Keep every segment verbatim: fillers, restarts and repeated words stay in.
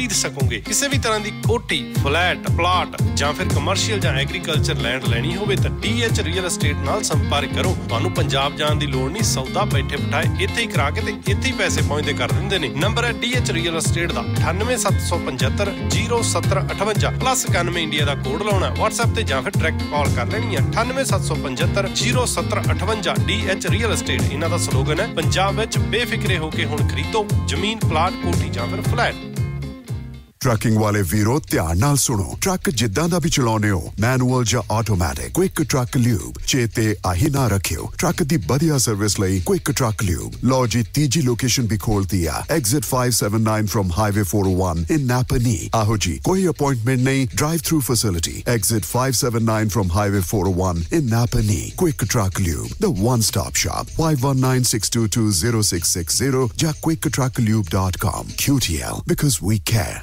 ਖਰੀਦ ਸਕੋਗੇ। ਕਿਸੇ ਵੀ ਤਰ੍ਹਾਂ ਦੀ ਕੋਠੀ, ਫਲੈਟ, ਪਲਾਟ ਜਾਂ ਫਿਰ ਕਮਰਸ਼ੀਅਲ ਜਾਂ ਐਗਰੀਕਲਚਰ ਲੈਂਡ ਲੈਣੀ ਹੋਵੇ ਤਾਂ ਡੀ ਐਚ ਰੀਅਲ ਐਸਟੇਟ ਨਾਲ ਸੰਪਰਕ ਕਰੋ। ਤੁਹਾਨੂੰ ਪੰਜਾਬ ਜਾਣ ਦੀ ਲੋੜ ਨਹੀਂ, ਸੌਦਾ ਬੈਠੇ ਬਿਠਾਏ ਇੱਥੇ ਹੀ ਕਰਾ ਕੇ ਤੇ ਇੱਥੇ ਹੀ ਪੈਸੇ ਪਹੁੰਚਦੇ ਕਰ ਦਿੰਦੇ ਨੇ। ਨੰਬਰ ਹੈ ਡੀ ਐਚ ਰੀਅਲ ਐਸਟੇਟ ਦਾ ਅਠਾਨਵੇਂ ਸੱਤ ਸੌ ਪਝੱਤਰ ਜ਼ੀਰੋ ਸੱਤਰ ਅਠਵੰਜਾ ਪਲੱਸ ਇਕਾਨਵੇਂ ਇੰਡੀਆ ਦਾ ਕੋਡ ਲਾਉਣਾ। WhatsApp ਤੇ ਜਾਂ ਫਿਰ ਡਾਇਰੈਕਟ ਕਾਲ ਕਰ ਲੈਣੀ ਹੈ ਅਠਾਨਵੇਂ ਸੱਤ ਸੌ ਪਝੱਤਰ ਜ਼ੀਰੋ ਸੱਤਰ ਅਠਵੰਜਾ। ਡੀ ਐਚ ਰੀਅਲ ਐਸਟੇਟ ਇਹਨਾਂ ਦਾ ਸਲੋਗਨ ਹੈ, ਪੰਜਾਬ ਵਿੱਚ ਬੇਫਿਕਰੇ ਹੋ ਕੇ ਹੁਣ ਖਰੀਦੋ ਜ਼ਮੀਨ, ਪਲਾਟ, ਕੋਠੀ ਜਾਂ ਫਿਰ ਫਲੈਟ। ਟਰੱਕਿੰਗ ਵਾਲੇ ਵੀਰੋ ਧਿਆਨ ਨਾਲ ਸੁਣੋ। ਟਰੱਕ ਜਿੱਦਾਂ ਦਾ ਵੀ ਚਲਾਉਣੇ ਹੋ, ਮੈਨੂਅਲ ਜਾਂ ਆਟੋਮੈਟਿਕ, ਕੁਇਕ ਟਰੱਕ ਲਿਊਬ ਚੇਤੇ ਆਹੀ ਨਾ ਰੱਖਿਓ। ਟਰੱਕ ਦੀ ਵਧੀਆ ਸਰਵਿਸ ਲਈ ਕੁਇਕ ਟਰੱਕ ਲਿਊਬ। ਲਓ ਜੀ, ਤੀਜੀ ਲੋਕੇਸ਼ਨ ਵੀ ਖੋਲਤੀ ਆ, exit five seventy-nine from Highway four oh one in Napanee। ਆਹੋ ਜੀ, ਕੋਈ ਅਪਾਇੰਟਮੈਂਟ ਨਹੀਂ, drive through facility. Exit five seventy-nine from Highway four oh one in Napanee। Quick truck lube, the one stop shop। five one nine six two two zero six six zero ਜਾਂ quick truck lube dot com। Q T L, because we care।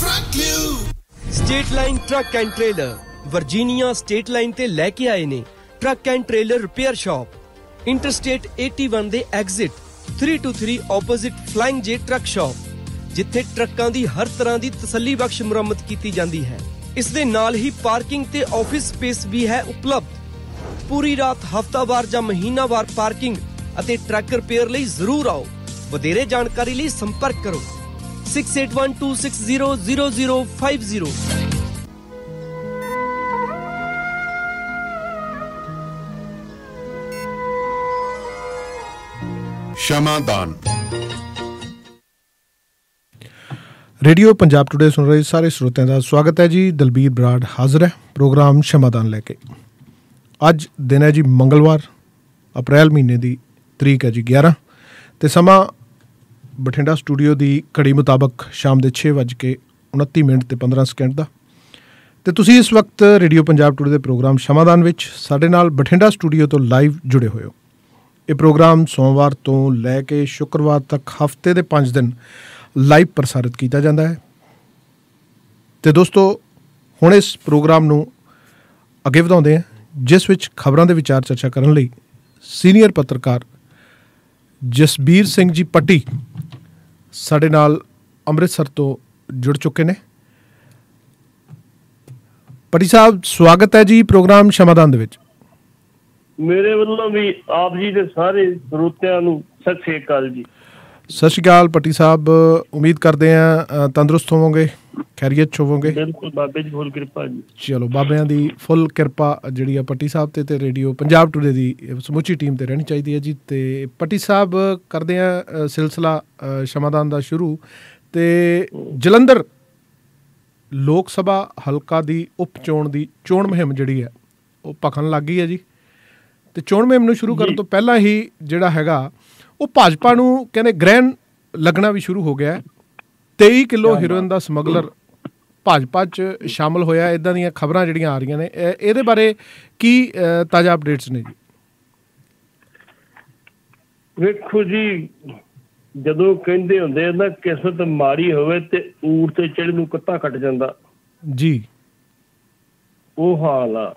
State line truck and trailer Virginia state line ਤੇ ਲੈ ਕੇ ਆਏ ਨੇ truck and trailer repair shop interstate eighty-one ਦੇ exit three two three opposite flying J truck shop, ਜਿੱਥੇ ਟਰੱਕਾਂ ਦੀ ਹਰ ਤਰ੍ਹਾਂ ਦੀ ਤਸੱਲੀ ਬਖਸ਼ ਮੁਰੰਮਤ ਕੀਤੀ ਜਾਂਦੀ ਹੈ। ਇਸ ਦੇ ਨਾਲ ਹੀ ਪਾਰਕਿੰਗ ਤੇ ਆਫਿਸ ਸਪੇਸ ਵੀ ਹੈ ਉਪਲਬਧ। ਪੂਰੀ ਰਾਤ, ਹਫ਼ਤਾਵਾਰ ਜਾਂ ਮਹੀਨਾਵਾਰ ਪਾਰਕਿੰਗ ਅਤੇ ਟਰੱਕ ਰਿਪੇਅਰ ਲਈ ਜ਼ਰੂਰ ਆਓ। ਵਧੇਰੇ ਜਾਣਕਾਰੀ ਲਈ ਸੰਪਰਕ ਕਰੋ six eight one two six zero zero zero five zero। Shamadan. Radio Punjab today ਸੁਣ ਰਹੇ ਸਾਰੇ ਸਰੋਤਿਆਂ ਦਾ ਸਵਾਗਤ ਹੈ ਜੀ। ਦਲਬੀਰ ਬਰਾੜ ਹਾਜ਼ਰ ਹੈ ਪ੍ਰੋਗਰਾਮ ਸ਼ਮਾਦਾਨ ਲੈ ਕੇ। ਅੱਜ ਦਿਨ ਹੈ ਜੀ ਮੰਗਲਵਾਰ, ਅਪ੍ਰੈਲ ਮਹੀਨੇ ਦੀ ਤਰੀਕ ਹੈ ਜੀ ਗਿਆਰਾਂ ਤੇ ਸਮਾਂ ਬਠਿੰਡਾ ਸਟੂਡੀਓ ਦੀ ਘੜੀ ਮੁਤਾਬਕ ਸ਼ਾਮ ਦੇ ਛੇ ਵੱਜ ਕੇ ਉਨੱਤੀ ਮਿੰਟ ਤੇ ਪੰਦਰਾਂ ਸਕਿੰਟ ਦਾ। ਅਤੇ ਤੁਸੀਂ ਇਸ ਵਕਤ ਰੇਡੀਓ ਪੰਜਾਬ ਟੁਡੇ ਦੇ ਪ੍ਰੋਗਰਾਮ ਸ਼ਮਾਦਾਨ ਵਿੱਚ ਸਾਡੇ ਨਾਲ ਬਠਿੰਡਾ ਸਟੂਡੀਓ ਤੋਂ ਲਾਈਵ ਜੁੜੇ ਹੋਏ ਹੋ। ਇਹ ਪ੍ਰੋਗਰਾਮ ਸੋਮਵਾਰ ਤੋਂ ਲੈ ਕੇ ਸ਼ੁੱਕਰਵਾਰ ਤੱਕ ਹਫ਼ਤੇ ਦੇ ਪੰਜ ਦਿਨ ਲਾਈਵ ਪ੍ਰਸਾਰਿਤ ਕੀਤਾ ਜਾਂਦਾ ਹੈ। ਅਤੇ ਦੋਸਤੋ, ਹੁਣ ਇਸ ਪ੍ਰੋਗਰਾਮ ਨੂੰ ਅੱਗੇ ਵਧਾਉਂਦੇ ਹਾਂ, ਜਿਸ ਵਿੱਚ ਖਬਰਾਂ ਦੇ ਵਿਚਾਰ ਚਰਚਾ ਕਰਨ ਲਈ ਸੀਨੀਅਰ ਪੱਤਰਕਾਰ ਜਸਬੀਰ ਸਿੰਘ ਜੀ ਪੱਟੀ ਸਾਡੇ ਨਾਲ ਅੰਮ੍ਰਿਤਸਰ ਤੋਂ ਜੁੜ ਚੁੱਕੇ ਨੇ। ਪੱਟੀ ਸਾਹਿਬ, ਸਵਾਗਤ ਹੈ ਜੀ ਪ੍ਰੋਗਰਾਮ ਸ਼ਮਾਦਾਨ ਦੇ ਵਿੱਚ। ਮੇਰੇ ਵੱਲੋਂ ਵੀ ਆਪ ਜੀ ਦੇ ਸਾਰੇ ਸਰੋਤਿਆਂ ਨੂੰ ਸਤਿ ਸ਼੍ਰੀ ਅਕਾਲ ਜੀ। ਸਤਿ ਸ਼੍ਰੀ ਅਕਾਲ ਪੱਟੀ ਸਾਹਿਬ, ਉਮੀਦ ਕਰਦੇ ਹਾਂ ਤੰਦਰੁਸਤ ਹੋਵੋਗੇ, ਖੈਰੀਅਤ 'ਚ ਹੋਵੋਗੇ। ਬਿਲਕੁਲ, ਬਾਬੇ ਦੀ ਫੁੱਲ ਕਿਰਪਾ ਜੀ। ਚਲੋ, ਬਾਬਿਆਂ ਦੀ ਫੁੱਲ ਕਿਰਪਾ ਜਿਹੜੀ ਆ ਪੱਟੀ ਸਾਹਿਬ 'ਤੇ ਅਤੇ ਰੇਡੀਓ ਪੰਜਾਬ ਟੂਡੇ ਦੀ ਸਮੁੱਚੀ ਟੀਮ 'ਤੇ ਰਹਿਣੀ ਚਾਹੀਦੀ ਹੈ ਜੀ। ਅਤੇ ਪੱਟੀ ਸਾਹਿਬ, ਕਰਦੇ ਹਾਂ ਸਿਲਸਿਲਾ ਸ਼ਮਾਦਾਨ ਦਾ ਸ਼ੁਰੂ। ਅਤੇ ਜਲੰਧਰ ਲੋਕ ਸਭਾ ਹਲਕਾ ਦੀ ਉਪ ਚੋਣ ਦੀ ਚੋਣ ਮੁਹਿੰਮ ਜਿਹੜੀ ਹੈ ਉਹ ਭਖਣ ਲੱਗ ਗਈ ਹੈ ਜੀ। ਅਤੇ ਚੋਣ ਮੁਹਿੰਮ ਨੂੰ ਸ਼ੁਰੂ ਕਰਨ ਤੋਂ ਪਹਿਲਾਂ ਹੀ ਜਿਹੜਾ ਹੈਗਾ ਉਹ ਭਾਜਪਾ ਨੂੰ ਕਹਿੰਦੇ ਗ੍ਰਹਿਣ ਲੱਗਣਾ ਵੀ ਸ਼ੁਰੂ ਹੋ ਗਿਆ। ਤੇਈ ਕਿਲੋ ਹੀਰੋਇਨ ਦਾ ਸਮਗਲਰ ਭਾਜਪਾ 'ਚ ਸ਼ਾਮਲ ਹੋਇਆ, ਇੱਦਾਂ ਦੀਆਂ ਖਬਰਾਂ ਜਿਹੜੀਆਂ ਆ ਰਹੀਆਂ ਨੇ। ਇਹਦੇ ਬਾਰੇ ਕੀ ਤਾਜ਼ਾ ਅਪਡੇਟਸ ਨੇ ਜੀ? ਵੇਖੋ ਜੀ, ਜਦੋਂ ਕਹਿੰਦੇ ਹੁੰਦੇ ਆ ਨਾ ਕਿਸਮਤ ਮਾੜੀ ਹੋਵੇ ਤੇ ਊਠ ਤੇ ਚੜ੍ਹ ਨੂੰ ਕੁੱਤਾ ਕੱਟ ਜਾਂਦਾ ਜੀ, ਉਹ ਹਾਲ ਆ।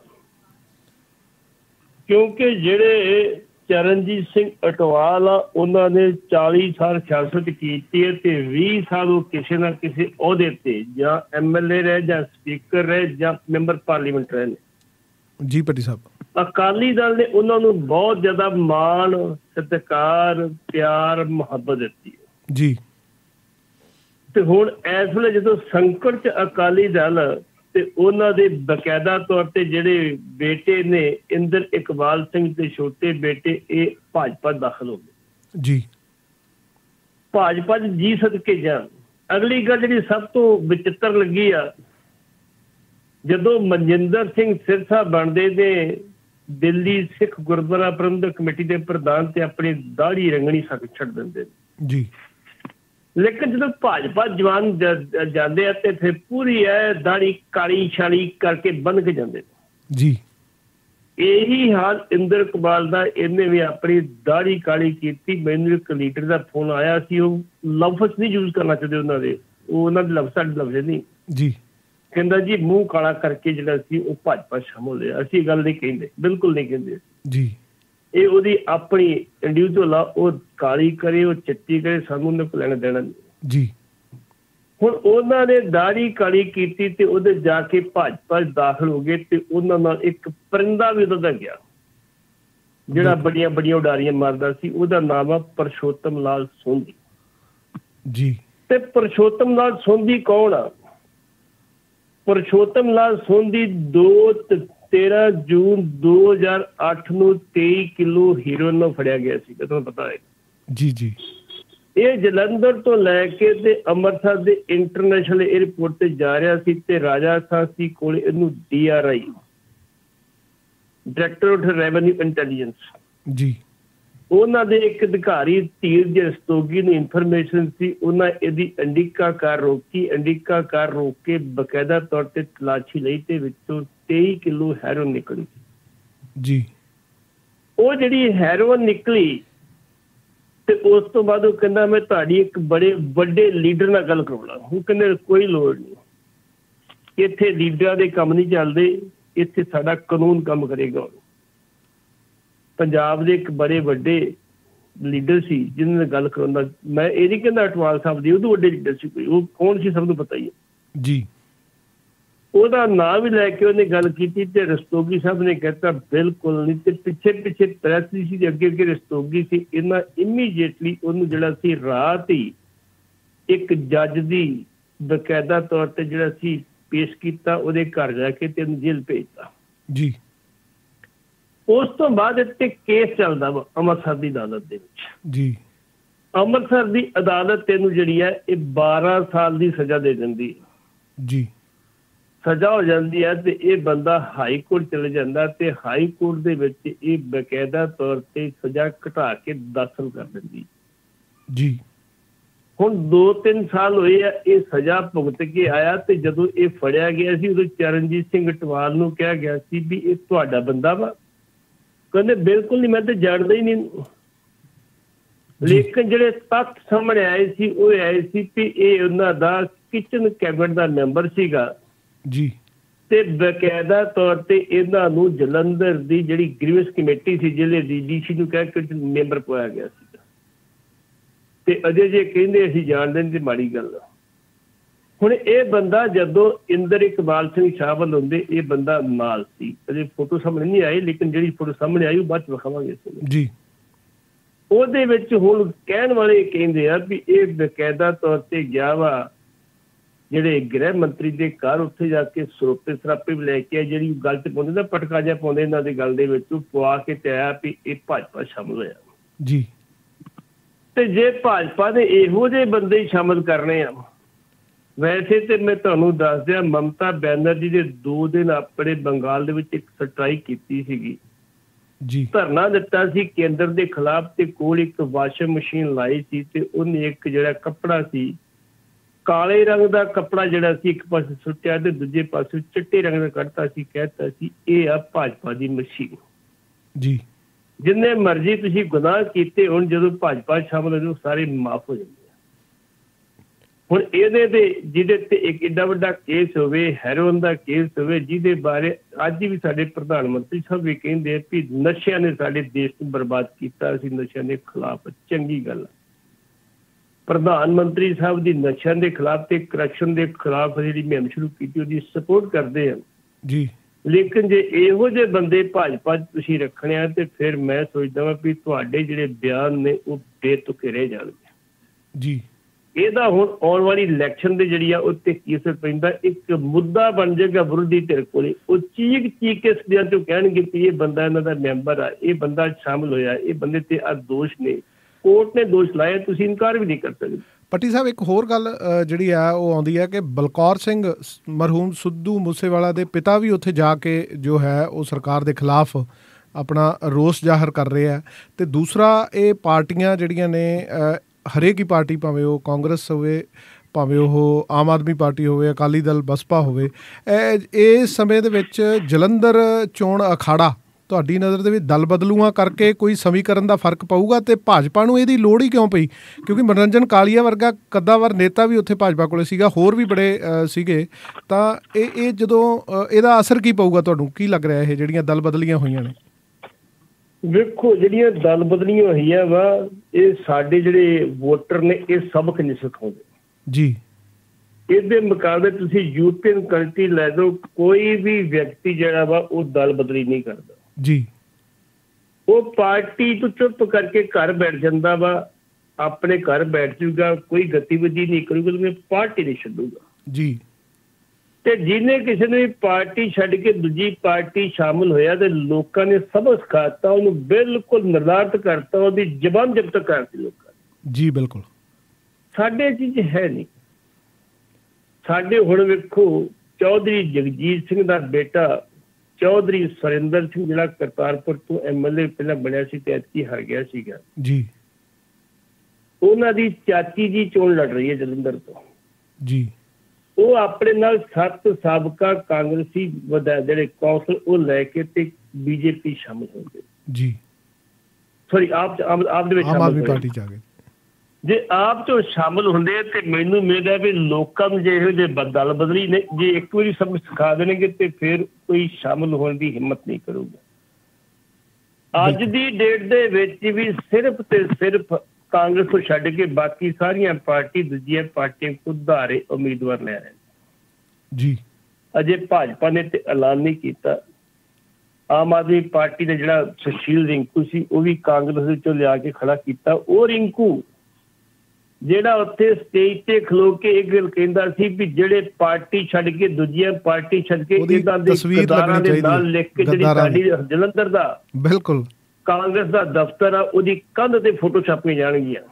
ਕਿਉਂਕਿ ਜਿਹੜੇ ਚਰਨਜੀਤ ਸਿੰਘ ਅਟਵਾਲ ਆ, ਉਹਨਾਂ ਨੇ ਚਾਲੀ ਸਾਲ ਸਿਆਸਤ ਕੀਤੀ ਹੈ ਤੇ ਵੀਹ ਸਾਲ ਉਹ ਕਿਸੇ ਨਾ ਕਿਸੇ ਅਹੁਦੇ ਤੇ ਜਾਂ ਐਮ ਐਲ ਏ ਰਹੇ, ਜਾਂ ਸਪੀਕਰ ਰਹੇ, ਜਾਂ ਮੈਂਬਰ ਪਾਰਲੀਮੈਂਟ ਰਹੇ ਨੇ ਜੀ। ਪੱਟੀ ਸਾਹਿਬ, ਅਕਾਲੀ ਦਲ ਨੇ ਉਹਨਾਂ ਨੂੰ ਬਹੁਤ ਜ਼ਿਆਦਾ ਮਾਣ, ਸਤਿਕਾਰ, ਪਿਆਰ, ਮੁਹੱਬਤ ਦਿੱਤੀ ਜੀ। ਤੇ ਹੁਣ ਇਸ ਵੇਲੇ ਜਦੋਂ ਸੰਕਟ 'ਚ ਅਕਾਲੀ ਦਲ ਤੇ ਉਹਨਾਂ ਦੇ ਬਕਾਇਦਾ ਤੌਰ ਤੇ ਜਿਹੜੇ ਬੇਟੇ ਨੇ ਇੰਦਰ ਇਕਬਾਲ ਸਿੰਘ ਤੇ ਛੋਟੇ ਬੇਟੇ, ਇਹ ਭਾਜਪਾ ਦਾਖਲ ਹੋ ਗਏ ਜੀ। ਭਾਜਪਾ 'ਚ ਜੀ ਸਦਕੇ ਜਾਣ। ਅਗਲੀ ਗੱਲ ਜਿਹੜੀ ਸਭ ਤੋਂ ਵਿਚਿੱਤਰ ਲੱਗੀ ਆ, ਜਦੋਂ ਮਨਜਿੰਦਰ ਸਿੰਘ ਸਿਰਸਾ ਬਣਦੇ ਨੇ ਦਿੱਲੀ ਸਿੱਖ ਗੁਰਦੁਆਰਾ ਪ੍ਰਬੰਧਕ ਕਮੇਟੀ ਦੇ ਪ੍ਰਧਾਨ ਤੇ ਆਪਣੀ ਦਾੜੀ ਰੰਗਣੀ ਸਕ ਛੱਡ ਦਿੰਦੇ ਜੀ। ਲੇਕਿਨ ਜਦੋਂ ਭਾਜਪਾ ਜਵਾਨ ਜਾਂਦੇ ਆ ਤੇ ਫਿਰ ਪੂਰੀ ਹੈ ਦਾੜੀ ਕਾਲੀ ਛਾਲੀ ਕਰਕੇ ਬੰਨ ਕੇ ਜਾਂਦੇ ਜੀ। ਇਹੀ ਹਾਲ ਇੰਦਰ ਇਕਬਾਲ ਦਾ, ਇਹਨੇ ਵੀ ਆਪਣੀ ਦਾੜੀ ਕਾਲੀ ਕੀਤੀ। ਮੈਨੂੰ ਇੱਕ ਲੀਡਰ ਦਾ ਫੋਨ ਆਇਆ ਸੀ, ਉਹ ਲਫ਼ਜ਼ ਨਹੀਂ ਯੂਜ਼ ਕਰਨਾ ਚਾਹੁੰਦੇ ਉਹਨਾਂ ਦੇ, ਉਹ ਉਹਨਾਂ ਦੇ ਲਫ਼ਜ਼ ਸਾਡੇ ਲਫ਼ਜ਼ ਨਹੀਂ ਜੀ। ਕਹਿੰਦਾ ਜੀ ਮੂੰਹ ਕਾਲਾ ਕਰਕੇ ਜਿਹੜਾ ਸੀ ਉਹ ਭਾਜਪਾ ਸ਼ਾਮਲ ਹੋਇਆ। ਅਸੀਂ ਗੱਲ ਨਹੀਂ ਕਹਿੰਦੇ, ਬਿਲਕੁਲ ਨਹੀਂ ਕਹਿੰਦੇ ਜੀ। ਇਹ ਉਹਦੀ ਆਪਣੀ ਇੰਡੀਵਿਜੂਅਲ ਆ, ਉਹ ਕਾਲੀ ਕਰੇ, ਉਹ ਚਿੱਟੀ ਕਰੇ, ਸਾਨੂੰ ਉਹਨੇ ਲੈਣਾ ਦੇਣਾ ਜੀ। ਹੁਣ ਉਹਨਾਂ ਨੇ ਦਾੜੀ ਕਾਲੀ ਕੀਤੀ ਤੇ ਉਹਦੇ ਜਾ ਕੇ ਭਾਜਪਾ ਦਾਖਲ ਹੋ ਗਏ ਤੇ ਉਹਨਾਂ ਨਾਲ ਇੱਕ ਪਰਿੰਦਾ ਵੀ ਉਹਦਾ ਗਿਆ ਜਿਹੜਾ ਬੜੀਆਂ ਬੜੀਆਂ ਉਡਾਰੀਆਂ ਮਾਰਦਾ ਸੀ। ਉਹਦਾ ਨਾਮ ਆ ਪਰਸ਼ੋਤਮ ਲਾਲ ਸੋਂਧੀ ਜੀ। ਤੇ ਪਰਸ਼ੋਤਮ ਲਾਲ ਸੋਂਧੀ ਕੌਣ ਆ? ਪਰਸ਼ੋਤਮ ਲਾਲ ਸੋਂਧੀ ਦੋ ਤੇਰਾਂ ਜੂਨ ਦੋ ਹਜ਼ਾਰ ਅੱਠ ਨੂੰ ਤੇਈ ਕਿਲੋ ਹੀਰੋਇਨ ਨੂੰ ਫੜਿਆ ਗਿਆ ਸੀ, ਤੁਹਾਨੂੰ ਪਤਾ ਹੈ? ਜੀ ਜੀ। ਇਹ ਜਲੰਧਰ ਤੋਂ ਲੈ ਕੇ ਤੇ ਅੰਮ੍ਰਿਤਸਰ ਦੇ ਇੰਟਰਨੈਸ਼ਨਲ ਏਅਰਪੋਰਟ ਤੇ ਜਾ ਰਿਹਾ ਸੀ ਤੇ ਰਾਜਾ ਸਾਂਸੀ ਕੋਲ ਇਹਨੂੰ D R I directorate revenue intelligence ਜੀ ਉਹਨਾਂ ਦੇ ਇੱਕ ਅਧਿਕਾਰੀ ਧੀਰਜ ਰਸਤੋਗੀ ਨੂੰ ਇਨਫੋਰਮੇਸ਼ਨ ਸੀ। ਉਹਨਾਂ ਇਹਦੀ ਅੰਡਿਕਾ ਕਾਰ ਰੋਕੀ, ਅੰਡਿਕਾ ਕਾਰ ਰੋਕ ਕੇ ਬਕਾਇਦਾ ਤੌਰ ਤੇ ਤਲਾਸ਼ੀ ਲਈ ਤੇ ਵਿੱਚੋਂ ਤੇਈ ਕਿਲੋ ਹੈਰੋਇਨ ਨਿਕਲੀ ਜੀ। ਉਹ ਜਿਹੜੀ ਹੈਰੋਇਨ ਨਿਕਲੀ ਤੇ ਉਸ ਤੋਂ ਬਾਅਦ ਉਹ ਕਹਿੰਦਾ ਮੈਂ ਤੁਹਾਡੀ ਇੱਕ ਬੜੇ ਵੱਡੇ ਲੀਡਰ ਨਾਲ ਗੱਲ ਕਰਾਉਣਾ। ਉਹ ਕਹਿੰਦੇ ਕੋਈ ਲੋੜ ਨਹੀਂ, ਇੱਥੇ ਲੀਡਰਾਂ ਦੇ ਕੰਮ ਨਹੀਂ ਚੱਲਦੇ, ਇੱਥੇ ਸਾਡਾ ਕਾਨੂੰਨ ਕੰਮ ਕਰੇਗਾ। ਪੰਜਾਬ ਦੇ ਇੱਕ ਬੜੇ ਵੱਡੇ ਲੀਡਰ ਸੀ ਜਿਹਨਾਂ ਨਾਲ ਗੱਲ ਕਰਾਉਂਦਾ। ਮੈਂ ਇਹ ਨਹੀਂ ਕਹਿੰਦਾ ਅਟਵਾਲ ਸਾਹਿਬ ਦੀ, ਉਦੋਂ ਵੱਡੇ ਲੀਡਰ ਸੀ ਕੋਈ। ਉਹ ਕੌਣ ਸੀ ਸਭ ਨੂੰ ਪਤਾ ਹੀ ਹੈ ਜੀ। ਉਹਦਾ ਨਾਂ ਵੀ ਲੈ ਕੇ ਉਹਨੇ ਗੱਲ ਕੀਤੀ ਤੇ ਰਸਤੋਗੀ ਸਾਹਿਬ ਨੇ ਕਹਿਤਾ ਬਿਲਕੁਲ ਨਹੀਂ। ਤੇ ਪਿੱਛੇ ਪਿੱਛੇ ਪ੍ਰੈਸ ਸੀ, ਅੱਗੇ ਅੱਗੇ ਰਸਤੋਗੀ ਸੀ। ਇਹਨਾਂ ਇਮੀਡੀਏਟਲੀ ਉਹਨੂੰ ਜਿਹੜਾ ਸੀ ਰਾਤ ਹੀ ਇੱਕ ਜੱਜ ਦੀ ਬਕਾਇਦਾ ਤੌਰ ਤੇ ਜਿਹੜਾ ਸੀ ਪੇਸ਼ ਕੀਤਾ, ਉਹਦੇ ਘਰ ਜਾ ਕੇ ਤੇ ਉਹਨੂੰ ਜੇਲ੍ਹ ਭੇਜਤਾ ਜੀ। ਉਸ ਤੋਂ ਬਾਅਦ ਇੱਥੇ ਕੇਸ ਚੱਲਦਾ ਵਾ ਅੰਮ੍ਰਿਤਸਰ ਦੀ ਅਦਾਲਤ ਦੇ ਵਿੱਚ ਜੀ। ਅੰਮ੍ਰਿਤਸਰ ਦੀ ਅਦਾਲਤ ਤੈਨੂੰ ਜਿਹੜੀ ਹੈ ਇਹ ਬਾਰਾਂ ਸਾਲ ਦੀ ਸਜ਼ਾ ਦੇ ਦਿੰਦੀ ਜੀ। ਸਜ਼ਾ ਹੋ ਜਾਂਦੀ ਹੈ ਤੇ ਇਹ ਬੰਦਾ ਹਾਈ ਕੋਰਟ ਚਲੇ ਜਾਂਦਾ ਤੇ ਹਾਈ ਕੋਰਟ ਦੇ ਵਿੱਚ ਇਹ ਬਕਾਇਦਾ ਤੌਰ ਤੇ ਸਜ਼ਾ ਘਟਾ ਕੇ ਦਸ ਸਾਲ ਕਰ ਦਿੰਦੀ ਜੀ। ਹੁਣ ਦੋ ਤਿੰਨ ਸਾਲ ਹੋਏ ਆ ਇਹ ਸਜ਼ਾ ਭੁਗਤ ਕੇ ਆਇਆ ਤੇ ਜਦੋਂ ਇਹ ਫੜਿਆ ਗਿਆ ਸੀ ਉਦੋਂ ਚਰਨਜੀਤ ਸਿੰਘ ਅਟਵਾਲ ਨੂੰ ਕਿਹਾ ਗਿਆ ਸੀ ਵੀ ਇਹ ਤੁਹਾਡਾ ਬੰਦਾ ਵਾ। ਕਹਿੰਦੇ ਬਿਲਕੁਲ ਨਹੀਂ, ਮੈਂ ਤਾਂ ਜਾਣਦਾ ਹੀ ਨਹੀਂ। ਲੇਕਿਨ ਜਿਹੜੇ ਤੱਥ ਸਾਹਮਣੇ ਆਏ ਸੀ ਉਹ ਆਏ ਸੀ ਕਿ ਇਹ ਉਹਨਾਂ ਦਾ ਕਿਚਨ ਕੈਬਨਿਟ ਦਾ ਮੈਂਬਰ ਸੀਗਾ ਜੀ। ਤੇ ਬਕਾਇਦਾ ਤੌਰ ਤੇ ਇਹਨਾਂ ਨੂੰ ਜਲੰਧਰ ਦੀ ਜਿਹੜੀ ਗ੍ਰੀਵੈਂਸ ਕਮੇਟੀ ਸੀ ਜ਼ਿਲ੍ਹੇ ਦੀ ਡੀਸੀ ਨੂੰ ਕਹਿ ਕੇ ਮੈਂਬਰ ਪਾਇਆ ਗਿਆ ਸੀ। ਤੇ ਅਜੇ ਜੇ ਕਹਿੰਦੇ ਅਸੀਂ ਜਾਣਦੇ ਨਹੀਂ ਤੇ ਮਾੜੀ ਗੱਲ। ਹੁਣ ਇਹ ਬੰਦਾ ਜਦੋਂ ਇੰਦਰ ਇਕਬਾਲ ਸਿੰਘ ਸ਼ਾਮਲ ਹੁੰਦੇ ਇਹ ਬੰਦਾ ਨਾਲ ਸੀ। ਅਜੇ ਫੋਟੋ ਸਾਹਮਣੇ ਨਹੀਂ ਆਈ ਲੇਕਿਨ ਜਿਹੜੀ ਫੋਟੋ ਸਾਹਮਣੇ ਆਈ ਉਹ ਬਾਅਦ ਚ ਵਿਖਾਵਾਂਗੇ ਜੀ। ਉਹਦੇ ਵਿੱਚ ਹੁਣ ਕਹਿਣ ਵਾਲੇ ਕਹਿੰਦੇ ਆ ਵੀ ਇਹ ਬਕਾਇਦਾ ਤੌਰ ਤੇ ਗਿਆ ਵਾ ਜਿਹੜੇ ਗ੍ਰਹਿ ਮੰਤਰੀ ਦੇ ਘਰ, ਉੱਥੇ ਜਾ ਕੇ ਸਰੋਪੇ ਸਰਾਪੇ ਵੀ ਲੈ ਕੇ ਆ, ਜਿਹੜੀ ਗੱਲ ਤੇ ਪਾਉਂਦੇ ਨਾ ਪਟਕਾ ਜਿਹਾ ਪਾਉਂਦੇ ਇਹਨਾਂ ਦੀ ਗੱਲ ਦੇ ਵਿੱਚ, ਉਹ ਪਵਾ ਕੇ ਤੇ ਆਇਆ ਵੀ ਇਹ ਭਾਜਪਾ ਸ਼ਾਮਲ ਹੋਇਆ ਜੀ। ਤੇ ਜੇ ਭਾਜਪਾ ਦੇ ਇਹੋ ਜਿਹੇ ਬੰਦੇ ਹੀ ਸ਼ਾਮਲ ਕਰਨੇ ਆ, ਵੈਸੇ ਤੇ ਮੈਂ ਤੁਹਾਨੂੰ ਦੱਸ ਦਿਆਂ ਮਮਤਾ ਬੈਨਰਜੀ ਦੇ ਦੋ ਦਿਨ ਆਪਣੇ ਬੰਗਾਲ ਦੇ ਵਿੱਚ ਇੱਕ ਸਟ੍ਰਾਈਕ ਕੀਤੀ ਸੀਗੀ ਜੀ। ਧਰਨਾ ਦਿੱਤਾ ਸੀ ਕੇਂਦਰ ਦੇ ਖਿਲਾਫ ਤੇ ਕੋਲ ਇੱਕ ਵਾਸ਼ਿੰਗ ਮਸ਼ੀਨ ਲਾਈ ਸੀ ਤੇ ਉਹਨੇ ਇੱਕ ਜਿਹੜਾ ਕੱਪੜਾ ਸੀ ਕਾਲੇ ਰੰਗ ਦਾ ਕੱਪੜਾ ਜਿਹੜਾ ਸੀ ਇੱਕ ਪਾਸੇ ਸੁੱਟਿਆ ਤੇ ਦੂਜੇ ਪਾਸੇ ਚਿੱਟੇ ਰੰਗ ਦਾ ਕੱਢਤਾ ਸੀ, ਕਹਿਤਾ ਸੀ ਇਹ ਆ ਭਾਜਪਾ ਦੀ ਮਸ਼ੀਨ ਜੀ। ਜਿੰਨੇ ਮਰਜ਼ੀ ਤੁਸੀਂ ਗੁਨਾਹ ਕੀਤੇ ਹੁਣ ਜਦੋਂ ਭਾਜਪਾ ਸ਼ਾਮਲ ਹੋ ਸਾਰੇ ਮਾਫ ਹੋ ਜਾਂਦੇ ਆ। ਹੁਣ ਇਹਦੇ ਤੇ ਜਿਹਦੇ ਤੇ ਇੱਕ ਏਡਾ ਵੱਡਾ ਕੇਸ ਹੋਵੇ, ਹੈਰੋਇਨ ਦਾ ਕੇਸ ਹੋਵੇ, ਜਿਹਦੇ ਬਾਰੇ ਅੱਜ ਵੀ ਸਾਡੇ ਪ੍ਰਧਾਨ ਮੰਤਰੀ ਸਾਹਿਬ ਵੀ ਕਹਿੰਦੇ ਆ ਵੀ ਨਸ਼ਿਆਂ ਨੇ ਸਾਡੇ ਦੇਸ਼ ਨੂੰ ਬਰਬਾਦ ਕੀਤਾ, ਅਸੀਂ ਨਸ਼ਿਆਂ ਦੇ ਖਿਲਾਫ, ਚੰਗੀ ਗੱਲ। ਪ੍ਰਧਾਨ ਮੰਤਰੀ ਸਾਹਿਬ ਦੀ ਨਸ਼ਿਆਂ ਦੇ ਖਿਲਾਫ ਤੇ ਕਰਪਸ਼ਨ ਦੇ ਖਿਲਾਫ ਜਿਹੜੀ ਮੁਹਿੰਮ ਸ਼ੁਰੂ ਕੀਤੀ ਉਹਦੀ ਸਪੋਰਟ ਕਰਦੇ ਆ ਜੀ। ਲੇਕਿਨ ਜੇ ਇਹੋ ਜਿਹੇ ਬੰਦੇ ਭਾਜਪਾ ਤੁਸੀਂ ਰੱਖਣੇ ਆ ਤੇ ਫਿਰ ਮੈਂ ਸੋਚਦਾ ਵਾਂ ਵੀ ਤੁਹਾਡੇ ਜਿਹੜੇ ਬਿਆਨ ਨੇ ਉਹ ਬੇਤੁਕੇ ਰਹਿ ਜਾਣਗੇ ਜੀ। ਇਹਦਾ ਹੁਣ ਆਉਣ ਵਾਲੀ ਇਲੈਕਸ਼ਨ ਦੇ ਜਿਹੜੀ ਆ ਉੱਤੇ ਕੀ ਅਸਰ ਪੈਂਦਾ, ਇੱਕ ਮੁੱਦਾ ਬਣ ਜਾਏਗਾ ਵਿਰੋਧੀ ਧਿਰ ਕੋਲੇ। ਉਹ ਚੀਕ ਚੀਕ ਕੇ ਸਦਿਆਂ ਚੋਂ ਕਹਿਣਗੇ ਕਿ ਇਹ ਬੰਦਾ ਇਹਨਾਂ ਦਾ ਮੈਂਬਰ ਆ, ਇਹ ਬੰਦਾ ਸ਼ਾਮਲ ਹੋਇਆ, ਇਹ ਬੰਦੇ ਤੇ ਆ ਦੋਸ਼ ਨੇ, ਕੋਰਟ ਨੇ ਦੋਸ਼ ਲਾਇਆ, ਤੁਸੀਂ ਇਨਕਾਰ ਵੀ ਨਹੀਂ ਕਰ ਸਕਦੇ। ਪੱਟੀ ਸਾਹਿਬ ਇੱਕ ਹੋਰ ਗੱਲ ਜਿਹੜੀ ਆ ਉਹ ਆਉਂਦੀ ਹੈ ਕਿ ਬਲਕੌਰ ਸਿੰਘ ਮਰਹੂਮ ਸਿੱਧੂ ਮੂਸੇਵਾਲਾ ਦੇ ਪਿਤਾ ਵੀ ਉੱਥੇ ਜਾ ਕੇ ਜੋ ਹੈ ਉਹ ਸਰਕਾਰ ਦੇ ਖਿਲਾਫ ਆਪਣਾ ਰੋਸ ਜ਼ਾਹਰ ਕਰ ਰਹੇ ਆ। ਅਤੇ ਦੂਸਰਾ ਇਹ ਪਾਰਟੀਆਂ ਜਿਹੜੀਆਂ ਨੇ ਹਰੇਕ ਹੀ ਪਾਰਟੀ, ਭਾਵੇਂ ਉਹ ਕਾਂਗਰਸ ਹੋਵੇ, ਭਾਵੇਂ ਉਹ ਆਮ ਆਦਮੀ ਪਾਰਟੀ ਹੋਵੇ, ਅਕਾਲੀ ਦਲ, ਬਸਪਾ ਹੋਵੇ, ਇਸ ਸਮੇਂ ਦੇ ਵਿੱਚ ਜਲੰਧਰ ਚੋਣ ਅਖਾੜਾ ਤੁਹਾਡੀ ਨਜ਼ਰ ਦੇ ਵਿੱਚ ਦਲ ਬਦਲੂਆਂ ਕਰਕੇ ਕੋਈ ਸਮੀਕਰਨ ਦਾ ਫਰਕ ਪਊਗਾ ਅਤੇ ਭਾਜਪਾ ਨੂੰ ਇਹਦੀ ਲੋੜ ਹੀ ਕਿਉਂ ਪਈ? ਕਿਉਂਕਿ ਮਨੋਰੰਜਨ ਕਾਲੀਆ ਵਰਗਾ ਕੱਦਾਵਰ ਨੇਤਾ ਵੀ ਉੱਥੇ ਭਾਜਪਾ ਕੋਲ ਸੀਗਾ, ਹੋਰ ਵੀ ਬੜੇ ਸੀਗੇ। ਤਾਂ ਇਹ ਇਹ ਜਦੋਂ ਇਹਦਾ ਅਸਰ ਕੀ ਪਊਗਾ ਤੁਹਾਨੂੰ ਕੀ ਲੱਗ ਰਿਹਾ ਇਹ ਜਿਹੜੀਆਂ ਦਲ ਬਦਲੀਆਂ ਹੋਈਆਂ ਨੇ? ਵੇਖੋ ਜਿਹੜੀਆਂ ਦਲ ਬਦਲੀਆਂ ਹੋਈਆਂ ਵਾ ਇਹ ਸਾਡੇ ਜਿਹੜੇ ਵੋਟਰ ਨੇ ਇਹ ਸਬਕ ਨਹੀਂ ਸਿਖਾਉਂਦੇ ਜੀ। ਇਹਦੇ ਮੁਕਾਬਲੇ ਤੁਸੀਂ ਯੂਰਪੀਅਨ ਕੰਟਰੀ ਲੈ ਲਓ, ਕੋਈ ਵੀ ਵਿਅਕਤੀ ਜਿਹੜਾ ਵਾ ਉਹ ਦਲ ਬਦਲੀ ਨਹੀਂ ਕਰਦਾ ਜੀ। ਉਹ ਪਾਰਟੀ ਤੋਂ ਚੁੱਪ ਕਰਕੇ ਘਰ ਬੈਠ ਜਾਂਦਾ ਵਾ, ਆਪਣੇ ਘਰ ਬੈਠ ਜੂਗਾ, ਕੋਈ ਗਤੀਵਿਧੀ ਨਹੀਂ ਕਰੂਗਾ, ਪਾਰਟੀ ਨਹੀਂ ਛੱਡੂਗਾ ਜੀ। ਤੇ ਜਿਹਨੇ ਕਿਸੇ ਨੇ ਪਾਰਟੀ ਛੱਡ ਕੇ ਦੂਜੀ ਪਾਰਟੀ ਸ਼ਾਮਲ ਹੋਇਆ ਤੇ ਲੋਕਾਂ ਨੇ ਸਬਕ ਸਿਖਾਤਾ, ਉਹਨੂੰ ਬਿਲਕੁਲ ਨਿਰਧਾਰਤ ਕਰਤਾ, ਉਹਦੀ ਜ਼ਬਾਨ ਜ਼ਬਤ ਕਰਤੀ ਲੋਕਾਂ ਨੇ ਜੀ। ਬਿਲਕੁਲ ਸਾਡੇ ਚੀਜ਼ ਹੈ ਨਹੀਂ। ਸਾਡੇ ਹੁਣ ਵੇਖੋ ਚੌਧਰੀ ਜਗਜੀਤ ਸਿੰਘ ਦਾ ਬੇਟਾ ਚੌਧਰੀ ਸੁਰਿੰਦਰ ਸਿੰਘ ਜਿਹੜਾ ਕਰਤਾਰਪੁਰ ਤੋਂ ਐਮ ਐਲ ਏ ਪਹਿਲਾਂ ਬਣਿਆ ਸੀ ਤੇ ਐਤਕੀ ਹਾਰ ਗਿਆ ਸੀਗਾ ਜੀ, ਉਹਨਾਂ ਦੀ ਚਾਚੀ ਜੀ ਚੋਣ ਲੜ ਰਹੀ ਹੈ ਜਲੰਧਰ ਤੋਂ ਜੀ। ਉਹ ਆਪਣੇ ਨਾਲ ਸੱਤ ਸਾਬਕਾ ਕਾਂਗਰਸੀ ਜਿਹੜੇ ਕੌਂਸਲ ਉਹ ਲੈ ਕੇ ਤੇ ਬੀਜੇਪੀ ਸ਼ਾਮਲ ਹੋ ਗਏ ਜੀ। ਸੌਰੀ ਆਪ ਆਪ ਦੇ ਵਿੱਚ ਆਮ ਆਦਮੀ ਪਾਰਟੀ ਚ ਆ ਗਏ। ਜੇ ਆਪ ਤੋਂ ਸ਼ਾਮਲ ਹੁੰਦੇ ਤੇ ਮੈਨੂੰ ਉਮੀਦ ਹੈ ਵੀ ਲੋਕਾਂ ਨੂੰ ਜੇ ਇਹੋ ਜਿਹੇ ਬਦਲ ਬਦਲੀ ਨੇ ਜੇ ਇੱਕ ਵਾਰੀ ਸਭ ਸਿਖਾ ਦੇਣਗੇ ਤੇ ਫਿਰ ਕੋਈ ਸ਼ਾਮਲ ਹੋਣ ਦੀ ਹਿੰਮਤ ਨਹੀਂ ਕਰੂਗਾ। ਅੱਜ ਦੀ ਡੇਟ ਦੇ ਵਿੱਚ ਵੀ ਸਿਰਫ ਤੇ ਸਿਰਫ ਕਾਂਗਰਸ ਤੋਂ ਛੱਡ ਕੇ ਬਾਕੀ ਸਾਰੀਆਂ ਪਾਰਟੀ ਦੂਜੀਆਂ ਪਾਰਟੀਆਂ ਉਧਾਰੇ ਉਮੀਦਵਾਰ ਲੈ ਰਹੇ ਜੀ। ਅਜੇ ਭਾਜਪਾ ਨੇ ਤੇ ਐਲਾਨ ਨਹੀਂ ਕੀਤਾ। ਆਮ ਆਦਮੀ ਪਾਰਟੀ ਨੇ ਜਿਹੜਾ ਸੁਸ਼ੀਲ ਰਿੰਕੂ ਸੀ ਉਹ ਵੀ ਕਾਂਗਰਸ ਵਿੱਚੋਂ ਲਿਆ ਕੇ ਖੜਾ ਕੀਤਾ। ਉਹ ਰਿੰਕੂ ਜਿਹੜਾ ਉੱਥੇ ਸਟੇਜ ਤੇ ਖਲੋ ਕੇ ਇਹ ਗੱਲ ਕਹਿੰਦਾ ਸੀ ਵੀ ਜਿਹੜੇ ਪਾਰਟੀ ਛੱਡ ਕੇ ਦੂਜੀਆਂ ਪਾਰਟੀ ਛੱਡ ਕੇ ਇਹਨਾਂ ਦੇ ਗਦਾਰਾਂ ਦੇ ਨਾਲ ਲਿਖ ਕੇ ਜਿਹੜੀ ਸਾਡੀ ਜਲੰਧਰ ਦਾ ਬਿਲਕੁਲ ਕਾਂਗਰਸ ਦਾ ਦਫ਼ਤਰ ਆ ਉਹਦੀ ਕੰਧ ਤੇ ਫੋਟੋ ਛਾਪੀਆਂ ਜਾਣਗੀਆਂ।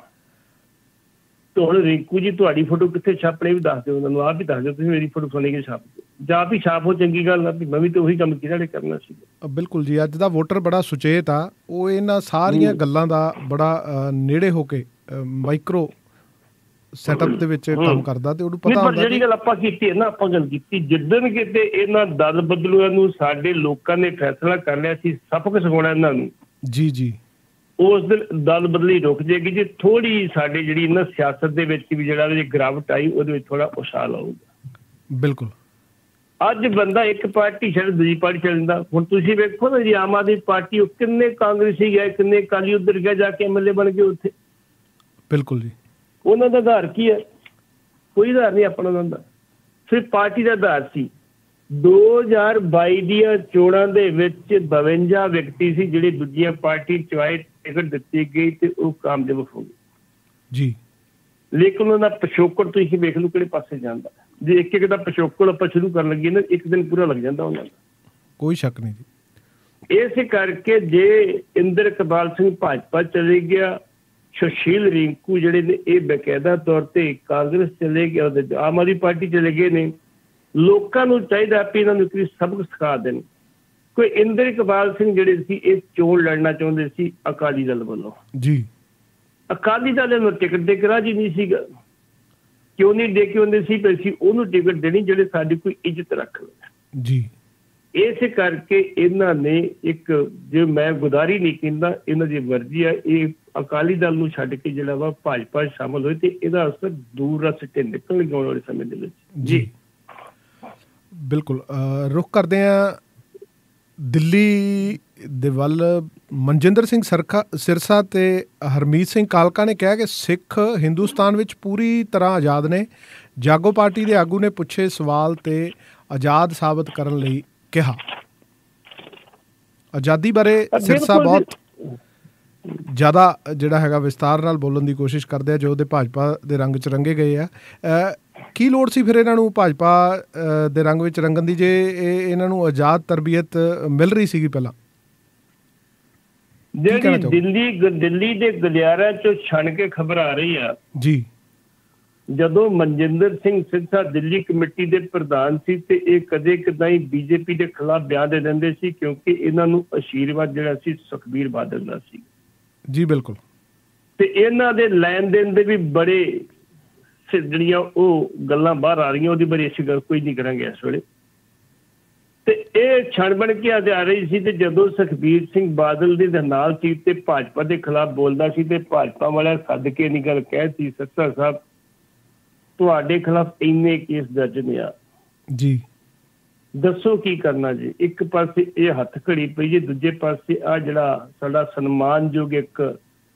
ਤੇ ਹੁਣ ਰਿੰਕੂ ਜੀ ਤੁਹਾਡੀ ਫੋਟੋ ਕਿੱਥੇ ਛਾਪਣੀ ਵੀ ਦੱਸ ਦਿਓ, ਉਹਨਾਂ ਨੂੰ ਆਪ ਵੀ ਦੱਸ ਦਿਓ, ਤੁਸੀਂ ਮੇਰੀ ਫੋਟੋ ਸੁਣੀ ਕੇ ਛਾਪ ਦਿਓ ਜਾਂ ਵੀ ਛਾਪ ਹੋ, ਚੰਗੀ ਗੱਲ ਆ। ਮੈਂ ਵੀ ਤਾਂ ਉਹੀ ਕੰਮ ਕਿਹੜਾ ਕਰਨਾ ਸੀ। ਬਿਲਕੁਲ ਜੀ। ਅੱਜ ਦਾ ਵੋਟਰ ਬੜਾ ਸੁਚੇਤ ਆ, ਉਹ ਇਹਨਾਂ ਸਾਰੀਆਂ ਗੱਲਾਂ ਦਾ ਬੜਾ ਨੇੜੇ ਹੋ ਕੇ ਮਾਈਕਰੋ ਸੈਟਅਪ ਦੇ ਵਿੱਚ ਕੰਮ ਕਰਦਾ ਤੇ ਉਹਨੂੰ ਪਤਾ ਹੁੰਦਾ। ਜਿਹੜੀ ਗੱਲ ਆਪਾਂ ਕੀਤੀ ਹੈ ਨਾ, ਆਪਾਂ ਗੱਲ ਕੀਤੀ ਜਿੱਦਣ ਕਿਤੇ ਇਹਨਾਂ ਦਲ ਬਦਲੂਆਂ ਨੂੰ ਸਾਡੇ ਲੋਕਾਂ ਨੇ ਫੈਸਲਾ ਕਰ ਲਿਆ ਸੀ ਸਬਕ ਸਿਖਾਉਣਾ ਇਹਨਾਂ ਨੂੰ ਜੀ ਜੀ, ਉਸ ਦਿਨ ਦਲ ਬਦਲੀ ਰੁਕ ਜਾਏਗੀ ਜੇ ਥੋੜੀ ਸਾਡੇ ਜਿਹੜੀ ਨਾ ਸਿਆਸਤ ਦੇ ਵਿੱਚ ਵੀ ਜਿਹੜਾ ਜੇ ਗਿਰਾਵਟ ਆਈ ਉਹਦੇ ਵਿੱਚ ਥੋੜਾ ਉਛਾਲ ਆਊਗਾ। ਬਿਲਕੁਲ। ਅੱਜ ਬੰਦਾ ਇੱਕ ਪਾਰਟੀ ਛੱਡ ਦੂਜੀ ਪਾਰਟੀ ਚੱਲ ਜਾਂਦਾ। ਹੁਣ ਤੁਸੀਂ ਵੇਖੋ ਨਾ ਜੀ ਆਮ ਆਦਮੀ ਪਾਰਟੀ ਉਹ ਕਿੰਨੇ ਕਾਂਗਰਸੀ ਗਏ, ਕਿੰਨੇ ਅਕਾਲੀ ਉੱਧਰ ਗਏ ਜਾ ਕੇ ਐਮ ਐਲ ਏ ਬਣ ਗਏ ਉੱਥੇ। ਬਿਲਕੁਲ ਜੀ। ਉਹਨਾਂ ਦਾ ਆਧਾਰ ਕੀ ਹੈ? ਕੋਈ ਆਧਾਰ ਨਹੀਂ ਆਪਣਾ ਉਹਨਾਂ ਦਾ, ਸਿਰਫ ਪਾਰਟੀ ਦਾ ਆਧਾਰ ਸੀ। ਦੋ ਹਜ਼ਾਰ ਬਾਈ ਦੀਆਂ ਚੋਣਾਂ ਦੇ ਵਿੱਚ ਬਵੰਜਾ ਵਿਅਕਤੀ ਸੀ ਜਿਹੜੇ ਦੂਜੀਆਂ ਪਾਰਟੀ ਚੁਆਏ, ਟਿਕਟ ਦਿੱਤੀ ਗਈ ਤੇ ਉਹ ਕਾਮਯਾਬ ਹੋ ਗਏ ਜੀ। ਲੇਕਿਨ ਉਹਨਾਂ ਦਾ ਪਿਛੋਕੜ ਤੁਸੀਂ ਵੇਖ ਲਓ ਕਿਹੜੇ ਪਾਸੇ ਜਾਂਦਾ। ਜੇ ਇੱਕ ਇੱਕ ਦਾ ਪਿਛੋਕੜ ਆਪਾਂ ਸ਼ੁਰੂ ਕਰਨ ਲੱਗੇ ਨਾ ਇੱਕ ਦਿਨ ਪੂਰਾ ਲੱਗ ਜਾਂਦਾ ਉਹਨਾਂ ਦਾ, ਕੋਈ ਸ਼ੱਕ ਨਹੀਂ ਜੀ। ਇਸੇ ਕਰਕੇ ਜੇ ਇੰਦਰ ਇਕਬਾਲ ਸਿੰਘ ਭਾਜਪਾ ਚਲੇ ਗਿਆ, ਸੁਸ਼ੀਲ ਰਿੰਕੂ ਜਿਹੜੇ ਨੇ ਇਹ ਬਕਾਇਦਾ ਤੌਰ ਤੇ ਕਾਂਗਰਸ ਚਲੇ ਗਿਆ, ਆਮ ਆਦਮੀ ਪਾਰਟੀ ਚਲੇ ਗਏ ਨੇ। ਲੋਕਾਂ ਨੂੰ ਚਾਹੀਦਾ ਵੀ ਇਹਨਾਂ ਨੂੰ ਕੋਈ ਸਬਕ ਸਿਖਾ ਦੇਣ। ਕੋਈ ਇੰਦਰ ਇਕਬਾਲ ਸਿੰਘ ਜਿਹੜੇ ਸੀ ਇਹ ਚੋਣ ਲੜਨਾ ਚਾਹੁੰਦੇ ਸੀ ਅਕਾਲੀ ਦਲ ਵੱਲੋਂ ਜੀ। ਅਕਾਲੀ ਦਲ ਨੂੰ ਟਿਕਟ ਦੇ ਕੇ ਰਾਜੀ ਨਹੀਂ ਸੀਗਾ। ਕਿਉਂ ਨਹੀਂ ਦੇ ਕੇ ਆਉਂਦੇ ਸੀ? ਪਰ ਅਸੀਂ ਉਹਨੂੰ ਟਿਕਟ ਦੇਣੀ ਜਿਹੜੇ ਸਾਡੀ ਕੋਈ ਇੱਜ਼ਤ ਰੱਖ ਲੈ ਜੀ। ਇਸੇ ਕਰਕੇ ਇਹਨਾਂ ਨੇ ਇੱਕ, ਜੇ ਮੈਂ ਗੁਜ਼ਾਰੀ ਨਹੀਂ ਕਹਿੰਦਾ, ਇਹਨਾਂ ਦੀ ਮਰਜ਼ੀ ਆ, ਇਹ ਅਕਾਲੀ ਦਲ ਨੂੰ ਛੱਡ ਕੇ ਜਿਹੜਾ ਵਾ ਭਾਜਪਾ ਸ਼ਾਮਲ ਹੋਏ ਤੇ ਇਹਦਾ ਅਸਰ ਦੂਰ ਰਸ ਕੇ ਨਿਕਲਣਗੇ ਆਉਣ ਵਾਲੇ ਸਮੇਂ ਦੇ ਵਿੱਚ ਜੀ। ਬਿਲਕੁਲ। ਰੁਖ ਕਰਦੇ ਹਾਂ ਦਿੱਲੀ ਦੇ ਵੱਲ। ਮਨਜਿੰਦਰ ਸਿੰਘ ਸਰਖਾ ਸਿਰਸਾ ਤੇ ਹਰਮੀਤ ਸਿੰਘ ਕਾਲਕਾ ਨੇ ਕਿਹਾ ਕਿ ਸਿੱਖ ਹਿੰਦੁਸਤਾਨ ਵਿੱਚ ਪੂਰੀ ਤਰ੍ਹਾਂ ਆਜ਼ਾਦ ਨੇ। ਜਾਗੋ ਪਾਰਟੀ ਦੇ ਆਗੂ ਨੇ ਪੁੱਛੇ ਸਵਾਲ ਤੇ ਆਜ਼ਾਦ ਸਾਬਤ ਕਰਨ ਲਈ ਕਿਹਾ। ਆਜ਼ਾਦੀ ਬਾਰੇ ਸਿਰਸਾ ਬਹੁਤ ਜ਼ਿਆਦਾ ਜਿਹੜਾ ਹੈਗਾ ਵਿਸਤਾਰ ਨਾਲ ਬੋਲਣ ਦੀ ਕੋਸ਼ਿਸ਼ ਕਰਦੇ ਆ ਜੋ ਉਹਦੇ ਭਾਜਪਾ ਦੇ ਰੰਗ 'ਚ ਰੰਗੇ ਗਏ ਆ। ਕੀ ਲੋੜ ਸੀ ਫਿਰ ਇਹਨਾਂ ਨੂੰ ਭਾਜਪਾ ਦੇ ਰੰਗ ਵਿੱਚ ਰੰਗਣ ਦੀ ਜੇ ਇਹ ਇਹਨਾਂ ਨੂੰ ਆਜ਼ਾਦ ਤਰਬੀਅਤ ਮਿਲ ਰਹੀ ਸੀਗੀ ਪਹਿਲਾਂ? ਜਿਹੜੀ ਦਿੱਲੀ ਦਿੱਲੀ ਦੇ ਗਲਿਆਰਿਆਂ ਚੋਂ ਛਣ ਕੇ ਖਬਰ ਆ ਰਹੀ ਆ ਜੀ, ਜਦੋਂ ਮਨਜਿੰਦਰ ਸਿੰਘ ਸਿਰਸਾ ਦਿੱਲੀ ਕਮੇਟੀ ਦੇ ਪ੍ਰਧਾਨ ਸੀ ਤੇ ਇਹ ਕਦੇ ਕਦਾਈ ਬੀਜੇਪੀ ਦੇ ਖਿਲਾਫ ਬਿਆਨ ਦੇ ਦਿੰਦੇ ਸੀ ਕਿਉਂਕਿ ਇਹਨਾਂ ਨੂੰ ਆਸ਼ੀਰਵਾਦ ਜਿਹੜਾ ਸੀ ਸੁਖਬੀਰ ਬਾਦਲ ਦਾ ਸੀ ਜੀ। ਬਿਲਕੁਲ। ਤੇ ਇਹਨਾਂ ਦੇ ਲੈਣ ਦੇਣ ਦੇ ਵੀ ਬੜੇ ਜਿਹੜੀਆਂ ਉਹ ਗੱਲਾਂ ਬਾਹਰ ਆ ਰਹੀਆਂ, ਉਹਦੀ ਬੜੀ ਅੱਛੀ ਗੱਲ ਕੋਈ ਨਹੀਂ ਕਰਾਂਗੇ ਇਸ ਵੇਲੇ। ਤੇ ਇਹ ਛਣ ਬਣ ਕੇ ਆ ਜਾ ਰਹੀ ਸੀ ਤੇ ਜਦੋਂ ਸੁਖਬੀਰ ਸਿੰਘ ਬਾਦਲ ਦੇ ਨਾਲ ਸੀ ਤੇ ਭਾਜਪਾ ਦੇ ਖਿਲਾਫ ਬੋਲਦਾ ਸੀ ਤੇ ਭਾਜਪਾ ਵਾਲਿਆਂ ਸੱਦ ਕੇ ਇੰਨੀ ਗੱਲ ਕਹਿਤੀ, ਸਿਰਸਾ ਸਾਹਿਬ ਤੁਹਾਡੇ ਖਿਲਾਫ ਇੰਨੇ ਕੇਸ ਦਰਜ ਨੇ ਆ ਜੀ, ਦੱਸੋ ਕੀ ਕਰਨਾ ਜੀ। ਇੱਕ ਪਾਸੇ ਇਹ ਹੱਥ ਘੜੀ ਪਈ ਜੀ, ਦੂਜੇ ਪਾਸੇ ਆ ਜਿਹੜਾ ਸਾਡਾ ਸਨਮਾਨਯੋਗ ਇੱਕ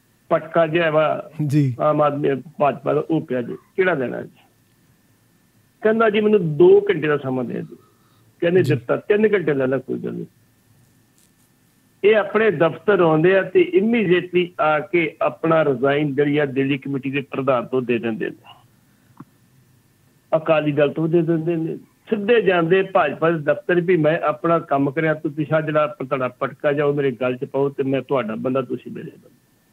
ਪਟਕਾ ਜਿਹਾ ਵਾ ਜੀ ਆਮ ਆਦਮੀ ਭਾਜਪਾ ਦਾ ਉਹ ਪਿਆ ਜੀ, ਕਿਹੜਾ ਦੇਣਾ ਜੀ। ਕਹਿੰਦਾ ਜੀ ਮੈਨੂੰ ਦੋ ਘੰਟੇ ਦਾ ਸਮਾਂ ਦੇ ਦਿਓ। ਕਹਿੰਦੇ ਦਿੱਤਾ, ਤਿੰਨ ਘੰਟੇ ਲੈ ਲਾ, ਕੋਈ ਗੱਲ ਨਹੀਂ। ਇਹ ਆਪਣੇ ਦਫ਼ਤਰ ਆਉਂਦੇ ਆ ਤੇ ਇਮੀਡੀਏਟਲੀ ਆ ਕੇ ਆਪਣਾ ਰਿਜ਼ਾਈਨ ਜਿਹੜੀ ਆ ਦਿੱਲੀ ਕਮੇਟੀ ਦੇ ਪ੍ਰਧਾਨ ਤੋਂ ਦੇ ਦਿੰਦੇ ਨੇ, ਅਕਾਲੀ ਦਲ ਤੋਂ ਦੇ ਦਿੰਦੇ ਨੇ। ਸਿੱਧੇ ਜਾਂਦੇ ਭਾਜਪਾ ਦੇ ਦਫ਼ਤਰ ਵੀ ਮੈਂ ਆਪਣਾ ਕੰਮ ਕਰਿਆ, ਤੁਸੀਂ ਪਿਛਾ ਜਿਹੜਾ ਤੁਹਾਡਾ ਪਟਕਾ ਜਾਓ ਮੇਰੇ ਗੱਲ 'ਚ ਪਾਓ ਤੇ ਮੈਂ ਤੁਹਾਡਾ ਬੰਦਾ, ਤੁਸੀਂ ਮੇਰੇ ਬੰਦਾ।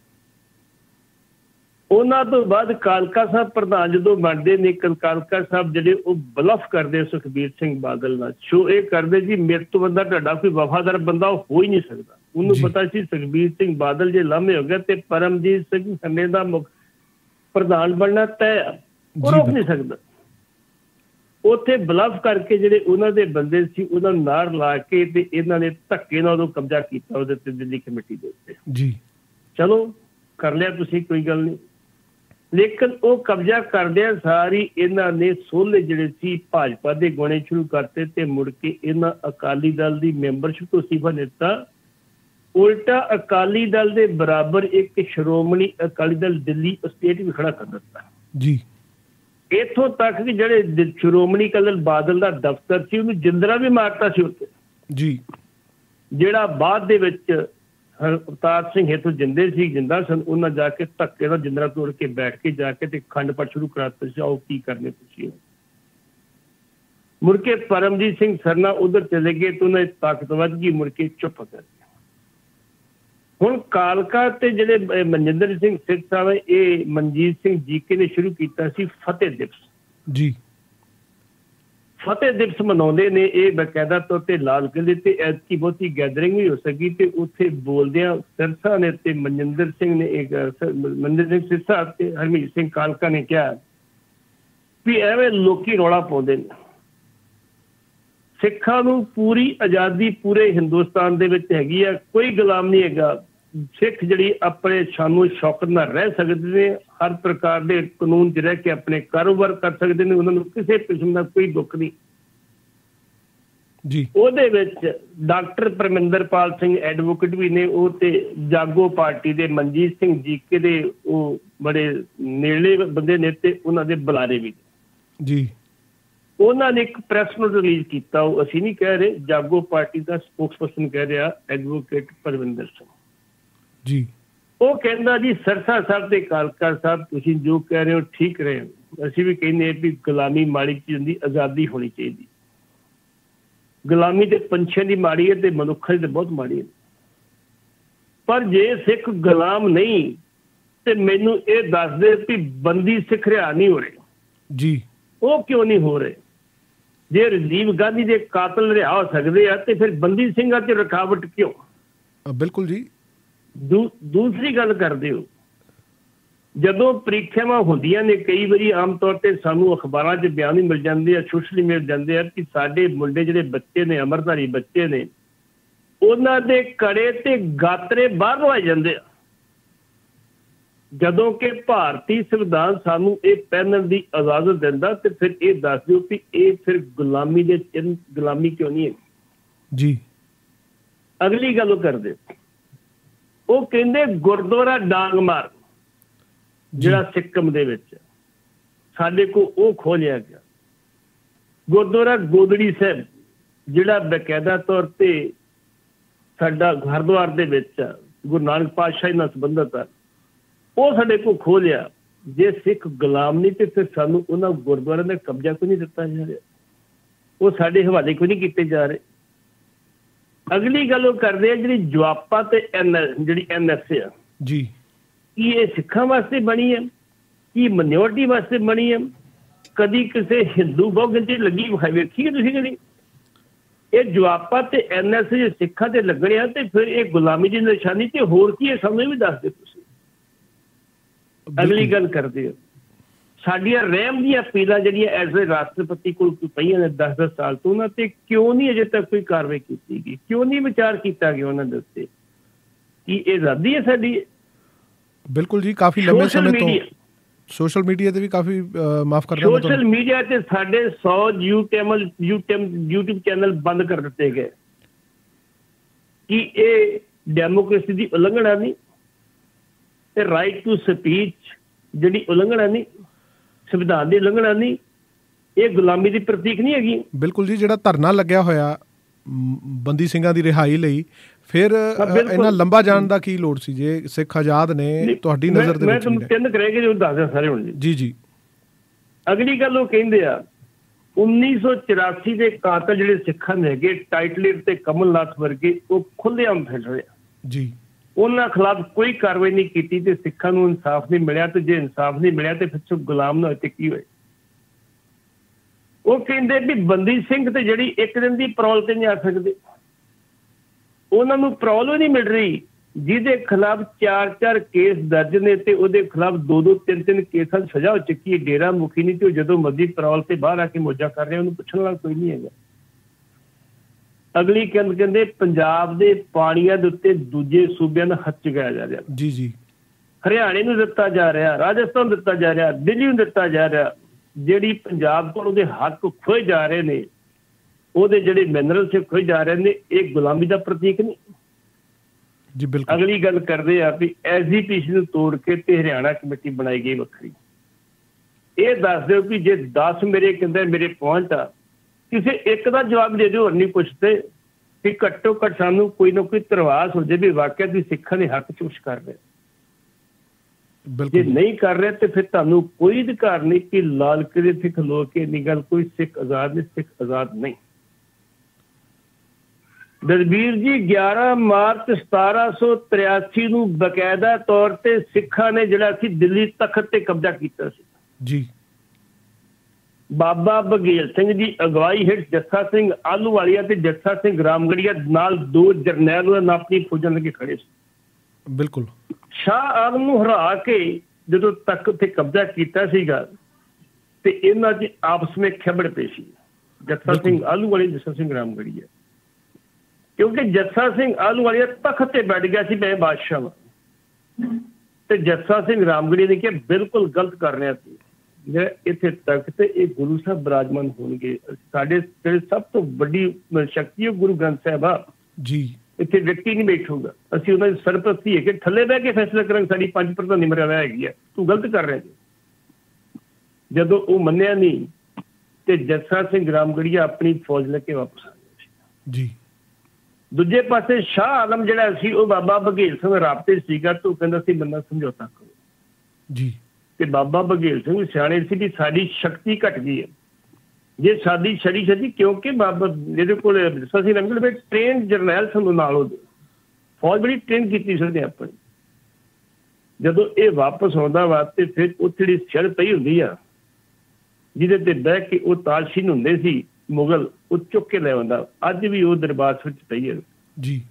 ਉਹਨਾਂ ਤੋਂ ਬਾਅਦ ਕਾਲਕਾ ਸਾਹਿਬ ਪ੍ਰਧਾਨ ਜਦੋਂ ਬਣਦੇ ਨੇ, ਕਾਲਕਾ ਸਾਹਿਬ ਜਿਹੜੇ ਉਹ ਬਲਫ ਕਰਦੇ ਸੁਖਬੀਰ ਸਿੰਘ ਬਾਦਲ ਨਾਲ, ਸ਼ੋ ਇਹ ਕਰਦੇ ਜੀ ਮੇਰੇ ਤੋਂ ਬੰਦਾ ਤੁਹਾਡਾ ਕੋਈ ਵਫਾਦਾਰ ਬੰਦਾ ਹੋ ਹੀ ਨਹੀਂ ਸਕਦਾ। ਉਹਨੂੰ ਪਤਾ ਸੀ ਸੁਖਬੀਰ ਸਿੰਘ ਬਾਦਲ ਜੇ ਲਾਮੇ ਹੋ ਗਏ ਤੇ ਪਰਮਜੀਤ ਸਿੰਘ ਖੰਨੇ ਦਾ ਮੁੱਖ ਪ੍ਰਧਾਨ ਬਣਨਾ ਤੈਅ, ਉਹ ਰੋਕ ਨਹੀਂ ਸਕਦਾ। ਉੱਥੇ ਬਲਫ ਕਰਕੇ ਜਿਹੜੇ ਉਹਨਾਂ ਦੇ ਬੰਦੇ ਸੀ ਉਹਨਾਂ ਨੂੰ ਨਾਰ ਲਾ ਕੇ ਤੇ ਇਹਨਾਂ ਨੇ ਧੱਕੇ ਨਾਲ ਉਦੋਂ ਕਬਜ਼ਾ ਕੀਤਾ ਉਹਦੇ ਤੇ ਦਿੱਲੀ ਕਮੇਟੀ ਦੇ ਉੱਤੇ ਜੀ। ਚਲੋ ਕਰ ਲਿਆ ਤੁਸੀਂ, ਕੋਈ ਗੱਲ ਨਹੀਂ। ਲੇਕਿਨ ਉਹ ਕਬਜ਼ਾ ਕਰਦਿਆਂ ਸਾਰੀ ਇਹਨਾਂ ਨੇ ਸੋਲੇ ਜਿਹੜੇ ਸੀ ਭਾਜਪਾ ਦੇ ਗਾਉਣੇ ਸ਼ੁਰੂ ਕਰਤੇ ਤੇ ਮੁੜ ਕੇ ਇਹਨਾਂ ਅਕਾਲੀ ਦਲ ਦੀ ਮੈਂਬਰਸ਼ਿਪ ਤੋਂ ਅਸਤੀਫਾ ਦਿੱਤਾ। ਉਲਟਾ ਅਕਾਲੀ ਦਲ ਦੇ ਬਰਾਬਰ ਇੱਕ ਸ਼੍ਰੋਮਣੀ ਅਕਾਲੀ ਦਲ ਦਿੱਲੀ ਸਟੇਟ ਵੀ ਖੜਾ ਕਰ ਦਿੱਤਾ ਜੀ। ਇੱਥੋਂ ਤੱਕ ਕਿ ਜਿਹੜੇ ਸ਼੍ਰੋਮਣੀ ਅਕਾਲੀ ਦਲ ਬਾਦਲ ਦਾ ਦਫ਼ਤਰ ਸੀ ਉਹਨੂੰ ਜਿੰਦਰਾ ਵੀ ਮਾਰਤਾ ਸੀ ਉੱਥੇ ਜੀ, ਜਿਹੜਾ ਬਾਅਦ ਦੇ ਵਿੱਚ ਅਵਤਾਰ ਸਿੰਘ ਇੱਥੋਂ ਜਿੰਦੇ ਸੀ, ਜਿੰਦਾ ਸਨ, ਉਹਨਾਂ ਜਾ ਕੇ ਧੱਕੇ ਨਾਲ ਜਿੰਦਰਾ ਤੋੜ ਕੇ ਬੈਠ ਕੇ ਜਾ ਕੇ ਤੇ ਖੰਡ ਪਾਠ ਸ਼ੁਰੂ ਕਰਾ ਦਿੱਤਾ ਸੀ, ਆਓ ਕੀ ਕਰਨੇ ਤੁਸੀਂ। ਮੁੜ ਕੇ ਪਰਮਜੀਤ ਸਿੰਘ ਸਰਨਾ ਉਧਰ ਚਲੇ ਗਏ ਤੇ ਉਹਨਾਂ ਦੀ ਤਾਕਤ ਵੱਧ ਗਈ, ਮੁੜ ਕੇ ਚੁੱਪ ਕਰ ਗਏ। ਹੁਣ ਕਾਲਕਾ ਤੇ ਜਿਹੜੇ ਮਨਜਿੰਦਰ ਸਿੰਘ ਸਿੱਧ ਸਾਹਿਬ, ਇਹ ਮਨਜੀਤ ਸਿੰਘ ਜੀਕੇ ਨੇ ਸ਼ੁਰੂ ਕੀਤਾ ਸੀ ਫਤਿਹ ਦਿਵਸ ਜੀ। ਫਤਿਹ ਦਿਵਸ ਮਨਾਉਂਦੇ ਨੇ ਇਹ ਬਕਾਇਦਾ ਤੌਰ ਤੇ ਲਾਲ ਕਿਲ੍ਹੇ ਤੇ, ਐਤਕੀ ਬਹੁਤੀ ਗੈਦਰਿੰਗ ਵੀ ਹੋ ਸਕੀ ਤੇ ਉੱਥੇ ਬੋਲਦਿਆਂ ਸਿਰਸਾ ਨੇ ਤੇ ਮਨਜਿੰਦਰ ਸਿੰਘ ਨੇ, ਇੱਕ ਮਨਜਿੰਦਰ ਸਿੰਘ ਸਿਰਸਾ ਤੇ ਹਰਮੀਤ ਸਿੰਘ ਕਾਲਕਾ ਨੇ ਕਿਹਾ ਵੀ ਐਵੇਂ ਲੋਕੀ ਰੌਲਾ ਪਾਉਂਦੇ ਨੇ, ਸਿੱਖਾਂ ਨੂੰ ਪੂਰੀ ਆਜ਼ਾਦੀ ਪੂਰੇ ਹਿੰਦੁਸਤਾਨ ਦੇ ਵਿੱਚ ਹੈਗੀ ਆ, ਕੋਈ ਗੁਲਾਮ ਨਹੀਂ ਹੈਗਾ। ਸਿੱਖ ਜਿਹੜੀ ਆਪਣੇ ਸ਼ਾਨੋ ਸ਼ੌਕਤ ਨਾਲ ਰਹਿ ਸਕਦੇ ਨੇ, ਹਰ ਪ੍ਰਕਾਰ ਦੇ ਕਾਨੂੰਨ 'ਚ ਰਹਿ ਕੇ ਆਪਣੇ ਕਾਰੋਬਾਰ ਕਰ ਸਕਦੇ ਨੇ, ਉਹਨਾਂ ਨੂੰ ਕਿਸੇ ਕਿਸਮ ਦਾ ਕੋਈ ਦੁੱਖ ਨਹੀਂ ਜੀ। ਉਹਦੇ ਵਿੱਚ ਡਾਕਟਰ ਪਰਮਿੰਦਰਪਾਲ ਸਿੰਘ ਐਡਵੋਕੇਟ ਵੀ ਨੇ, ਉਹ ਤੇ ਜਾਗੋ ਪਾਰਟੀ ਦੇ ਮਨਜੀਤ ਸਿੰਘ ਜੀਕੇ ਦੇ ਉਹ ਬੜੇ ਨੇੜੇ ਬੰਦੇ ਨੇ ਤੇ ਉਹਨਾਂ ਦੇ ਬੁਲਾਰੇ ਵੀ ਜੀ। ਉਹਨਾਂ ਨੇ ਇੱਕ ਪ੍ਰੈਸ ਨੋਟ ਰਿਲੀਜ਼ ਕੀਤਾ, ਉਹ ਅਸੀਂ ਨਹੀਂ ਕਹਿ ਰਹੇ, ਜਾਗੋ ਪਾਰਟੀ ਦਾ ਸਪੋਕਸਪਰਸਨ ਕਹਿ ਰਿਹਾ ਐਡਵੋਕੇਟ ਪਰਵਿੰਦਰ ਸਿੰਘ ਜੀ। ਉਹ ਕਹਿੰਦਾ ਜੀ ਸਰਸਾ ਸਾਹਿਬ ਤੇ ਕਾਲਕਾ ਸਾਹਿਬ ਤੁਸੀਂ ਜੋ ਕਹਿ ਰਹੇ ਹੋ ਠੀਕ ਰਹੇ ਹੋ, ਅਸੀਂ ਵੀ ਕਹਿੰਦੇ ਵੀ ਗੁਲਾਮੀ ਮਾੜੀ ਚੀਜ਼ ਹੁੰਦੀ, ਆਜ਼ਾਦੀ ਹੋਣੀ ਚਾਹੀਦੀ। ਗੁਲਾਮੀ ਤੇ ਪੰਛੀਆਂ ਦੀ ਮਾੜੀ ਹੈ ਤੇ ਮਨੁੱਖਾਂ ਦੀ ਬਹੁਤ ਮਾੜੀ ਹੈ, ਪਰ ਜੇ ਸਿੱਖ ਗੁਲਾਮ ਨਹੀਂ ਤੇ ਮੈਨੂੰ ਇਹ ਦੱਸ ਦੇ ਵੀ ਬੰਦੀ ਸਿੱਖ ਰਿਹਾ ਨਹੀਂ ਹੋ ਰਹੇ ਜੀ। ਉਹ ਕਿਉਂ ਨਹੀਂ ਹੋ ਰਹੇ? ਜੇ ਰਾਜੀਵ ਗਾਂਧੀ ਦੇ ਕਾਤਲ ਰਿਹਾ ਹੋ ਸਕਦੇ ਆ ਤੇ ਫਿਰ ਬੰਦੀ ਸਿੰਘਾਂ 'ਚ ਰੁਕਾਵਟ ਕਿਉਂ? ਬਿਲਕੁਲ ਜੀ। ਦੂ ਦੂਸਰੀ ਗੱਲ ਕਰਦੇ ਹੋ, ਜਦੋਂ ਪ੍ਰੀਖਿਆਵਾਂ ਹੁੰਦੀਆਂ ਨੇ ਕਈ ਵਾਰੀ ਆਮ ਤੌਰ ਤੇ ਸਾਨੂੰ ਅਖਬਾਰਾਂ 'ਚ ਬਿਆਨ ਵੀ ਮਿਲ ਜਾਂਦੇ ਆ, ਸੋਸ਼ਲ ਮਿਲ ਜਾਂਦੇ ਆ ਕਿ ਸਾਡੇ ਮੁੰਡੇ ਜਿਹੜੇ ਬੱਚੇ ਨੇ, ਅਮਰਧਾਰੀ ਬੱਚੇ ਨੇ, ਉਹਨਾਂ ਦੇ ਕੜੇ ਤੇ ਗਾਤਰੇ ਬਾਹਰ ਲਵਾਏ ਜਾਂਦੇ ਆ, ਜਦੋਂ ਕਿ ਭਾਰਤੀ ਸੰਵਿਧਾਨ ਸਾਨੂੰ ਇਹ ਪਹਿਨਣ ਦੀ ਇਜਾਜ਼ਤ ਦਿੰਦਾ। ਤੇ ਫਿਰ ਇਹ ਦੱਸ ਦਿਓ ਕਿ ਇਹ ਫਿਰ ਗੁਲਾਮੀ ਦੇ ਚਿੰਨ੍ਹ, ਗੁਲਾਮੀ ਕਿਉਂ ਨਹੀਂ ਹੈ ਜੀ। ਅਗਲੀ ਗੱਲ ਉਹ ਕਰਦੇ, ਉਹ ਕਹਿੰਦੇ ਗੁਰਦੁਆਰਾ ਡਾਂਗਮਾਰ ਜਿਹੜਾ ਸਿੱਕਮ ਦੇ ਵਿੱਚ ਸਾਡੇ ਕੋਲ ਉਹ ਖੋਲਿਆ ਗਿਆ, ਗੁਰਦੁਆਰਾ ਗੋਦੜੀ ਸਾਹਿਬ ਜਿਹੜਾ ਬਕਾਇਦਾ ਤੌਰ ਤੇ ਸਾਡਾ ਹਰਿਦੁਆਰ ਦੇ ਵਿੱਚ ਗੁਰੂ ਨਾਨਕ ਪਾਤਸ਼ਾਹ ਨਾਲ ਸੰਬੰਧਿਤ ਆ, ਉਹ ਸਾਡੇ ਕੋਲ ਖੋਲਿਆ। ਜੇ ਸਿੱਖ ਗੁਲਾਮ ਨਹੀਂ ਤੇ ਫਿਰ ਸਾਨੂੰ ਉਹਨਾਂ ਗੁਰਦੁਆਰਿਆਂ ਦਾ ਕਬਜ਼ਾ ਕਿਉਂ ਨਹੀਂ ਦਿੱਤਾ ਜਾ ਰਿਹਾ, ਉਹ ਸਾਡੇ ਹਵਾਲੇ ਕਿਉਂ ਨਹੀਂ ਕੀਤੇ ਜਾ ਰਹੇ? ਅਗਲੀ ਗੱਲ ਉਹ ਕਰਦੇ ਆ ਜਿਹੜੀ ਜਵਾਪਾ ਤੇ ਐਨ ਜਿਹੜੀ ਐਨ ਐਸ ਆ ਜੀ, ਕੀ ਇਹ ਸਿੱਖਾਂ ਵਾਸਤੇ ਬਣੀ ਹੈ, ਕੀ ਮਨਿਓਰਟੀ ਵਾਸਤੇ ਬਣੀ ਹੈ? ਕਦੀ ਕਿਸੇ ਹਿੰਦੂ ਬਹੁਗਿਣਤੀ ਲੱਗੀ ਵੇਖੀ ਹੈ ਤੁਸੀਂ ਕਦੀ? ਇਹ ਜਵਾਪਾ ਤੇ ਐਨ ਐਸ ਜੇ ਸਿੱਖਾਂ ਤੇ ਲੱਗਣੇ ਆ ਤੇ ਫਿਰ ਇਹ ਗੁਲਾਮੀ ਦੀ ਨਿਸ਼ਾਨੀ ਤੇ ਹੋਰ ਕੀ ਹੈ, ਸਾਨੂੰ ਵੀ ਦੱਸ ਦਿਓ ਤੁਸੀਂ। ਅਗਲੀ ਗੱਲ ਕਰਦੇ ਹੋ, ਸਾਡੀਆਂ ਰਹਿਮ ਦੀਆਂ ਅਪੀਲਾਂ ਜਿਹੜੀਆਂ ਐਜ਼ ਏ ਰਾਸ਼ਟਰਪਤੀ ਕੋਲ ਪਈਆਂ ਨੇ ਦਸ ਦਸ ਸਾਲ ਤੋਂ, ਉਹਨਾਂ ਤੇ ਕਿਉਂ ਨਹੀਂ ਅਜੇ ਤੱਕ ਕੋਈ ਕਾਰਵਾਈ ਕੀਤੀ ਗਈ? ਕਿਉਂ ਨਹੀਂ ਵਿਚਾਰ ਕੀਤਾ ਗਿਆ ਉਹਨਾਂ ਦੇ ਉੱਤੇ? ਕੀ ਇਹ ਆਜ਼ਾਦੀ ਹੈ ਸਾਡੀ? ਬਿਲਕੁਲ ਜੀ, ਕਾਫੀ ਲੰਬੇ ਸਮੇਂ ਤੋਂ ਸੋਸ਼ਲ ਮੀਡੀਆ ਤੇ ਵੀ ਕਾਫੀ ਮਾਫ ਕਰਦਾ ਸੋਸ਼ਲ ਮੀਡੀਆ ਤੇ ਸਾਡੇ ਸੌ ਯੂਟਿਊਬ ਚੈਨਲ ਬੰਦ ਕਰ ਦਿੱਤੇ ਗਏ। ਕੀ ਇਹ ਡੈਮੋਕ੍ਰੇਸੀ ਦੀ ਉਲੰਘਣਾ ਨਹੀਂ? ਤੇ ਰਾਈਟ ਟੂ ਸਪੀਚ ਜਿਹੜੀ ਉਲੰਘਣਾ ਨਹੀਂ, ਸੰਵਿਧਾਨ ਦੀ ਉਲੰਘਣਾ ਨਹੀਂ? ਇਹ ਗੁਲਾਮੀ ਦੀ ਪ੍ਰਤੀਕ ਨਹੀਂ ਹੈਗੀ? ਬਿਲਕੁਲ ਜੀ, ਜਿਹੜਾ ਧਰਨਾ ਲੱਗਿਆ ਹੋਇਆ ਬੰਦੀ ਸਿੰਘਾਂ ਦੀ ਰਿਹਾਈ ਲਈ, ਫਿਰ ਇਹਨਾਂ ਲੰਬਾ ਜਾਣ ਦਾ ਕੀ ਲੋੜ ਸੀ ਜੇ ਸਿੱਖ ਆਜ਼ਾਦ ਨੇ ਤੁਹਾਡੀ ਨਜ਼ਰ ਦੇ ਵਿੱਚ? ਮੈਂ ਤੁਹਾਨੂੰ ਤਿੰਨ ਕਰੇਗੇ ਜੋ ਦੱਸਦਾ ਸਾਰੇ ਹੁਣ ਜੀ। ਜੀ ਅਗਲੀ ਗੱਲ ਉਹ ਕਹਿੰਦੇ ਆ ਉੱਨੀ ਸੌ ਚੁਰਾਸੀ ਦੇ ਕਾਤਲ ਜਿਹੜੇ ਸਿੱਖਾਂ ਦੇ ਹੈਗੇ ਟਾਈਟਲਰ ਤੇ ਕਮਲਨਾਥ ਵਰਗੇ, ਉਹ ਖੁੱਲ੍ਹੇਆਮ ਫਿਰ ਰਹੇ ਜੀ। ਉਹਨਾਂ ਖਿਲਾਫ ਕੋਈ ਕਾਰਵਾਈ ਨਹੀਂ ਕੀਤੀ ਤੇ ਸਿੱਖਾਂ ਨੂੰ ਇਨਸਾਫ ਨਹੀਂ ਮਿਲਿਆ। ਤੇ ਜੇ ਇਨਸਾਫ ਨਹੀਂ ਮਿਲਿਆ ਤੇ ਫਿਰ ਗੁਲਾਮ ਨਾ ਹੋਏ ਤੇ ਕੀ ਹੋਏ? ਉਹ ਕਹਿੰਦੇ ਵੀ ਬੰਦੀ ਸਿੰਘ ਤੇ ਜਿਹੜੀ ਇੱਕ ਦਿਨ ਦੀ ਪੈਰੋਲ ਤੇ ਨਹੀਂ ਆ ਸਕਦੇ, ਉਹਨਾਂ ਨੂੰ ਪੈਰੋਲ ਵੀ ਨਹੀਂ ਮਿਲ ਰਹੀ। ਜਿਹਦੇ ਖਿਲਾਫ ਚਾਰ ਚਾਰ ਕੇਸ ਦਰਜ ਨੇ ਤੇ ਉਹਦੇ ਖਿਲਾਫ ਦੋ ਦੋ ਤਿੰਨ ਤਿੰਨ ਕੇਸਾਂ ਸਜ਼ਾ ਹੋ ਚੁੱਕੀ ਹੈ। ਡੇਰਾ ਮੁਖੀ ਨਹੀਂ ਤੇ ਉਹ ਜਦੋਂ ਮਰਜ਼ੀ ਪੈਰੋਲ ਤੇ ਬਾਹਰ ਆ ਕੇ ਮੌਜਾਂ ਕਰ ਰਿਹਾ, ਉਹਨੂੰ ਪੁੱਛਣ ਵਾਲਾ ਕੋਈ ਨਹੀਂ ਹੈਗਾ। ਅਗਲੀ ਗੱਲ ਕਹਿੰਦੇ ਪੰਜਾਬ ਦੇ ਪਾਣੀਆਂ ਦੇ ਉੱਤੇ ਦੂਜੇ ਸੂਬਿਆਂ ਦਾ ਹੱਥ ਚੁਕਾਇਆ ਜਾ ਰਿਹਾ। ਜੀ ਜੀ। ਹਰਿਆਣੇ ਨੂੰ ਦਿੱਤਾ ਜਾ ਰਿਹਾ, ਰਾਜਸਥਾਨ ਨੂੰ ਦਿੱਤਾ ਜਾ ਰਿਹਾ, ਦਿੱਲੀ ਨੂੰ ਦਿੱਤਾ ਜਾ ਰਿਹਾ। ਜਿਹੜੀ ਪੰਜਾਬ ਕੋਲ ਉਹਦੇ ਹੱਕ ਖੋਏ ਜਾ ਰਹੇ ਨੇ, ਉਹਦੇ ਜਿਹੜੇ ਮਿਨਰਲ ਸੇ ਖੋਏ ਜਾ ਰਹੇ ਨੇ, ਇਹ ਗੁਲਾਮੀ ਦਾ ਪ੍ਰਤੀਕ ਨਹੀਂ ਜੀ? ਬਿਲਕੁਲ। ਅਗਲੀ ਗੱਲ ਕਰਦੇ ਆ ਵੀ ਐਸਜੀਪੀਸੀ ਨੂੰ ਤੋੜ ਕੇ ਤੇ ਹਰਿਆਣਾ ਕਮੇਟੀ ਬਣਾਈ ਗਈ ਵੱਖਰੀ। ਇਹ ਦੱਸ ਦਿਓ ਕਿ ਜੇ ਦਸ ਮੇਰੇ ਕਹਿੰਦੇ ਮੇਰੇ ਪਹੁੰਚ ਆ, ਕਿਸੇ ਇੱਕ ਦਾ ਜਵਾਬ ਦੇ ਦਿਓ, ਹੋਰ ਨਹੀਂ ਪੁੱਛਦੇ ਕਿ ਘੱਟੋ ਘੱਟ ਸਾਨੂੰ ਕੋਈ ਨਾ ਕੋਈ ਧਰਵਾਸ ਹੋ ਜਾਏ ਵੀ ਵਾਕਿਆ ਤੁਸੀਂ ਸਿੱਖਾਂ ਦੇ ਹੱਕ ਚ ਕੁਛ ਕਰ ਰਹੇ। ਜੇ ਨਹੀਂ ਕਰ ਰਹੇ ਤੇ ਫਿਰ ਤੁਹਾਨੂੰ ਕੋਈ ਅਧਿਕਾਰ ਨਹੀਂ ਕਿ ਲਾਲ ਕਿਲੇ ਤੇ ਖਲੋ ਕੇ ਇੰਨੀ ਗੱਲ ਕੋਈ ਸਿੱਖ ਆਜ਼ਾਦ ਨਹੀਂ, ਸਿੱਖ ਆਜ਼ਾਦ ਨਹੀਂ। ਦਲਬੀਰ ਜੀ, ਗਿਆਰਾਂ ਮਾਰਚ ਸਤਾਰਾਂ ਸੌ ਤਰਿਆਸੀ ਨੂੰ ਬਕਾਇਦਾ ਤੌਰ ਤੇ ਸਿੱਖਾਂ ਨੇ ਜਿਹੜਾ ਸੀ ਦਿੱਲੀ ਤਖਤ ਤੇ ਕਬਜ਼ਾ ਕੀਤਾ ਸੀ ਜੀ। ਬਾਬਾ ਬਘੇਲ ਸਿੰਘ ਦੀ ਅਗਵਾਈ ਹੇਠ ਜੱਸਾ ਸਿੰਘ ਆਹਲੂਵਾਲੀਆ ਤੇ ਜੱਸਾ ਸਿੰਘ ਰਾਮਗੜੀਆ ਨਾਲ ਦੋ ਜਰਨੈਲ ਉਹਨਾਂ ਆਪਣੀ ਫੌਜਾਂ ਲੱਗੇ ਖੜੇ ਸੀ। ਬਿਲਕੁਲ। ਸ਼ਾਹ ਆਲਮ ਨੂੰ ਹਰਾ ਕੇ ਜਦੋਂ ਤੱਕ ਤੇ ਕਬਜ਼ਾ ਕੀਤਾ ਸੀਗਾ ਤੇ ਇਹਨਾਂ ਦੀ ਆਪਸ ਵਿੱਚ ਖਿਬੜ ਪਈ ਸੀ, ਜੱਸਾ ਸਿੰਘ ਆਹਲੂਵਾਲੀਆ, ਜੱਸਾ ਸਿੰਘ ਰਾਮਗੜੀਆ। ਕਿਉਂਕਿ ਜੱਸਾ ਸਿੰਘ ਆਹਲੂਵਾਲੀਆ ਤਖਤ ਤੇ ਬੈਠ ਗਿਆ ਸੀ, ਮੈਂ ਬਾਦਸ਼ਾਹ ਵਾਂ, ਤੇ ਜੱਸਾ ਸਿੰਘ ਰਾਮਗੜੀਆ ਨੇ ਕਿਹਾ ਬਿਲਕੁਲ ਗਲਤ ਕਰ ਰਿਹਾ ਸੀ, ਇੱਥੇ ਤਖਤ ਤੇ ਇਹ ਗੁਰੂ ਸਾਹਿਬ ਬਿਰਾਜਮਾਨ ਹੋਣਗੇ, ਸਾਡੇ ਜਿਹੜੇ ਸਭ ਤੋਂ ਵੱਡੀ ਸ਼ਕਤੀ ਹੈ ਗੁਰੂ ਗ੍ਰੰਥ ਸਾਹਿਬ ਆ ਜੀ, ਇੱਥੇ ਵਿਅਕਤੀ ਨਹੀਂ ਬੈਠੂਗਾ, ਅਸੀਂ ਉਹਨਾਂ ਦੀ ਸਰਪ੍ਰਸਤੀ ਹੈ ਕਿ ਥੱਲੇ ਬਹਿ ਕੇ ਫੈਸਲਾ ਕਰਾਂਗੇ, ਸਾਡੀ ਪੰਜ ਪ੍ਰਧਾਨੀ ਮਰਿਆਦਾ ਹੈਗੀ ਆ, ਤੂੰ ਗਲਤ ਕਰ ਰਿਹਾ ਜੀ। ਜਦੋਂ ਉਹ ਮੰਨਿਆ ਨਹੀਂ ਤੇ ਜੱਸਾ ਸਿੰਘ ਰਾਮਗੜੀਆ ਆਪਣੀ ਫੌਜ ਲੈ ਕੇ ਵਾਪਸ ਆ ਗਿਆ ਜੀ। ਦੂਜੇ ਪਾਸੇ ਸ਼ਾਹ ਆਲਮ ਜਿਹੜਾ ਸੀ ਉਹ ਬਾਬਾ ਬਘੇਲ ਸਿੰਘ ਰਾਬਤੇ ਸੀਗਾ, ਤੇ ਉਹ ਕਹਿੰਦਾ ਸੀ ਬੰਦਾ ਸਮਝੌਤਾ ਕਰੋ ਜੀ। ਤੇ ਬਾਬਾ ਬਘੇਲ ਸਿੰਘ ਸਿਆਣੇ ਸੀ ਵੀ ਸਾਡੀ ਸ਼ਕਤੀ ਘਟ ਗਈ ਹੈ, ਜੇ ਸਾਡੀ ਛੜੀ ਛੜੀ ਕਿਉਂਕਿ ਬਾਬਾ ਜਿਹਦੇ ਕੋਲ ਜੱਸਾ ਸਿੰਘ ਰਾਮਗੜੀਆ ਟ੍ਰੇਨ ਜਰਨੈਲ ਸਾਨੂੰ ਨਾਲ ਉਹਦੇ ਫੌਜ ਬੜੀ ਟ੍ਰੇਨ ਕੀਤੀ ਸੀ ਆਪਣੀ। ਜਦੋਂ ਇਹ ਵਾਪਸ ਆਉਂਦਾ ਵਾ ਤੇ ਫਿਰ ਉੱਥੇ ਜਿਹੜੀ ਛੜ ਪਈ ਹੁੰਦੀ ਆ ਜਿਹਦੇ ਤੇ ਬਹਿ ਕੇ ਉਹ ਤਾਜਸ਼ੀਨ ਹੁੰਦੇ ਸੀ ਮੁਗਲ, ਉਹ ਚੁੱਕ ਕੇ ਲੈ ਆਉਂਦਾ, ਅੱਜ ਵੀ ਉਹ ਦਰਬਾਰ ਵਿੱਚ ਪਈ ਹੈ ਜੀ।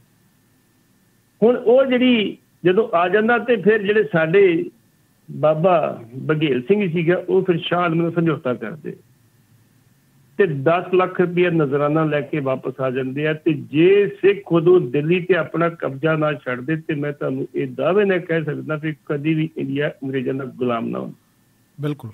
ਹੁਣ ਉਹ ਜਿਹੜੀ ਜਦੋਂ ਆ ਜਾਂਦਾ ਤੇ ਫਿਰ ਜਿਹੜੇ ਸਾਡੇ ਬਾਬਾ ਬਘੇਲ ਸਿੰਘ ਸੀਗਾ ਉਹ ਫਿਰ ਸ਼ਾਹ ਆਲਮ ਨੂੰ ਸਮਝੌਤਾ ਕਰਦੇ ਤੇ ਦਸ ਲੱਖ ਰੁਪਇਆ ਨਜ਼ਰਾਨਾ ਲੈ ਕੇ ਵਾਪਸ ਆ ਜਾਂਦੇ ਆ। ਤੇ ਜੇ ਸਿੱਖ ਉਦੋਂ ਦਿੱਲੀ ਤੇ ਆਪਣਾ ਕਬਜ਼ਾ ਨਾ ਛੱਡਦੇ ਤੇ ਮੈਂ ਤੁਹਾਨੂੰ ਇਹ ਦਾਅਵੇ ਨਾਲ ਕਹਿ ਸਕਦਾ ਵੀ ਕਦੀ ਵੀ ਇੰਡੀਆ ਅੰਗਰੇਜ਼ਾਂ ਦਾ ਗੁਲਾਮ ਨਾ ਹੁੰਦਾ। ਬਿਲਕੁਲ।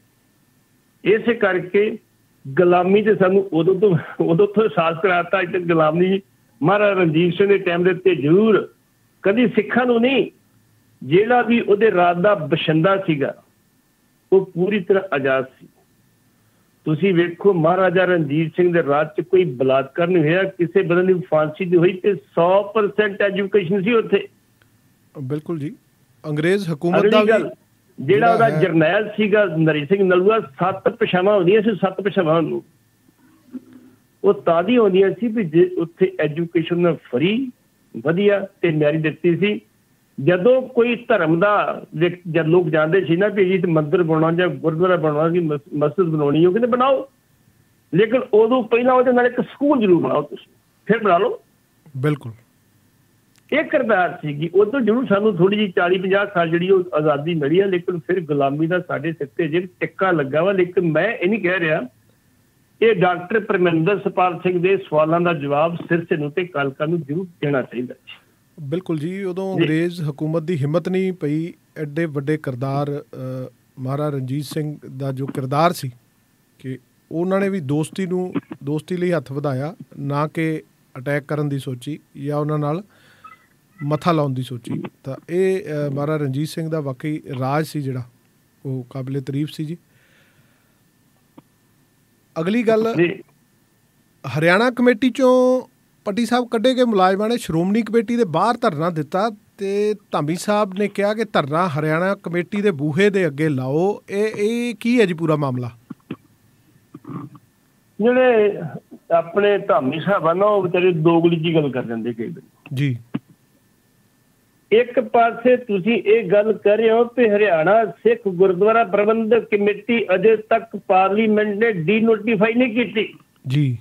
ਇਸੇ ਕਰਕੇ ਗੁਲਾਮੀ ਤੇ ਸਾਨੂੰ ਉਦੋਂ ਤੋਂ ਉਦੋਂ ਤੋਂ ਅਹਿਸਾਸ ਕਰਾਤਾ। ਇੱਥੇ ਗੁਲਾਮੀ ਮਹਾਰਾਜਾ ਰਣਜੀਤ ਸਿੰਘ ਦੇ ਟਾਈਮ ਦੇ ਉੱਤੇ ਜ਼ਰੂਰ, ਕਦੀ ਸਿੱਖਾਂ ਨੂੰ ਨਹੀਂ, ਜਿਹੜਾ ਵੀ ਉਹਦੇ ਰਾਜ ਦਾ ਬਸ਼ਿੰਦਾ ਸੀਗਾ ਉਹ ਪੂਰੀ ਤਰ੍ਹਾਂ ਆਜ਼ਾਦ ਸੀ। ਤੁਸੀਂ ਵੇਖੋ ਮਹਾਰਾਜਾ ਰਣਜੀਤ ਸਿੰਘ ਦੇ ਰਾਜ 'ਚ ਕੋਈ ਬਲਾਤਕਾਰ ਨਹੀਂ ਹੋਇਆ, ਕਿਸੇ ਬੰਦੇ ਦੀ ਫਾਂਸੀ ਦੀ ਹੋਈ ਤੇ ਸੌ ਪਰਸੈਂਟ ਐਜੂਕੇਸ਼ਨ ਸੀ ਉੱਥੇ। ਬਿਲਕੁਲ ਜੀ। ਅੰਗਰੇਜ਼ ਹਕੂਮਤ ਦਾ ਵੀ ਜਿਹੜਾ ਉਹਦਾ ਜਰਨੈਲ ਸੀਗਾ ਨਰੀ ਸਿੰਘ ਨਲੂਆ, ਸੱਤ ਭਾਸ਼ਾਵਾਂ ਹੁੰਦੀਆਂ ਸੀ, ਸੱਤ ਭਾਸ਼ਾਵਾਂ ਨੂੰ ਉਹ ਤਾਦੀ ਹੁੰਦੀਆਂ ਸੀ ਵੀ ਜੇ ਉੱਥੇ ਐਜੂਕੇਸ਼ਨ ਫਰੀ ਵਧੀਆ ਤੇ ਮਿਆਰੀ ਦਿੱਤੀ ਸੀ। ਜਦੋਂ ਕੋਈ ਧਰਮ ਦਾ ਜਦ ਲੋਕ ਜਾਂਦੇ ਸੀ ਨਾ ਵੀ ਜੀ ਮੰਦਿਰ ਬਣਾਉਣਾ ਜਾਂ ਗੁਰਦੁਆਰਾ ਬਣਾਉਣਾ ਕਿ ਮਸਜਿਦ ਬਣਾਉਣੀ, ਉਹ ਕਹਿੰਦੇ ਬਣਾਓ, ਲੇਕਿਨ ਉਦੋਂ ਪਹਿਲਾਂ ਉਹਦੇ ਨਾਲ ਇੱਕ ਸਕੂਲ ਜ਼ਰੂਰ ਬਣਾਓ, ਤੁਸੀਂ ਫਿਰ ਬਣਾ ਲਓ। ਬਿਲਕੁਲ। ਇਹ ਕਿਰਦਾਰ ਸੀਗੀ। ਉਦੋਂ ਜ਼ਰੂਰ ਸਾਨੂੰ ਥੋੜ੍ਹੀ ਜਿਹੀ ਚਾਲੀ ਪੰਜਾਹ ਸਾਲ ਜਿਹੜੀ ਉਹ ਆਜ਼ਾਦੀ ਮਿਲੀ ਹੈ, ਲੇਕਿਨ ਫਿਰ ਗੁਲਾਮੀ ਦਾ ਸਾਡੇ ਸਿਰ ਤੇ ਜੇ ਟਿੱਕਾ ਲੱਗਾ ਵਾ। ਲੇਕਿਨ ਮੈਂ ਇਹ ਨਹੀਂ ਕਹਿ ਰਿਹਾ, ਇਹ ਡਾਕਟਰ ਪਰਮਿੰਦਰ ਸਪਾਲ ਸਿੰਘ ਦੇ ਸਵਾਲਾਂ ਦਾ ਜਵਾਬ ਸਿਰਸੇ ਨੂੰ ਤੇ ਕਾਲਕਾ ਨੂੰ ਜ਼ਰੂਰ ਦੇਣਾ ਚਾਹੀਦਾ। ਬਿਲਕੁਲ ਜੀ। ਉਦੋਂ ਅੰਗਰੇਜ਼ ਹਕੂਮਤ ਦੀ ਹਿੰਮਤ ਨਹੀਂ ਪਈ ਐਡੇ ਵੱਡੇ ਕਿਰਦਾਰ ਮਹਾਰਾਜਾ ਰਣਜੀਤ ਸਿੰਘ ਦਾ ਜੋ ਕਿਰਦਾਰ ਸੀ ਕਿ ਉਹਨਾਂ ਨੇ ਵੀ ਦੋਸਤੀ ਨੂੰ ਦੋਸਤੀ ਲਈ ਹੱਥ ਵਧਾਇਆ, ਨਾ ਕਿ ਅਟੈਕ ਕਰਨ ਦੀ ਸੋਚੀ ਜਾਂ ਉਹਨਾਂ ਨਾਲ ਮੱਥਾ ਲਾਉਣ ਦੀ ਸੋਚੀ। ਤਾਂ ਇਹ ਮਹਾਰਾਜਾ ਰਣਜੀਤ ਸਿੰਘ ਦਾ ਵਾਕਈ ਰਾਜ ਸੀ ਜਿਹੜਾ ਉਹ ਕਾਬਿਲੇ ਤਾਰੀਫ ਸੀ ਜੀ। ਅਗਲੀ ਗੱਲ, ਹਰਿਆਣਾ ਕਮੇਟੀ ਚੋਂ ਪੱਟੀ ਸਾਹਿਬ ਕੱਢੇ ਗਏ ਮੁਲਾਜ਼ਮਾਂ ਨੇ ਸ਼੍ਰੋਮਣੀ ਕਮੇਟੀ ਦੇ ਬਾਹਰ ਧਰਨਾ ਦਿੱਤਾ ਤੇ ਧਾਮੀ ਸਾਹਿਬ ਨੇ ਕਿਹਾ ਕਿ ਧਰਨਾ ਹਰਿਆਣਾ ਕਮੇਟੀ ਦੇ ਬੂਹੇ ਦੇ ਅੱਗੇ ਲਾਓ। ਇਹ ਇਹ ਕੀ ਹੈ ਜੀ ਪੂਰਾ ਮਾਮਲਾ? ਜਿਹੜੇ ਆਪਣੇ ਧਾਮੀ ਸਾਹਿਬ ਆ ਨਾ, ਉਹ ਵਿਚਾਰੇ ਦੋਗਲੀ ਜੀ ਗੱਲ ਕਰ ਜਾਂਦੇ ਕਈ ਵਾਰੀ ਜੀ। ਇੱਕ ਪਾਸੇ ਤੁਸੀਂ ਇਹ ਗੱਲ ਕਰ ਰਹੇ ਹੋ ਕਿ ਹਰਿਆਣਾ ਸਿੱਖ ਗੁਰਦੁਆਰਾ ਪ੍ਰਬੰਧਕ ਕਮੇਟੀ ਅਜੇ ਤੱਕ ਪਾਰਲੀਮੈਂਟ ਨੇ ਡੀ ਨੋਟੀਫਾਈ ਨਹੀਂ ਕੀਤੀ ਜੀ,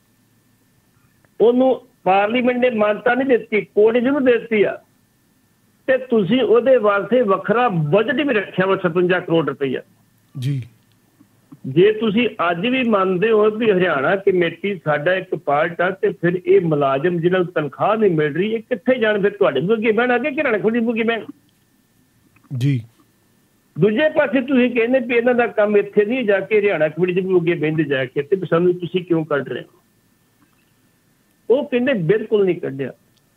ਉਹਨੂੰ ਪਾਰਲੀਮੈਂਟ ਨੇ ਮਾਨਤਾ ਨਹੀਂ ਦਿੱਤੀ, ਕੋਰਟ ਨੇ ਜਿਹਨੂੰ ਦਿੱਤੀ ਆ, ਤੇ ਤੁਸੀਂ ਉਹਦੇ ਵਾਸਤੇ ਵੱਖਰਾ ਬਜਟ ਵੀ ਰੱਖਿਆ ਵਾ ਸਤਵੰਜਾ ਕਰੋੜ ਰੁਪਈਆ ਜੀ। ਜੇ ਤੁਸੀਂ ਅੱਜ ਵੀ ਮੰਨਦੇ ਹੋ ਵੀ ਹਰਿਆਣਾ ਕਮੇਟੀ ਸਾਡਾ ਇੱਕ ਪਾਰਟ ਆ, ਤੇ ਫਿਰ ਇਹ ਮੁਲਾਜ਼ਮ ਜਿਹਨਾਂ ਨੂੰ ਤਨਖਾਹ ਨਹੀਂ ਮਿਲ ਰਹੀ, ਇਹ ਕਿੱਥੇ ਜਾਣ? ਫਿਰ ਤੁਹਾਡੇ ਅੱਗੇ ਬਹਿਣ ਅੱਗੇ ਕਿ ਹਰਿਆਣਾ ਕਮੇਟੀ ਅੱਗੇ ਬਹਿਣ ਜੀ। ਦੂਜੇ ਪਾਸੇ ਤੁਸੀਂ ਕਹਿੰਦੇ ਵੀ ਇਹਨਾਂ ਦਾ ਕੰਮ ਇੱਥੇ ਨਹੀਂ ਜਾ ਕੇ ਹਰਿਆਣਾ ਕਮੇਟੀ ਦੇ ਅੱਗੇ ਬਹਿੰਦੇ ਜਾ ਕੇ, ਤੇ ਸਾਨੂੰ ਤੁਸੀਂ ਕਿਉਂ ਕੱਢ ਰਹੇ ਹੋ? ਉਹ ਕਹਿੰਦੇ ਬਿਲਕੁਲ ਨਹੀਂ ਕੱਢਿਆ।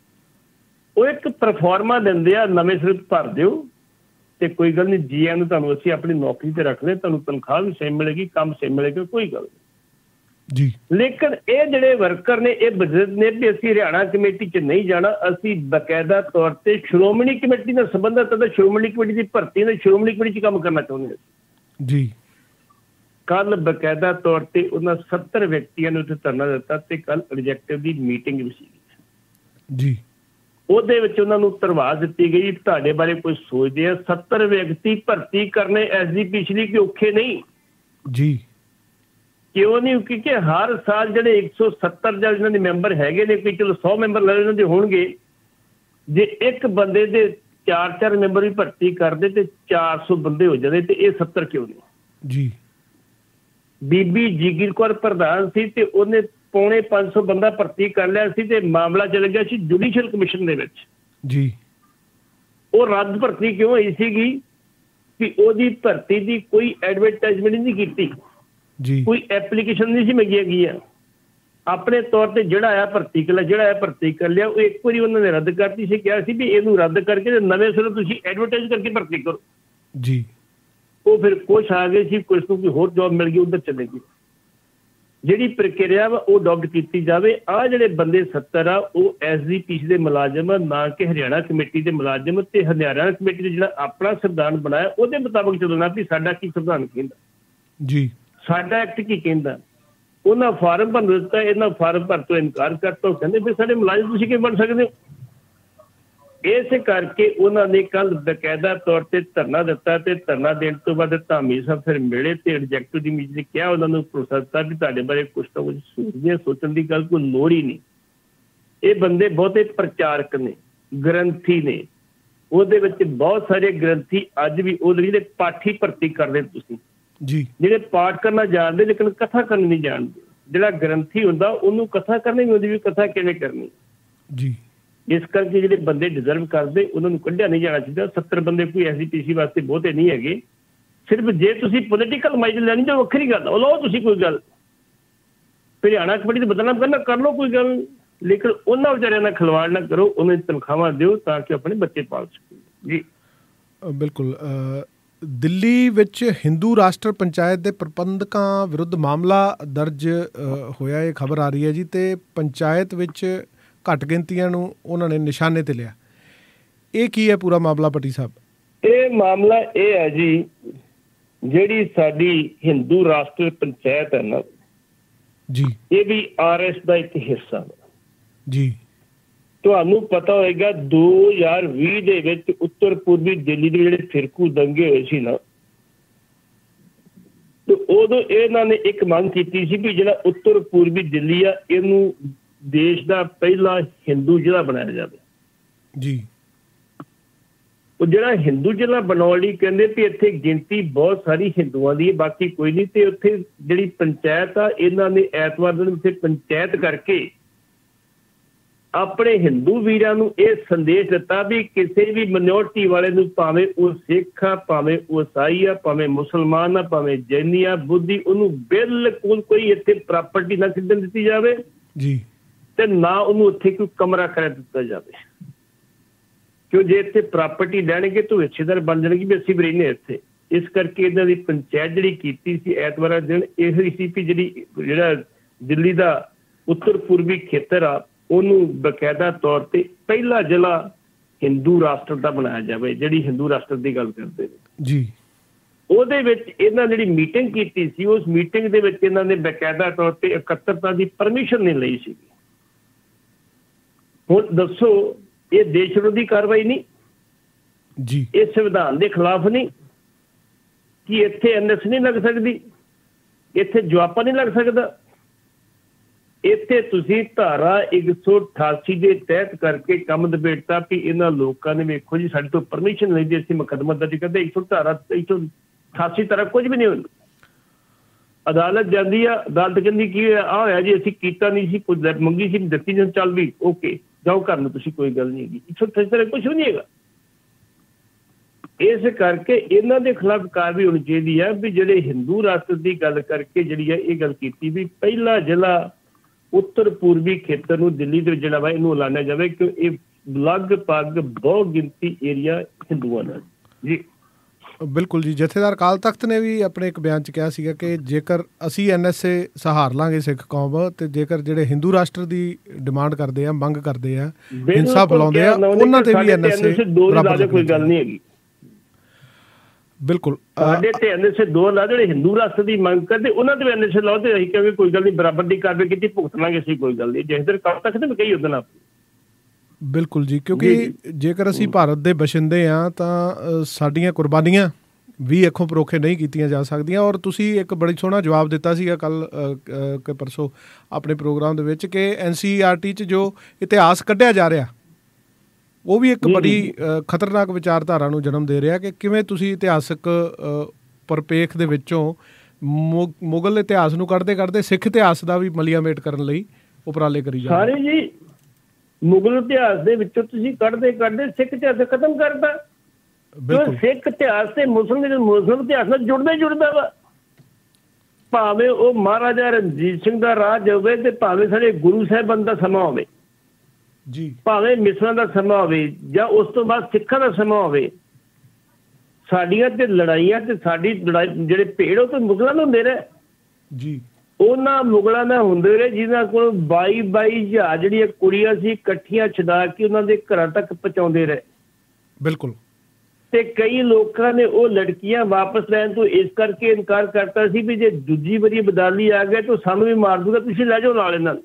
ਉਹ ਇੱਕ ਪਰਫਾਰਮਾ ਦਿੰਦੇ ਆ, ਨਵੇਂ ਸਿਰੇ ਭਰ ਦਿਓ ਤੇ ਕੋਈ ਗੱਲ ਨਹੀਂ, ਜੀ ਐਨ ਨੂੰ ਤੁਹਾਨੂੰ ਅਸੀਂ ਆਪਣੀ ਨੌਕਰੀ ਤੇ ਰੱਖਦੇ, ਤੁਹਾਨੂੰ ਤਨਖਾਹ ਵੀ ਸੇਮ ਮਿਲੇਗੀ, ਕੰਮ ਸੇਮ ਮਿਲੇਗਾ, ਕੋਈ ਗੱਲ ਨਹੀਂ ਜੀ। ਲੇਕਿਨ ਇਹ ਜਿਹੜੇ ਵਰਕਰ ਨੇ ਇਹ ਬਜਟ ਨੇ ਵੀ ਅਸੀਂ ਹਰਿਆਣਾ ਕਮੇਟੀ 'ਚ ਨਹੀਂ ਜਾਣਾ, ਅਸੀਂ ਬਕਾਇਦਾ ਤੌਰ ਤੇ ਸ਼੍ਰੋਮਣੀ ਕਮੇਟੀ ਨਾਲ ਸੰਬੰਧਤ ਅਤੇ ਸ਼੍ਰੋਮਣੀ ਕਮੇਟੀ ਦੀ ਭਰਤੀ ਨਾਲ ਸ਼੍ਰੋਮਣੀ ਕਮੇਟੀ 'ਚ ਕੰਮ ਕਰਨਾ ਚਾਹੁੰਦੇ ਹਾਂ ਜੀ। ਕੱਲ ਬਕਾਇਦਾ ਤੌਰ ਤੇ ਉਹਨਾਂ ਸੱਤਰ ਵਿਅਕਤੀਆਂ ਨੇ ਉੱਥੇ ਧਰਨਾ ਦਿੱਤਾ ਤੇ ਕੱਲ ਐਗਜ਼ੈਕਟਿਵ ਦੀ ਮੀਟਿੰਗ ਵੀ ਸੀ ਜੀ। ਉਹਦੇ ਵਿੱਚ ਉਹਨਾਂ ਨੂੰ ਧਰਵਾ ਦਿੱਤੀ ਗਈ, ਤੁਹਾਡੇ ਬਾਰੇ ਕੋਈ ਸੋਚਦੇ ਆ? ਸੱਤਰ ਵਿਅਕਤੀ ਭਰਤੀ ਕਰਨੇ ਐਸ ਜੀ ਪੀ ਲਈ ਕਿ ਔਖੇ ਨਹੀਂ ਜੀ? ਕਿਉਂ ਨਹੀਂ? ਕਿਉਂਕਿ ਹਰ ਸਾਲ ਜਿਹੜੇ ਇੱਕ ਸੌ ਸੱਤਰ ਜਾਂ ਜਿਹਨਾਂ ਦੇ ਮੈਂਬਰ ਹੈਗੇ ਨੇ, ਕੋਈ ਚਲੋ ਸੌ ਮੈਂਬਰ ਲੈ ਇਹਨਾਂ ਦੇ ਹੋਣਗੇ, ਜੇ ਇੱਕ ਬੰਦੇ ਦੇ ਚਾਰ ਚਾਰ ਮੈਂਬਰ ਵੀ ਭਰਤੀ ਕਰਦੇ ਤੇ ਚਾਰ ਸੌ ਬੰਦੇ ਹੋ ਜਾਂਦੇ, ਤੇ ਇਹ ਸੱਤਰ ਕਿਉਂ ਨਹੀਂ ਜੀ? ਬੀਬੀ ਜੀਗੀਰ ਕੌਰ ਪ੍ਰਧਾਨ ਸੀ ਤੇ ਉਹਨੇ ਪੌਣੇ ਪੰਜ ਸੌ ਬੰਦਾ ਭਰਤੀ ਕਰ ਲਿਆ ਸੀ ਤੇ ਮਾਮਲਾ ਚੱਲ ਗਿਆ ਸੀ ਜੁਡੀਸ਼ੀਅਲ ਕਮਿਸ਼ਨ ਦੇ ਵਿੱਚ ਜੀ। ਉਹ ਰੱਦ ਭਰਤੀ ਕਿਉਂ ਹੋਈ ਸੀਗੀ? ਕਿ ਉਹਦੀ ਭਰਤੀ ਦੀ ਕੋਈ ਐਡਵਰਟਾਈਜ਼ਮੈਂਟ ਨਹੀਂ ਕੀਤੀ ਜੀ, ਕੋਈ ਐਪਲੀਕੇਸ਼ਨ ਨਹੀਂ ਸੀ ਮੰਗੀਆਂ ਗਈਆਂ। ਆਪਣੇ ਤੌਰ ਤੇ ਜਿਹੜਾ ਆਇਆ ਭਰਤੀ ਕਰ ਲਿਆ, ਜਿਹੜਾ ਆਇਆ ਭਰਤੀ ਕਰ ਲਿਆ। ਉਹ ਇੱਕ ਵਾਰੀ ਉਹਨਾਂ ਨੇ ਰੱਦ ਕਰਤੀ ਸੀ, ਕਿਹਾ ਸੀ ਵੀ ਇਹਨੂੰ ਰੱਦ ਕਰਕੇ ਨਵੇਂ ਸਿਰੋਂ ਤੁਸੀਂ ਐਡਵਰਟਾਈਜ਼ ਕਰਕੇ ਭਰਤੀ ਕਰੋ ਜੀ। ਉਹ ਫਿਰ ਕੁਛ ਆ ਗਏ ਸੀ, ਕੁਛ ਨੂੰ ਕੋਈ ਹੋਰ ਜੋਬ ਮਿਲ ਗਈ, ਉੱਧਰ ਚਲੇ ਗਈ। ਜਿਹੜੀ ਪ੍ਰਕਿਰਿਆ ਵਾ ਉਹ ਅਡਾਪਟ ਕੀਤੀ ਜਾਵੇ। ਆਹ ਜਿਹੜੇ ਬੰਦੇ ਸੱਤਰ ਆ ਉਹ ਐਸ ਜੀ ਪੀ ਸੀ ਦੇ ਮੁਲਾਜ਼ਮ, ਨਾ ਕਿ ਹਰਿਆਣਾ ਕਮੇਟੀ ਦੇ ਮੁਲਾਜ਼ਮ। ਤੇ ਹਰਿਆਣਾ ਕਮੇਟੀ ਨੇ ਜਿਹੜਾ ਆਪਣਾ ਸੰਵਿਧਾਨ ਬਣਾਇਆ ਉਹਦੇ ਮੁਤਾਬਕ ਚੱਲਣਾ ਵੀ ਸਾਡਾ ਕੀ ਸੰਵਿਧਾਨ ਕਹਿੰਦਾ ਜੀ, ਸਾਡਾ ਐਕਟ ਕੀ ਕਹਿੰਦਾ। ਉਹਨਾਂ ਫਾਰਮ ਭਰ ਦਿੱਤਾ, ਇਹਨਾਂ ਫਾਰਮ ਭਰ ਤੋਂ ਇਨਕਾਰ ਕਰਤਾ। ਕਹਿੰਦੇ ਫਿਰ ਸਾਡੇ ਮੁਲਾਜ਼ਮ ਤੁਸੀਂ ਕਿਵੇਂ ਬਣ ਸਕਦੇ ਹੋ? ਇਸੇ ਕਰਕੇ ਉਹਨਾਂ ਨੇ ਕੱਲ ਬਕਾਇਦਾ ਤੌਰ ਤੇ ਧਰਨਾ ਦਿੱਤਾ ਤੇ ਧਰਨਾ ਦੇਣ ਤੋਂ ਬਾਅਦ ਧਾਮੀ ਸਾਹਿਬ ਫਿਰ ਮਿਲੇ ਤੇ ਐਗਜ਼ੈਕਟਿਵ ਦੀ ਮੀਟਿੰਗ ਨੇ ਕਿਹਾ, ਉਹਨਾਂ ਨੂੰ ਭਰੋਸਾ ਦਿੱਤਾ ਵੀ ਤੁਹਾਡੇ ਬਾਰੇ ਕੁਛ ਤਾਂ ਕੁਛ ਸੋਚਦੇ, ਸੋਚਣ ਦੀ ਗੱਲ ਕੋਈ ਲੋੜ ਹੀ ਨਹੀਂ। ਇਹ ਬੰਦੇ ਬਹੁਤੇ ਪ੍ਰਚਾਰਕ ਨੇ, ਗ੍ਰੰਥੀ ਨੇ, ਉਹਦੇ ਵਿੱਚ ਬਹੁਤ ਸਾਰੇ ਗ੍ਰੰਥੀ ਅੱਜ ਵੀ ਉਹ ਜਿਹੜੇ ਪਾਠੀ ਭਰਤੀ ਕਰਦੇ ਤੁਸੀਂ ਜੀ, ਜਿਹੜੇ ਪਾਠ ਕਰਨਾ ਜਾਣਦੇ ਲੇਕਿਨ ਕਥਾ ਕਰਨੀ ਨਹੀਂ ਜਾਣਦੇ। ਜਿਹੜਾ ਗ੍ਰੰਥੀ ਹੁੰਦਾ ਉਹਨੂੰ ਕਥਾ ਕਰਨੀ ਨਹੀਂ ਆਉਂਦੀ ਵੀ ਕਥਾ ਕਿਵੇਂ ਕਰਨੀ ਜੀ। ਇਸ ਕਰਕੇ ਜਿਹੜੇ ਬੰਦੇ ਡਿਜ਼ਰਵ ਕਰਦੇ ਉਹਨਾਂ ਨੂੰ ਕੱਢਿਆ ਨਹੀਂ ਜਾਣਾ ਚਾਹੀਦਾ। ਸੱਤਰ ਬੰਦੇ ਕੋਈ ਐਸ ਜੀ ਪੀ ਸੀ ਵਾਸਤੇ ਬਹੁਤੇ ਨਹੀਂ ਹੈਗੇ। ਸਿਰਫ ਜੇ ਤੁਸੀਂ ਪੋਲੀਟੀਕਲ ਮਾਈਂਡ ਲੈਣੀ ਤਾਂ ਵੱਖਰੀ ਗੱਲ ਉਹ ਲਓ ਤੁਸੀਂ, ਕੋਈ ਗੱਲ ਹਰਿਆਣਾ ਕਮੇਟੀ ਤੇ ਬਦਨਾਮ ਕਰਨਾ ਕਰ ਲਓ, ਕੋਈ ਗੱਲ, ਲੇਕਿਨ ਉਹਨਾਂ ਵਿਚਾਰਿਆਂ ਨਾਲ ਖਿਲਵਾੜ ਨਾ ਕਰੋ। ਉਹਨਾਂ ਦੀ ਤਨਖਾਹਾਂ ਦਿਓ ਤਾਂ ਕਿ ਆਪਣੇ ਬੱਚੇ ਪਾਲ ਸਕਣ ਜੀ। ਬਿਲਕੁਲ। ਦਿੱਲੀ ਵਿੱਚ ਹਿੰਦੂ ਰਾਸ਼ਟਰ ਪੰਚਾਇਤ ਦੇ ਪ੍ਰਬੰਧਕਾਂ ਵਿਰੁੱਧ ਮਾਮਲਾ ਦਰਜ ਹੋਇਆ, ਇਹ ਖਬਰ ਆ ਰਹੀ ਹੈ ਜੀ। ਤੇ ਪੰਚਾਇਤ ਵਿੱਚ ਘੱਟ ਗਿਣਤੀਆਂ ਨੂੰ ਉਹਨਾਂ ਨੇ ਨਿਸ਼ਾਨੇ ਤੇ ਲਿਆ। ਇਹ ਕੀ ਹੈ ਪੂਰਾ ਮਾਮਲਾ ਪੱਟੀ ਸਾਹਿਬ? ਇਹ ਮਾਮਲਾ ਇਹ ਹੈ ਜੀ, ਜਿਹੜੀ ਸਾਡੀ ਹਿੰਦੂ ਰਾਸ਼ਟਰ ਪੰਚਾਇਤ ਹੈ ਨਾ ਜੀ, ਇਹ ਵੀ ਆਰ ਐਸ ਦਾ ਇੱਕ ਹਿੱਸਾ ਜੀ। ਤੁਹਾਨੂੰ ਪਤਾ ਹੋਏਗਾ ਦੋ ਹਜ਼ਾਰ ਵੀਹ ਦੇ ਵਿੱਚ ਉੱਤਰ ਪੂਰਬੀ ਦਿੱਲੀ ਦੇ ਜਿਹੜੇ ਫਿਰਕੂ ਦੰਗੇ ਹੋਏ ਸੀ ਨਾ, ਤੇ ਉਦੋਂ ਇਹਨਾਂ ਨੇ ਇੱਕ ਮੰਗ ਕੀਤੀ ਸੀ ਵੀ ਜਿਹੜਾ ਉੱਤਰ ਪੂਰਬੀ ਦਿੱਲੀ ਆ ਇਹਨੂੰ ਦੇਸ਼ ਦਾ ਪਹਿਲਾ ਹਿੰਦੂ ਜ਼ਿਲ੍ਹਾ ਬਣਾਇਆ ਜਾਵੇ ਜੀ। ਉਹ ਜਿਹੜਾ ਹਿੰਦੂ ਜ਼ਿਲ੍ਹਾ ਬਣਾਉਣ ਲਈ ਕਹਿੰਦੇ ਵੀ ਇੱਥੇ ਗਿਣਤੀ ਬਹੁਤ ਸਾਰੀ ਹਿੰਦੂਆਂ ਦੀ ਹੈ, ਬਾਕੀ ਕੋਈ ਨਹੀਂ। ਤੇ ਉੱਥੇ ਜਿਹੜੀ ਪੰਚਾਇਤ ਆ, ਇਹਨਾਂ ਨੇ ਐਤਵਾਰ ਦਿਨ ਉੱਥੇ ਪੰਚਾਇਤ ਕਰਕੇ ਆਪਣੇ ਹਿੰਦੂ ਵੀਰਾਂ ਨੂੰ ਇਹ ਸੰਦੇਸ਼ ਦਿੱਤਾ ਵੀ ਕਿਸੇ ਵੀ ਮਿਨੋਰਟੀ ਵਾਲੇ ਨੂੰ, ਭਾਵੇਂ ਉਹ ਸਿੱਖ ਆ, ਭਾਵੇਂ ਉਹ ਈਸਾਈ ਆ, ਭਾਵੇਂ ਮੁਸਲਮਾਨ ਆ, ਭਾਵੇਂ ਜੈਨੀ ਆ, ਬੁੱਧੀ, ਉਹਨੂੰ ਬਿਲਕੁਲ ਕੋਈ ਇੱਥੇ ਪ੍ਰਾਪਰਟੀ ਨਾ ਖਰੀਦਣ ਦਿੱਤੀ ਜਾਵੇ ਜੀ, ਤੇ ਨਾ ਉਹਨੂੰ ਉੱਥੇ ਕੋਈ ਕਮਰਾ ਕਰਾ ਦਿੱਤਾ ਜਾਵੇ। ਕਿਉਂ ਜੇ ਇੱਥੇ ਪ੍ਰਾਪਰਟੀ ਲੈਣਗੇ ਤਾਂ ਹਿੱਸੇਦਾਰ ਬਣ ਜਾਣਗੇ ਵੀ ਅਸੀਂ ਵੀ ਰਹਿੰਦੇ ਇੱਥੇ। ਇਸ ਕਰਕੇ ਇਹਨਾਂ ਦੀ ਪੰਚਾਇਤ ਜਿਹੜੀ ਕੀਤੀ ਸੀ ਐਤਵਾਰ ਦਿਨ ਇਹ ਸੀ ਕਿ ਜਿਹੜੀ ਜਿਹੜਾ ਦਿੱਲੀ ਦਾ ਉੱਤਰ ਪੂਰਬੀ ਖੇਤਰ ਆ ਉਹਨੂੰ ਬਕਾਇਦਾ ਤੌਰ ਤੇ ਪਹਿਲਾ ਜ਼ਿਲ੍ਹਾ ਹਿੰਦੂ ਰਾਸ਼ਟਰ ਦਾ ਬਣਾਇਆ ਜਾਵੇ, ਜਿਹੜੀ ਹਿੰਦੂ ਰਾਸ਼ਟਰ ਦੀ ਗੱਲ ਕਰਦੇ ਨੇ ਜੀ। ਉਹਦੇ ਵਿੱਚ ਇਹਨਾਂ ਜਿਹੜੀ ਮੀਟਿੰਗ ਕੀਤੀ ਸੀ, ਉਸ ਮੀਟਿੰਗ ਦੇ ਵਿੱਚ ਇਹਨਾਂ ਨੇ ਬਕਾਇਦਾ ਤੌਰ ਤੇ ਇਕੱਤਰਤਾ ਦੀ ਪਰਮਿਸ਼ਨ ਨਹੀਂ ਲਈ ਸੀ। ਹੁਣ ਦੱਸੋ, ਇਹ ਦੇਸ਼ ਵਿਰੋਧੀ ਕਾਰਵਾਈ ਨਹੀਂ ਜੀ? ਇਹ ਸੰਵਿਧਾਨ ਦੇ ਖਿਲਾਫ ਨਹੀਂ ਕਿ ਇੱਥੇ ਐਨ ਐਸ ਨਹੀਂ ਲੱਗ ਸਕਦੀ, ਇੱਥੇ ਜਵਾਬਾ ਨਹੀਂ ਲੱਗ ਸਕਦਾ? ਇੱਥੇ ਤੁਸੀਂ ਧਾਰਾ ਇੱਕ ਸੌ ਅਠਾਸੀ ਦੇ ਤਹਿਤ ਕਰਕੇ ਕੰਮ ਨਿਬੇੜਤਾ ਵੀ ਇਹਨਾਂ ਲੋਕਾਂ ਨੇ ਵੇਖੋ ਜੀ ਸਾਡੇ ਤੋਂ ਪਰਮਿਸ਼ਨ ਲੈਂਦੇ ਅਸੀਂ ਮੁਕੱਦਮਾ ਦਰਜ ਕਰਦੇ। ਇੱਕ ਸੌ ਧਾਰਾ ਇੱਕ ਸੌ ਅਠਾਸੀ ਤਰ੍ਹਾਂ ਕੁਝ ਵੀ ਨਹੀਂ ਹੁੰਦਾ। ਅਦਾਲਤ ਜਾਂਦੀ ਆ, ਅਦਾਲਤ ਕਹਿੰਦੀ ਕੀ ਆ ਹੋਇਆ ਜੀ ਅਸੀਂ ਕੀਤਾ ਨਹੀਂ ਸੀ, ਕੁਝ ਮੰਗੀ ਸੀ ਦਿੱਤੀ ਨਹੀਂ, ਚੱਲ ਵੀ ਓਕੇ ਜਾਓ ਘਰ ਨੂੰ ਤੁਸੀਂ, ਕੋਈ ਗੱਲ ਨਹੀਂ ਹੈਗੀ। ਇੱਕ ਸੌ ਅਠਾਸੀ ਤਰ੍ਹਾਂ ਕੁਛ ਵੀ ਨਹੀਂ ਹੈਗਾ। ਇਸ ਕਰਕੇ ਇਹਨਾਂ ਦੇ ਖਿਲਾਫ ਕਾਰਵਾਈ ਹੋਣੀ ਚਾਹੀਦੀ ਹੈ ਵੀ ਜਿਹੜੇ ਹਿੰਦੂ ਰਾਸ਼ਟਰ ਦੀ ਗੱਲ ਕਰਕੇ ਜਿਹੜੀ ਹੈ ਇਹ ਗੱਲ ਕੀਤੀ ਵੀ ਪਹਿਲਾ ਜ਼ਿਲ੍ਹਾ ਉੱਤਰ ਪੂਰਬੀ ਖੇਤਰ ਨੂੰ ਦਿੱਲੀ ਦੇ ਵਿੱਚ ਜਿਹੜਾ ਵਾ ਇਹਨੂੰ ਐਲਾਨਿਆ ਜਾਵੇ ਕਿ ਇਹ ਲਗਭਗ ਬਹੁਤ ਗਿਣਤੀ ਏਰੀਆ ਹਿੰਦੂਆਂ ਦਾ ਜੀ। ਬਿਲਕੁਲ ਜੀ। ਜਥੇਦਾਰ ਅਕਾਲ ਤਖਤ ਨੇ ਵੀ ਆਪਣੇ ਇੱਕ ਬਿਆਨ 'ਚ ਕਿਹਾ ਸੀਗਾ ਕਿ ਜੇਕਰ ਅਸੀਂ ਐਨ ਐਸ ਏ ਸਹਾਰ ਲਾਂਗੇ ਸਿੱਖ ਕੌਮ, ਤੇ ਜੇਕਰ ਜਿਹੜੇ ਹਿੰਦੂ ਰਾਸ਼ਟਰ ਦੀ ਡਿਮਾਂਡ ਕਰਦੇ ਆ, ਮੰਗ ਕਰਦੇ ਆ, ਹਿੰਸਾ ਫੈਲਾਉਂਦੇ ਆ, ਉਹਨਾਂ ਤੇ ਵੀ ਐਨ ਐਸ ਏ ਬਰਾਬਰ ਕੋਈ ਗੱਲ ਨਹੀਂ ਹੈਗੀ। ਬਿਲਕੁਲ ਸਾਡੇ ਤੇ ਐਨ ਐਸ ਏ ਦੋ ਲਾ, ਜਿਹੜੇ ਹਿੰਦੂ ਰਾਸ਼ਟਰ ਦੀ ਮੰਗ ਕਰਦੇ ਉਹਨਾਂ ਤੇ ਐਨ ਐਸ ਏ ਲਾਓ, ਤੇ ਅਸੀਂ ਕਹਾਂਗੇ ਕੋਈ ਗੱਲ ਨਹੀਂ ਬਰਾਬਰ ਦੀ ਕਾਰਵਾਈ ਕੀਤੀ ਭੁਗਤ ਲਾਂਗੇ ਅਸੀਂ, ਕੋਈ ਗੱਲ ਨਹੀਂ। ਜਿਸ ਦਿਨ ਅਕਾਲ ਤਖਤ ਨੇ ਕਹੀ ਉਹਦੇ ਬਿਲਕੁਲ ਜੀ, ਕਿਉਂਕਿ ਜੇਕਰ ਅਸੀਂ ਭਾਰਤ ਦੇ ਬਸ਼ਿੰਦੇ ਹਾਂ ਤਾਂ ਸਾਡੀਆਂ ਕੁਰਬਾਨੀਆਂ ਵੀ ਅੱਖੋਂ ਪਰੋਖੇ ਨਹੀਂ ਕੀਤੀਆਂ ਜਾ ਸਕਦੀਆਂ। ਔਰ ਤੁਸੀਂ ਇੱਕ ਬੜੀ ਸੋਹਣਾ ਜਵਾਬ ਦਿੱਤਾ ਸੀਗਾ ਕੱਲ੍ਹ ਕਿ ਪਰਸੋਂ ਆਪਣੇ ਪ੍ਰੋਗਰਾਮ ਦੇ ਵਿੱਚ ਕਿ ਐਨ ਸੀ ਈ ਆਰ ਟੀ 'ਚ ਜੋ ਇਤਿਹਾਸ ਕੱਢਿਆ ਜਾ ਰਿਹਾ ਉਹ ਵੀ ਇੱਕ ਬੜੀ ਖਤਰਨਾਕ ਵਿਚਾਰਧਾਰਾ ਨੂੰ ਜਨਮ ਦੇ ਰਿਹਾ ਕਿ ਕਿਵੇਂ ਤੁਸੀਂ ਇਤਿਹਾਸਕ ਪਰਪੇਖ ਦੇ ਵਿੱਚੋਂ ਮੁ ਮੁਗਲ ਇਤਿਹਾਸ ਨੂੰ ਕੱਢਦੇ ਕੱਢਦੇ ਸਿੱਖ ਇਤਿਹਾਸ ਦਾ ਵੀ ਮਲੀਆਮੇਟ ਕਰਨ ਲਈ ਉਪਰਾਲੇ ਕਰੀ ਜਾ ਰਹੇ। ਸਾਰੇ ਜੀ ਮੁਗਲ ਇਤਿਹਾਸ ਦੇ ਵਿੱਚੋਂ ਤੁਸੀਂ ਕੱਢਦੇ ਕੱਢਦੇ ਸਿੱਖ ਇਤਿਹਾਸ ਖਤਮ ਕਰਦਾ। ਸਿੱਖ ਇਤਿਹਾਸ ਤੇ ਮੁਸਲਿਮ ਮੁਸਲਿਮ ਇਤਿਹਾਸ ਨਾਲ ਜੁੜਦਾ ਜੁੜਦਾ ਵਾ। ਭਾਵੇਂ ਉਹ ਮਹਾਰਾਜਾ ਰਣਜੀਤ ਸਿੰਘ ਦਾ ਰਾਜ ਹੋਵੇ ਤੇ ਭਾਵੇਂ ਸਾਡੇ ਗੁਰੂ ਸਾਹਿਬਾਨ ਦਾ ਸਮਾਂ ਹੋਵੇ ਜੀ, ਭਾਵੇਂ ਮਿਸਰਾਂ ਦਾ ਸਮਾਂ ਹੋਵੇ ਜਾਂ ਉਸ ਤੋਂ ਬਾਅਦ ਸਿੱਖਾਂ ਦਾ ਸਮਾਂ ਹੋਵੇ, ਸਾਡੀਆਂ ਤੇ ਲੜਾਈਆਂ ਤੇ ਸਾਡੀ ਲੜਾਈ ਜਿਹੜੇ ਭੇੜ ਉਹ ਤੇ ਮੁਗਲਾਂ ਨੂੰ ਹੁੰਦੇ ਰਹੇ ਜੀ। ਉਹਨਾਂ ਮੁਗਲਾਂ ਦਾ ਹੁੰਦੇ ਰਹੇ ਜਿਹਨਾਂ ਕੋਲ ਬਾਈ ਬਾਈ ਜਹਾਜ਼ ਜਿਹੜੀਆਂ ਕੁੜੀਆਂ ਸੀ ਇਕੱਠੀਆਂ ਛਡਾ ਕੇ ਉਹਨਾਂ ਦੇ ਘਰਾਂ ਤੱਕ ਪਹੁੰਚਾਉਂਦੇ ਰਹੇ। ਬਿਲਕੁਲ। ਤੇ ਕਈ ਲੋਕਾਂ ਨੇ ਉਹ ਲੜਕੀਆਂ ਵਾਪਸ ਲੈਣ ਤੋਂ ਇਸ ਕਰਕੇ ਇਨਕਾਰ ਕਰਤਾ ਸੀ ਵੀ ਜੇ ਦੂਜੀ ਵਾਰੀ ਬਦਾਲੀ ਆ ਗਏ ਤਾਂ ਸਾਨੂੰ ਵੀ ਮਾਰ ਦੂਗਾ, ਤੁਸੀਂ ਲੈ ਜਾਓ ਨਾਲ ਇਹਨਾਂ ਨੂੰ।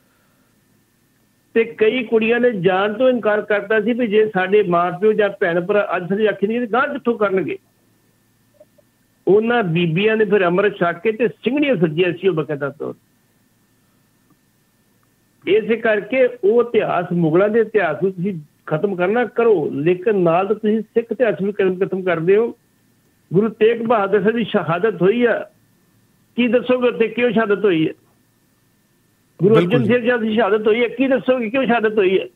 ਤੇ ਕਈ ਕੁੜੀਆਂ ਨੇ ਜਾਣ ਤੋਂ ਇਨਕਾਰ ਕਰਤਾ ਸੀ ਵੀ ਜੇ ਸਾਡੇ ਮਾਂ ਪਿਓ ਜਾਂ ਭੈਣ ਭਰਾ ਅੱਜ ਸਾਡੀ ਆਖੀ ਨਹੀਂ ਗਾਂ ਕਿੱਥੋਂ ਕਰਨਗੇ। ਉਹਨਾਂ ਬੀਬੀਆਂ ਨੇ ਫਿਰ ਅੰਮ੍ਰਿਤ ਛਕ ਕੇ ਤੇ ਸਿੰਘਣੀਆਂ ਸੱਜੀਆਂ ਸੀ ਉਹ ਬਕਾਇਦਾ ਤੌਰ। ਇਸੇ ਕਰਕੇ ਉਹ ਇਤਿਹਾਸ ਮੁਗਲਾਂ ਦੇ ਇਤਿਹਾਸ ਨੂੰ ਤੁਸੀਂ ਖਤਮ ਕਰਨਾ ਕਰੋ, ਲੇਕਿਨ ਨਾਲ ਤਾਂ ਤੁਸੀਂ ਸਿੱਖ ਇਤਿਹਾਸ ਵੀ ਖਤਮ ਕਰਦੇ ਹੋ। ਗੁਰੂ ਤੇਗ ਬਹਾਦਰ ਸਾਹਿਬ ਦੀ ਸ਼ਹਾਦਤ ਹੋਈ ਆ, ਕੀ ਦੱਸੋਗੇ ਉੱਥੇ ਕਿਉਂ ਸ਼ਹਾਦਤ ਹੋਈ ਹੈ? ਗੁਰੂ ਅਰਜਨ ਦੇਵ ਜੀ ਦੀ ਸ਼ਹਾਦਤ ਹੋਈ ਹੈ, ਕੀ ਦੱਸੋਗੇ ਕਿਉਂ ਸ਼ਹਾਦਤ ਹੋਈ ਹੈ?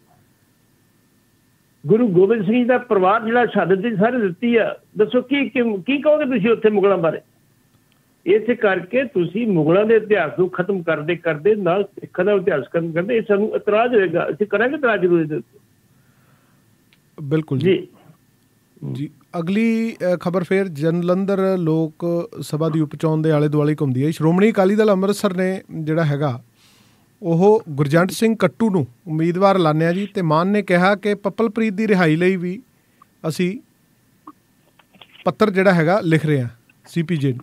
ਗੁਰੂ ਗੋਬਿੰਦ ਸਿੰਘ ਜੀ ਦਾ ਪਰਿਵਾਰ ਜਿਹੜਾ ਸ਼ਹਾਦਤ ਦੀ ਸਾਰੇ ਦਿੱਤੀ ਆ, ਦੱਸੋ ਕੀ ਕੀ ਕਹੋਗੇ ਤੁਸੀਂ ਉੱਥੇ ਮੁਗਲਾਂ ਬਾਰੇ? ਇਸੇ ਕਰਕੇ ਤੁਸੀਂ ਮੁਗਲਾਂ ਦੇ ਇਤਿਹਾਸ ਨੂੰ ਖਤਮ ਕਰਦੇ ਕਰਦੇ ਨਾਲ ਸਿੱਖਾਂ ਦਾ ਇਤਿਹਾਸ ਖਤਮ ਕਰਦੇ, ਇਹ ਸਾਨੂੰ ਇਤਰਾਜ਼ ਹੋਏਗਾ, ਅਸੀਂ ਕਰਾਂਗੇ ਇਤਰਾਜ਼ ਜ਼ਰੂਰ ਇਹਦੇ ਉੱਤੇ। ਬਿਲਕੁਲ ਜੀ ਜੀ। ਅਗਲੀ ਖਬਰ ਫਿਰ ਜਲੰਧਰ ਲੋਕ ਸਭਾ ਦੀ ਉਪਚੋਣ ਦੇ ਆਲੇ ਦੁਆਲੇ ਘੁੰਮਦੀ ਹੈ। ਸ਼੍ਰੋਮਣੀ ਅਕਾਲੀ ਦਲ ਅੰਮ੍ਰਿਤਸਰ ਨੇ ਜਿਹੜਾ ਹੈਗਾ ਉਹ ਗੁਰਜੰਟ ਸਿੰਘ ਕੱਟੂ ਨੂੰ ਉਮੀਦਵਾਰ ਐਲਾਨਿਆ ਜੀ, ਤੇ ਮਾਨ ਨੇ ਕਿਹਾ ਕਿ ਪੱਪਲਪ੍ਰੀਤ ਦੀ ਰਿਹਾਈ ਲਈ ਵੀ ਅਸੀਂ ਪੱਤਰ ਜਿਹੜਾ ਹੈਗਾ ਲਿਖ ਰਹੇ ਹਾਂ ਸੀ ਪੀ ਜੇ ਨੂੰ।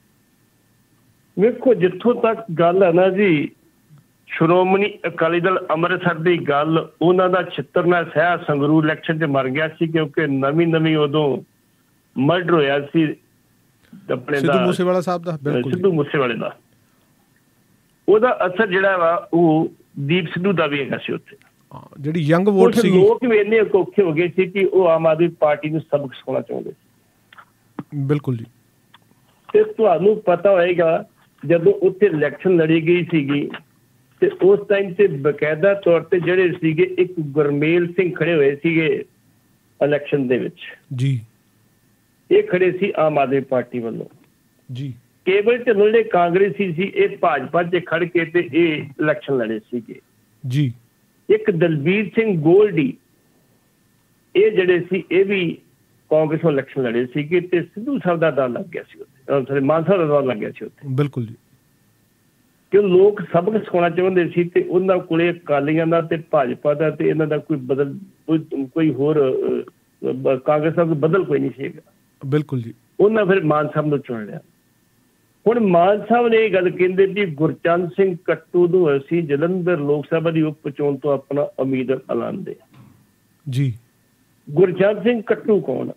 ਵੇਖੋ ਜਿੱਥੋਂ ਤੱਕ ਗੱਲ ਹੈ ਨਾ ਜੀ, ਸ਼੍ਰੋਮਣੀ ਅਕਾਲੀ ਦਲ ਅੰਮ੍ਰਿਤਸਰ ਦੀ ਗੱਲ, ਉਹਨਾਂ ਦਾ ਛਿੱਤਰ ਨਾਲ ਸਹਿ ਸੰਗਰੂਰ ਇਲੈਕਸ਼ਨ 'ਚ ਮਰ ਗਿਆ ਸੀ ਕਿਉਂਕਿ ਨਵੀਂ ਨਵੀਂ ਉਦੋਂ ਮਰਡਰ ਹੋਇਆ ਸੀ ਆਪਣੇ ਸਿੱਧੂ ਮੂਸੇਵਾਲਾ ਸਾਹਿਬ ਦਾ। ਬਿਲਕੁਲ ਸਿੱਧੂ ਮੂਸੇਵਾਲੇ ਦਾ। ਉਹਦਾ ਅਸਰ ਜਿਹੜਾ ਵਾ ਉਹ ਦੀਪ ਸਿੱਧੂ ਦਾ ਵੀ ਹੈਗਾ ਸੀ ਉੱਥੇ। ਜਿਹੜੀ ਯੰਗ ਵੋਟ ਸੀ, ਲੋਕ ਵੀ ਇੰਨੇ ਔਖੇ ਹੋ ਗਏ ਸੀ ਕਿ ਉਹ ਆਮ ਆਦਮੀ ਪਾਰਟੀ ਨੂੰ ਸਬਕ ਸਿਖਾਉਣਾ ਚਾਹੁੰਦੇ ਸੀ। ਬਿਲਕੁਲ ਜੀ। ਤੇ ਤੁਹਾਨੂੰ ਪਤਾ ਹੋਏਗਾ ਜਦੋਂ ਉੱਥੇ ਇਲੈਕਸ਼ਨ ਲੜੀ ਗਈ ਸੀਗੀ ਤੇ ਉਸ ਟਾਈਮ ਤੇ ਬਕਾਇਦਾ ਤੌਰ ਤੇ ਜਿਹੜੇ ਸੀਗੇ ਇੱਕ ਗੁਰਮੇਲ ਸਿੰਘ ਖੜੇ ਹੋਏ ਸੀਗੇ ਇਲੈਕਸ਼ਨ ਦੇ ਵਿੱਚ ਜੀ। ਇਹ ਖੜੇ ਸੀ ਆਮ ਆਦਮੀ ਪਾਰਟੀ ਵੱਲੋਂ ਜੀ। ਕੇਵਲ ਢਿੱਲੋਂ ਜਿਹੜੇ ਕਾਂਗਰਸੀ ਸੀ ਇਹ ਭਾਜਪਾ 'ਚ ਖੜ ਕੇ ਤੇ ਇਹ ਇਲੈਕਸ਼ਨ ਲੜੇ ਸੀਗੇ ਜੀ। ਇੱਕ ਦਲਬੀਰ ਸਿੰਘ ਗੋਲਡੀ ਇਹ ਜਿਹੜੇ ਸੀ ਇਹ ਵੀ ਕਾਂਗਰਸ ਨੂੰ ਇਲੈਕਸ਼ਨ ਲੜੇ ਸੀਗੇ ਤੇ ਸਿੱਧੂ ਸਾਹਿਬ ਦਾ ਦਾਅ ਲੱਗ ਗਿਆ ਸੀ ਉੱਥੇ, ਸੌਰੀ ਮਾਨ ਸਾਹਿਬ ਦਾ ਦਾਅ ਲੱਗ ਗਿਆ ਸੀ ਉੱਥੇ। ਬਿਲਕੁਲ ਜੀ। ਕਿ ਲੋਕ ਸਬਕ ਸਿਖਾਉਣਾ ਚਾਹੁੰਦੇ ਸੀ ਤੇ ਉਹਨਾਂ ਕੋਲੇ ਅਕਾਲੀਆਂ ਦਾ ਤੇ ਭਾਜਪਾ ਦਾ ਤੇ ਇਹਨਾਂ ਦਾ ਕੋਈ ਬਦਲ ਕੋਈ ਹੋਰ ਕਾਂਗਰਸ ਦਾ ਕੋਈ ਬਦਲ ਕੋਈ ਨਹੀਂ ਸੀਗਾ। ਬਿਲਕੁਲ ਜੀ। ਉਹਨਾਂ ਫਿਰ ਮਾਨ ਸਾਹਿਬ ਨੂੰ ਚੁਣ ਲਿਆ। ਹੁਣ ਮਾਨ ਸਾਹਿਬ ਨੇ ਇਹ ਗੱਲ ਕਹਿੰਦੇ ਵੀ ਗੁਰਚਰਨ ਸਿੰਘ ਕੱਟੂ ਨੂੰ ਅਸੀਂ ਜਲੰਧਰ ਲੋਕ ਸਭਾ ਦੀ ਉਪ ਚੋਣ ਤੋਂ ਆਪਣਾ ਉਮੀਦਵਾਰ ਐਲਾਨਦੇ ਜੀ। ਗੁਰਚਰਨ ਸਿੰਘ ਕੱਟੂ ਕੌਣ?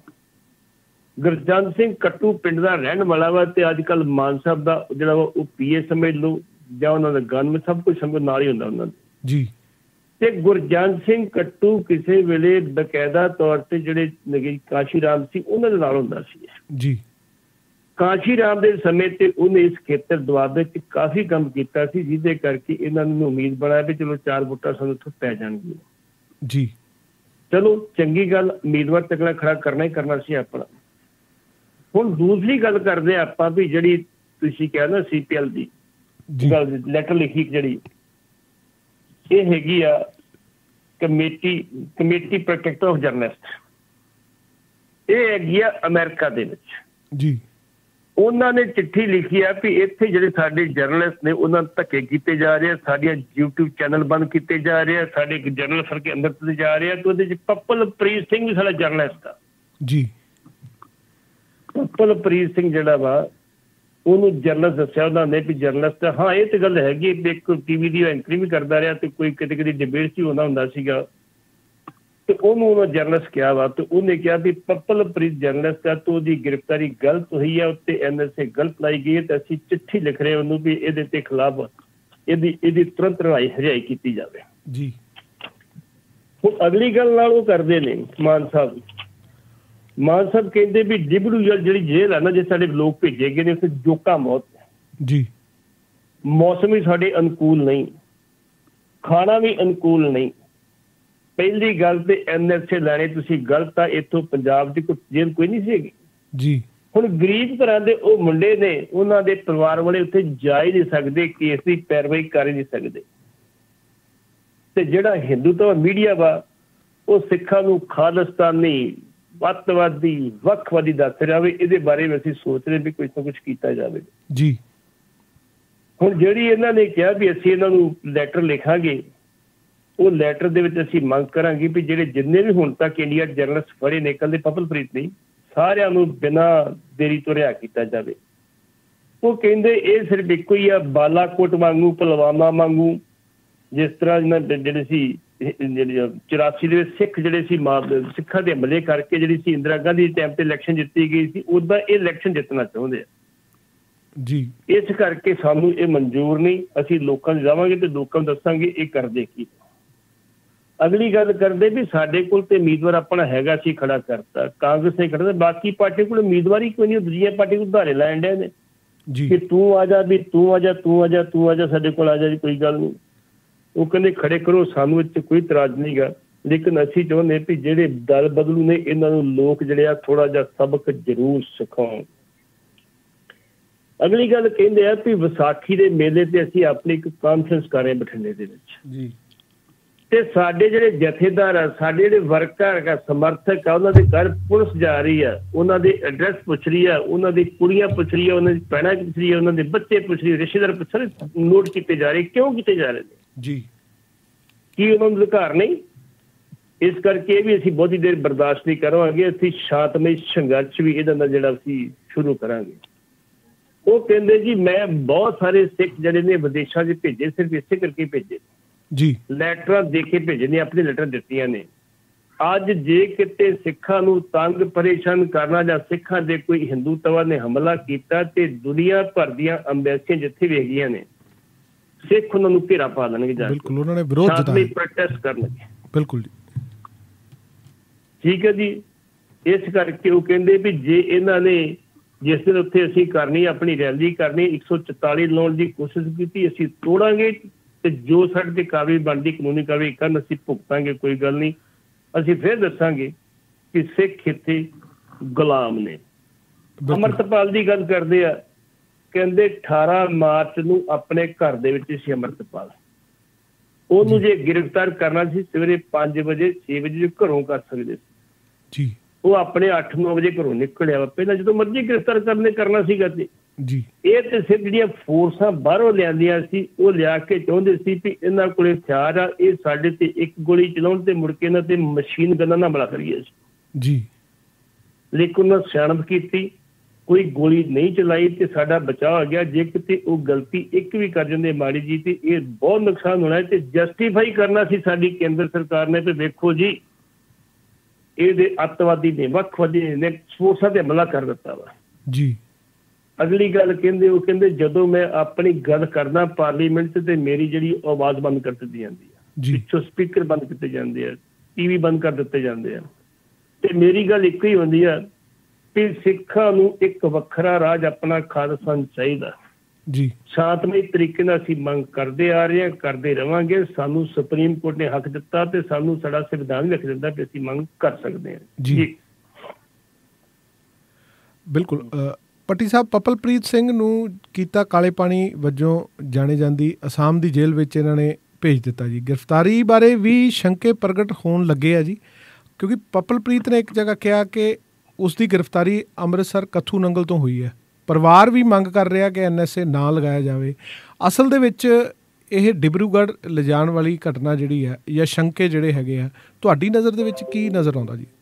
ਗੁਰਚਰਨ ਸਿੰਘ ਕੱਟੂ ਪਿੰਡ ਦਾ ਰਹਿਣ ਵਾਲਾ ਵਾ ਤੇ ਅੱਜ ਕੱਲ੍ਹ ਮਾਨ ਸਾਹਿਬ ਦਾ ਜਿਹੜਾ ਵਾ ਉਹ ਪੀ ਏ ਸਮਝ ਲਓ ਜਾਂ ਉਹਨਾਂ ਦਾ ਗਨ ਸਭ ਕੁਝ ਸਮਝ ਨਾਲ ਹੀ ਹੁੰਦਾ ਉਹਨਾਂ ਦਾ ਜੀ। ਤੇ ਗੁਰਚਰਨ ਸਿੰਘ ਕੱਟੂ ਕਿਸੇ ਵੇਲੇ ਬਕਾਇਦਾ ਤੌਰ ਤੇ ਜਿਹੜੇ ਕਾਸ਼ੀ ਰਾਮ ਸੀ ਉਹਨਾਂ ਦੇ ਨਾਲ ਹੁੰਦਾ ਸੀ ਜੀ। ਕਾਸ਼ੀ ਰਾਮ ਦੇ ਸਮੇਂ ਤੇ ਉਹਨੇ ਇਸ ਖੇਤਰ ਦੁਆਬੇ ਚ ਕਾਫੀ ਕੰਮ ਕੀਤਾ ਸੀ, ਜਿਹਦੇ ਕਰਕੇ ਇਹਨਾਂ ਨੂੰ ਉਮੀਦ ਬਣਾਇਆ ਵੀ ਚਲੋ ਚਾਰ ਵੋਟਾਂ ਸਾਨੂੰ ਉੱਥੋਂ ਪੈ ਜਾਣਗੀਆਂ ਜੀ। ਚਲੋ ਚੰਗੀ ਗੱਲ, ਉਮੀਦਵਾਰ ਤਕੜਾ ਖੜਾ ਕਰਨਾ ਹੀ ਕਰਨਾ ਸੀ ਆਪਣਾ। ਹੁਣ ਦੂਸਰੀ ਗੱਲ ਕਰਦੇ ਆਪਾਂ ਵੀ ਜਿਹੜੀ ਤੁਸੀਂ ਕਿਹਾ ਨਾ ਸੀ ਪੀ ਐਲ ਦੀ ਗੱਲ ਲੈਟਰ ਲਿਖੀ ਜਿਹੜੀ ਇਹ ਹੈਗੀ ਆ committee committee protector of journalist, ਇਹ ਹੈਗੀ ਆ ਅਮਰੀਕਾ ਦੇ ਵਿੱਚ ਜੀ। ਉਹਨਾਂ ਨੇ ਚਿੱਠੀ ਲਿਖੀ ਆ ਵੀ ਇੱਥੇ ਜਿਹੜੇ ਸਾਡੇ ਜਰਨਲਿਸਟ ਨੇ ਉਹਨਾਂ ਨੂੰ ਧੱਕੇ ਕੀਤੇ ਜਾ ਰਹੇ ਆ, ਸਾਡੀਆਂ ਯੂਟਿਊਬ ਚੈਨਲ ਬੰਦ ਕੀਤੇ ਜਾ ਰਹੇ ਆ, ਸਾਡੇ ਇੱਕ ਜਰਨਲ ਸਰ ਕੇ ਅੰਦਰ ਤੇ ਜਾ ਰਹੇ ਆ। ਤੇ ਉਹਦੇ ਚ ਪੱਪਲਪ੍ਰੀਤ ਸਿੰਘ ਵੀ ਸਾਡਾ ਜਰਨਲਿਸਟ ਆ ਜੀ। ਪੱਪਲਪ੍ਰੀਤ ਸਿੰਘ ਜਿਹੜਾ ਵਾ ਉਹਨੂੰ ਜਰਨਲਿਸਟ ਦੱਸਿਆ ਉਹਨਾਂ ਨੇ ਵੀ ਜਰਨਲਿਸਟ ਹਾਂ ਇਹ ਤੇ ਗੱਲ ਹੈਗੀ, ਇੱਕ ਟੀਵੀ ਦੀ ਐਂਕਰਿੰਗ ਵੀ ਕਰਦਾ ਰਿਹਾ ਤੇ ਕੋਈ ਕਿਤੇ ਕਿਤੇ ਡਿਬੇਟ ਸੀ ਹੁੰਦਾ ਹੁੰਦਾ ਸੀਗਾ ਤੇ ਉਹਨੂੰ ਉਹਨਾਂ ਜਰਨਲਿਸਟ ਕਿਹਾ ਵਾ ਤੇ ਉਹਨੇ ਕਿਹਾ ਵੀ ਪੱਪਲਪ੍ਰੀਤ ਜਰਨਲਿਸਟ ਆ ਤੇ ਉਹਦੀ ਗ੍ਰਿਫਤਾਰੀ ਗਲਤ ਹੋਈ ਆ, ਉੱਤੇ ਐਨ ਐਸ ਏ ਗਲਤ ਲਾਈ ਗਈ ਹੈ ਤੇ ਅਸੀਂ ਚਿੱਠੀ ਲਿਖ ਰਹੇ ਉਹਨੂੰ ਵੀ ਇਹਦੇ ਤੇ ਖਿਲਾਫ ਇਹਦੀ ਇਹਦੀ ਤੁਰੰਤ ਰਿਹਾਈ ਹਰਿਆਈ ਕੀਤੀ ਜਾਵੇ ਜੀ। ਹੁਣ ਅਗਲੀ ਗੱਲ ਨਾਲ ਉਹ ਕਰਦੇ ਨੇ ਮਾਨ ਸਾਹਿਬ ਮਾਨ ਸਾਹਿਬ ਕਹਿੰਦੇ ਵੀ ਡਿਬੜੂ ਜਿਹੜੀ ਜੇਲ੍ਹ ਆ ਨਾ ਜੇ ਸਾਡੇ ਲੋਕ ਭੇਜੇ ਗਏ ਨੇ ਉੱਥੇ ਜੋਕਾ ਮੌਤ ਜੀ, ਮੌਸਮ ਵੀ ਸਾਡੇ ਅਨੁਕੂਲ ਨਹੀਂ, ਖਾਣਾ ਵੀ ਅਨੁਕੂਲ ਨਹੀਂ। ਪਹਿਲੀ ਗੱਲ ਤੇ ਐਨ ਐਸ ਏ ਲੈਣੇ ਤੁਸੀਂ ਗਲਤ ਆ, ਇੱਥੋਂ ਪੰਜਾਬ ਦੀ ਕੋਈ ਜੇਲ੍ਹ ਕੋਈ ਨਹੀਂ ਸੀਗੀ ਜੀ। ਹੁਣ ਗਰੀਬ ਘਰਾਂ ਦੇ ਉਹ ਮੁੰਡੇ ਨੇ, ਉਹਨਾਂ ਦੇ ਪਰਿਵਾਰ ਵਾਲੇ ਉੱਥੇ ਜਾ ਹੀ ਨਹੀਂ ਸਕਦੇ, ਕੇਸ ਦੀ ਪੈਰਵਾਈ ਕਰ ਹੀ ਨਹੀਂ ਸਕਦੇ। ਤੇ ਜਿਹੜਾ ਹਿੰਦੂਤਵ ਮੀਡੀਆ ਵਾ ਉਹ ਸਿੱਖਾਂ ਨੂੰ ਖਾਲਿਸਤਾਨੀ ਅੱਤਵਾਦੀ ਵੱਖਵਾਦੀ ਦੱਸ ਰਿਹਾ ਵੇ, ਇਹਦੇ ਬਾਰੇ ਵੀ ਅਸੀਂ ਸੋਚ ਰਹੇ ਵੀ ਕੁਛ ਨਾ ਕੁਛ ਕੀਤਾ ਜਾਵੇ ਜੀ। ਹੁਣ ਜਿਹੜੀ ਇਹਨਾਂ ਨੇ ਕਿਹਾ ਵੀ ਅਸੀਂ ਇਹਨਾਂ ਨੂੰ ਲੈਟਰ ਲਿਖਾਂਗੇ, ਉਹ ਲੈਟਰ ਦੇ ਵਿੱਚ ਅਸੀਂ ਮੰਗ ਕਰਾਂਗੇ ਵੀ ਜਿਹੜੇ ਜਿੰਨੇ ਵੀ ਹੁਣ ਤੱਕ ਇੰਡੀਆ ਜਰਨਲਿਸਟ ਫੜੇ ਨੇ, ਇਕੱਲੇ ਪੱਪਲਪ੍ਰੀਤ ਨਹੀਂ, ਸਾਰਿਆਂ ਨੂੰ ਬਿਨਾਂ ਦੇਰੀ ਤੋਂ ਰਿਹਾ ਕੀਤਾ ਜਾਵੇ। ਉਹ ਕਹਿੰਦੇ ਇਹ ਸਿਰਫ ਇੱਕੋ ਹੀ ਆ, ਬਾਲਾਕੋਟ ਵਾਂਗੂ ਪੁਲਵਾਮਾ ਵਾਂਗੂ ਜਿਸ ਤਰ੍ਹਾਂ ਇਹਨਾਂ ਜਿਹੜੇ ਸੀ ਚੁਰਾਸੀ ਦੇ ਵਿੱਚ ਸਿੱਖ ਜਿਹੜੇ ਸੀ ਸਿੱਖਾਂ ਦੇ ਹਮਲੇ ਕਰਕੇ ਜਿਹੜੀ ਸੀ ਇੰਦਰਾ ਗਾਂਧੀ ਦੇ ਟਾਈਮ ਤੇ ਇਲੈਕਸ਼ਨ ਜਿੱਤੀ ਗਈ ਸੀ, ਉੱਦਾਂ ਇਹ ਇਲੈਕਸ਼ਨ ਜਿੱਤਣਾ ਚਾਹੁੰਦੇ ਆ ਜੀ। ਇਸ ਕਰਕੇ ਸਾਨੂੰ ਇਹ ਮਨਜ਼ੂਰ ਨਹੀਂ, ਅਸੀਂ ਲੋਕਾਂ ਨੂੰ ਜਾਵਾਂਗੇ ਤੇ ਲੋਕਾਂ ਨੂੰ ਦੱਸਾਂਗੇ ਇਹ ਕਰਦੇ ਕੀ। ਅਗਲੀ ਗੱਲ ਕਰਦੇ ਵੀ ਸਾਡੇ ਕੋਲ ਤੇ ਉਮੀਦਵਾਰ ਆਪਣਾ ਹੈਗਾ ਸੀ, ਖੜਾ ਕਰਤਾ ਕਾਂਗਰਸ ਨੇ ਖੜਾ, ਬਾਕੀ ਪਾਰਟੀ ਕੋਲ ਉਮੀਦਵਾਰ ਹੀ ਕੋਈ ਨਹੀਂ, ਦੂਜੀਆਂ ਪਾਰਟੀ ਕੋਲ ਉਧਾਰੇ ਲੈਣ ਡਏ ਨੇ ਕਿ ਤੂੰ ਆ ਜਾ ਵੀ ਤੂੰ ਆ ਜਾ ਤੂੰ ਆ ਜਾ ਤੂੰ ਆ ਜਾ ਸਾਡੇ ਕੋਲ ਆ ਜਾ ਜੀ, ਕੋਈ ਗੱਲ ਨਹੀਂ। ਉਹ ਕਹਿੰਦੇ ਖੜੇ ਕਰੋ, ਸਾਨੂੰ ਇੱਥੇ ਕੋਈ ਇਤਰਾਜ਼ ਨਹੀਂ ਗਾ, ਲੇਕਿਨ ਅਸੀਂ ਚਾਹੁੰਦੇ ਵੀ ਜਿਹੜੇ ਦਲ ਬਦਲੂ ਨੇ ਇਹਨਾਂ ਨੂੰ ਲੋਕ ਜਿਹੜੇ ਆ ਥੋੜਾ ਜਿਹਾ ਸਬਕ ਜ਼ਰੂਰ ਸਿਖਾਉਣ। ਅਗਲੀ ਗੱਲ ਕਹਿੰਦੇ ਆ ਵੀ ਵਿਸਾਖੀ ਦੇ ਮੇਲੇ ਤੇ ਅਸੀਂ ਆਪਣੀ ਇੱਕ ਕਾਨਫਰੰਸ ਕਰ ਰਹੇ ਬਠਿੰਡੇ ਦੇ ਵਿੱਚ ਜੀ, ਤੇ ਸਾਡੇ ਜਿਹੜੇ ਜਥੇਦਾਰ ਆ, ਸਾਡੇ ਜਿਹੜੇ ਵਰਕਰ ਆ, ਸਮਰਥਕ ਆ, ਉਹਨਾਂ ਦੇ ਘਰ ਪੁਲਿਸ ਜਾ ਰਹੀ ਆ, ਉਹਨਾਂ ਦੇ ਐਡਰੈਸ ਪੁੱਛ ਰਹੀ ਆ, ਉਹਨਾਂ ਦੀ ਕੁੜੀਆਂ ਪੁੱਛ ਰਹੀ ਆ, ਉਹਨਾਂ ਦੀ ਭੈਣਾਂ ਪੁੱਛ ਰਹੀ ਆ, ਉਹਨਾਂ ਦੇ ਬੱਚੇ ਪੁੱਛ ਰਹੀ, ਰਿਸ਼ਤੇਦਾਰ ਪੁੱਛ ਰਹੇ, ਨੋਟ ਕੀਤੇ ਜਾ ਰਹੇ। ਕਿਉਂ ਕੀਤੇ ਜਾ ਰਹੇ ਨੇ ਜੀ? ਕੀ ਉਹਨਾਂ ਨੂੰ ਅਧਿਕਾਰ ਨਹੀਂ? ਇਸ ਕਰਕੇ ਵੀ ਅਸੀਂ ਬਹੁਤੀ ਦੇਰ ਬਰਦਾਸ਼ਤ ਨਹੀਂ ਕਰਾਂਗੇ, ਅਸੀਂ ਸ਼ਾਂਤਮਈ ਸੰਘਰਸ਼ ਵੀ ਇਹਦਾ ਜਿਹੜਾ ਅਸੀਂ ਸ਼ੁਰੂ ਕਰਾਂਗੇ। ਉਹ ਕਹਿੰਦੇ ਜੀ ਮੈਂ ਬਹੁਤ ਸਾਰੇ ਸਿੱਖ ਜਿਹੜੇ ਨੇ ਵਿਦੇਸ਼ਾਂ 'ਚ ਭੇਜੇ, ਸਿਰਫ ਇਸੇ ਕਰਕੇ ਭੇਜੇ ਜੀ, ਲੈਟਰਾਂ ਦੇ ਕੇ ਭੇਜੇ ਨੇ, ਆਪਣੀ ਲੈਟਰ ਦਿੱਤੀਆਂ ਨੇ। ਅੱਜ ਜੇ ਕਿਤੇ ਸਿੱਖਾਂ ਨੂੰ ਤੰਗ ਪਰੇਸ਼ਾਨ ਕਰਨਾ ਜਾਂ ਸਿੱਖਾਂ ਦੇ ਕੋਈ ਹਿੰਦੂਤਵ ਨੇ ਹਮਲਾ ਕੀਤਾ ਤੇ ਦੁਨੀਆ ਭਰ ਦੀਆਂ ਅੰਬੈਸੀਆਂ ਜਿੱਥੇ ਵੀ ਹੈਗੀਆਂ ਨੇ, ਸਿੱਖ ਉਹਨਾਂ ਨੂੰ ਘੇਰਾ ਪਾ ਲੈਣਗੇ, ਜਾ ਬਿਲਕੁਲ ਉਹਨਾਂ ਨੇ ਵਿਰੋਧ ਜਤਾਇਆ, ਪ੍ਰੋਟੈਸਟ ਕਰਨਗੇ। ਬਿਲਕੁਲ ਜੀ, ਠੀਕ ਹੈ ਜੀ। ਇਸ ਕਰਕੇ ਉਹ ਕਹਿੰਦੇ ਵੀ ਜੇ ਇਹਨਾਂ ਨੇ ਜਿਸ ਦਿਨ ਉੱਥੇ ਅਸੀਂ ਕਰਨੀ ਆਪਣੀ ਰੈਲੀ ਕਰਨੀ, ਇੱਕ ਸੌ ਚੁਤਾਲੀ ਲਾਉਣ ਦੀ ਕੋਸ਼ਿਸ਼ ਕੀਤੀ, ਅਸੀਂ ਤੋੜਾਂਗੇ ਤੇ ਜੋ ਸਾਡੇ ਤੇ ਕਾਰਵਾਈ ਬਣਦੀ ਕਾਨੂੰਨੀ ਕਾਰਵਾਈ ਕਰਨ ਅਸੀਂ ਭੁਗਤਾਂਗੇ, ਕੋਈ ਗੱਲ ਨਹੀਂ। ਅਸੀਂ ਫਿਰ ਦੱਸਾਂਗੇ ਕਿ ਸਿੱਖ ਇੱਥੇ ਗੁਲਾਮ ਨੇ। ਅੰਮ੍ਰਿਤਪਾਲ ਦੀ ਗੱਲ ਕਰਦੇ ਆ, ਕਹਿੰਦੇ ਅਠਾਰਾਂ ਮਾਰਚ ਨੂੰ ਆਪਣੇ ਘਰ ਦੇ ਵਿੱਚ ਸੀ ਅੰਮ੍ਰਿਤਪਾਲ, ਉਹਨੂੰ ਜੇ ਗ੍ਰਿਫਤਾਰ ਕਰਨਾ ਸੀ ਸਵੇਰੇ ਪੰਜ ਵਜੇ ਛੇ ਵਜੇ ਘਰੋਂ ਕਰ ਸਕਦੇ ਸੀ ਜੀ। ਉਹ ਆਪਣੇ ਅੱਠ ਨੌ ਵਜੇ ਘਰੋਂ ਨਿਕਲਿਆ ਵਾ। ਪਹਿਲਾਂ ਜਦੋਂ ਮਰਜ਼ੀ ਗ੍ਰਿਫਤਾਰ ਕਰਨੇ ਕਰਨਾ ਸੀਗਾ ਤੇ ਜੀ ਇਹ ਤੇ ਸਿਰਫ ਜਿਹੜੀਆਂ ਫੋਰਸਾਂ ਬਾਹਰੋਂ ਲਿਆਂਦੀਆਂ ਸੀ ਉਹ ਲਿਆ ਕੇ ਚਾਹੁੰਦੇ ਸੀ ਵੀ ਇਹਨਾਂ ਕੋਲੇ ਹਥਿਆਰ ਆ, ਇਹ ਸਾਡੇ ਤੇ ਇੱਕ ਗੋਲੀ ਚਲਾਉਣ ਤੇ ਮੁੜ ਕੇ ਇਹਨਾਂ ਤੇ ਮਸ਼ੀਨ ਗਨਾਂ ਨਾਲ ਹਮਲਾ ਕਰੀਏ ਜੀ। ਲੇਕਿਨ ਉਹਨਾਂ ਸਿਆਣਪ ਕੀਤੀ, ਕੋਈ ਗੋਲੀ ਨਹੀਂ ਚਲਾਈ ਤੇ ਸਾਡਾ ਬਚਾਅ ਹੋ ਗਿਆ। ਜੇ ਕਿਤੇ ਉਹ ਗਲਤੀ ਇੱਕ ਵੀ ਕਰ ਜਾਂਦੇ ਮਾੜੀ ਜੀ ਤੇ ਇਹ ਬਹੁਤ ਨੁਕਸਾਨ ਹੋਣਾ ਤੇ ਜਸਟੀਫਾਈ ਕਰਨਾ ਸੀ ਸਾਡੀ ਕੇਂਦਰ ਸਰਕਾਰ ਨੇ ਵੀ ਵੇਖੋ ਜੀ ਇਹਦੇ ਅੱਤਵਾਦੀ ਨੇ ਵੱਖਵਾਦੀ ਨੇ ਫੋਰਸਾਂ ਤੇ ਹਮਲਾ ਕਰ ਦਿੱਤਾ ਵਾ ਜੀ। ਅਗਲੀ ਗੱਲ ਕਹਿੰਦੇ ਉਹ ਕਹਿੰਦੇ ਜਦੋਂ ਮੈਂ ਆਪਣੀ ਗੱਲ ਕਰਦਾ ਪਾਰਲੀਮੈਂਟ ਤੇ ਮੇਰੀ ਜਿਹੜੀ ਆਵਾਜ਼ ਬੰਦ ਕਰ ਦਿੱਤੀ ਜਾਂਦੀ ਆ, ਪਿੱਛੋਂ ਸਪੀਕਰ ਬੰਦ ਕੀਤੇ ਜਾਂਦੇ ਆ, ਟੀਵੀ ਬੰਦ ਕਰ ਦਿੱਤੇ ਜਾਂਦੇ ਆ ਤੇ ਮੇਰੀ ਗੱਲ ਇੱਕੋ ਹੀ ਹੁੰਦੀ ਆ ਕਿ ਸਿੱਖਾਂ ਨੂੰ ਇੱਕ ਵੱਖਰਾ ਰਾਜ ਆਪਣਾ ਖਾਲਿਸਤਾਨ ਚਾਹੀਦਾ ਜੀ। ਸ਼ਾਂਤਮਈ ਤਰੀਕੇ ਨਾਲ ਅਸੀਂ ਮੰਗ ਕਰਦੇ ਆ ਰਹੇ ਹਾਂ, ਕਰਦੇ ਰਵਾਂਗੇ। ਸਾਨੂੰ ਸੁਪਰੀਮ ਕੋਰਟ ਨੇ ਹੱਕ ਦਿੱਤਾ ਤੇ ਸਾਨੂੰ ਸਾਡਾ ਸੰਵਿਧਾਨ ਵੀ ਲਿਖ ਦਿੰਦਾ ਕਿ ਅਸੀਂ ਮੰਗ ਕਰ ਸਕਦੇ ਹਾਂ ਜੀ। ਬਿਲਕੁਲ। ਪੱਟੀ ਸਾਹਿਬ, ਪਪਲਪ੍ਰੀਤ ਸਿੰਘ ਨੂੰ ਕੀਤਾ ਕਾਲੇ ਪਾਣੀ ਵਜੋਂ ਜਾਣੇ ਜਾਂਦੀ ਅਸਾਮ ਦੀ ਜੇਲ੍ਹ ਵਿੱਚ ਇਹਨਾਂ ਨੇ ਭੇਜ ਦਿੱਤਾ ਜੀ। ਗ੍ਰਿਫਤਾਰੀ ਬਾਰੇ ਵੀ ਸ਼ੰਕੇ ਪ੍ਰਗਟ ਹੋਣ ਲੱਗੇ ਆ ਜੀ, ਕਿਉਂਕਿ ਪਪਲਪ੍ਰੀਤ ਨੇ ਇੱਕ ਜਗ੍ਹਾ ਕਿਹਾ ਕਿ ਉਸ ਦੀ ਗ੍ਰਿਫਤਾਰੀ ਅੰਮ੍ਰਿਤਸਰ ਕੱਥੂ ਨੰਗਲ ਤੋਂ ਹੋਈ ਹੈ। ਪਰਿਵਾਰ ਵੀ ਮੰਗ ਕਰ ਰਿਹਾ ਕਿ ਐਨ ਐਸ ਏ ਨਾ ਲਗਾਇਆ ਜਾਵੇ। ਅਸਲ ਦੇ ਵਿੱਚ ਇਹ ਡਿਬਰੂਗੜ੍ਹ ਲਿਜਾਣ ਵਾਲੀ ਘਟਨਾ ਜਿਹੜੀ ਹੈ ਜਾਂ ਸ਼ੰਕੇ ਜਿਹੜੇ ਹੈਗੇ ਆ, ਤੁਹਾਡੀ ਨਜ਼ਰ ਦੇ ਵਿੱਚ ਕੀ ਨਜ਼ਰ ਆਉਂਦਾ ਜੀ?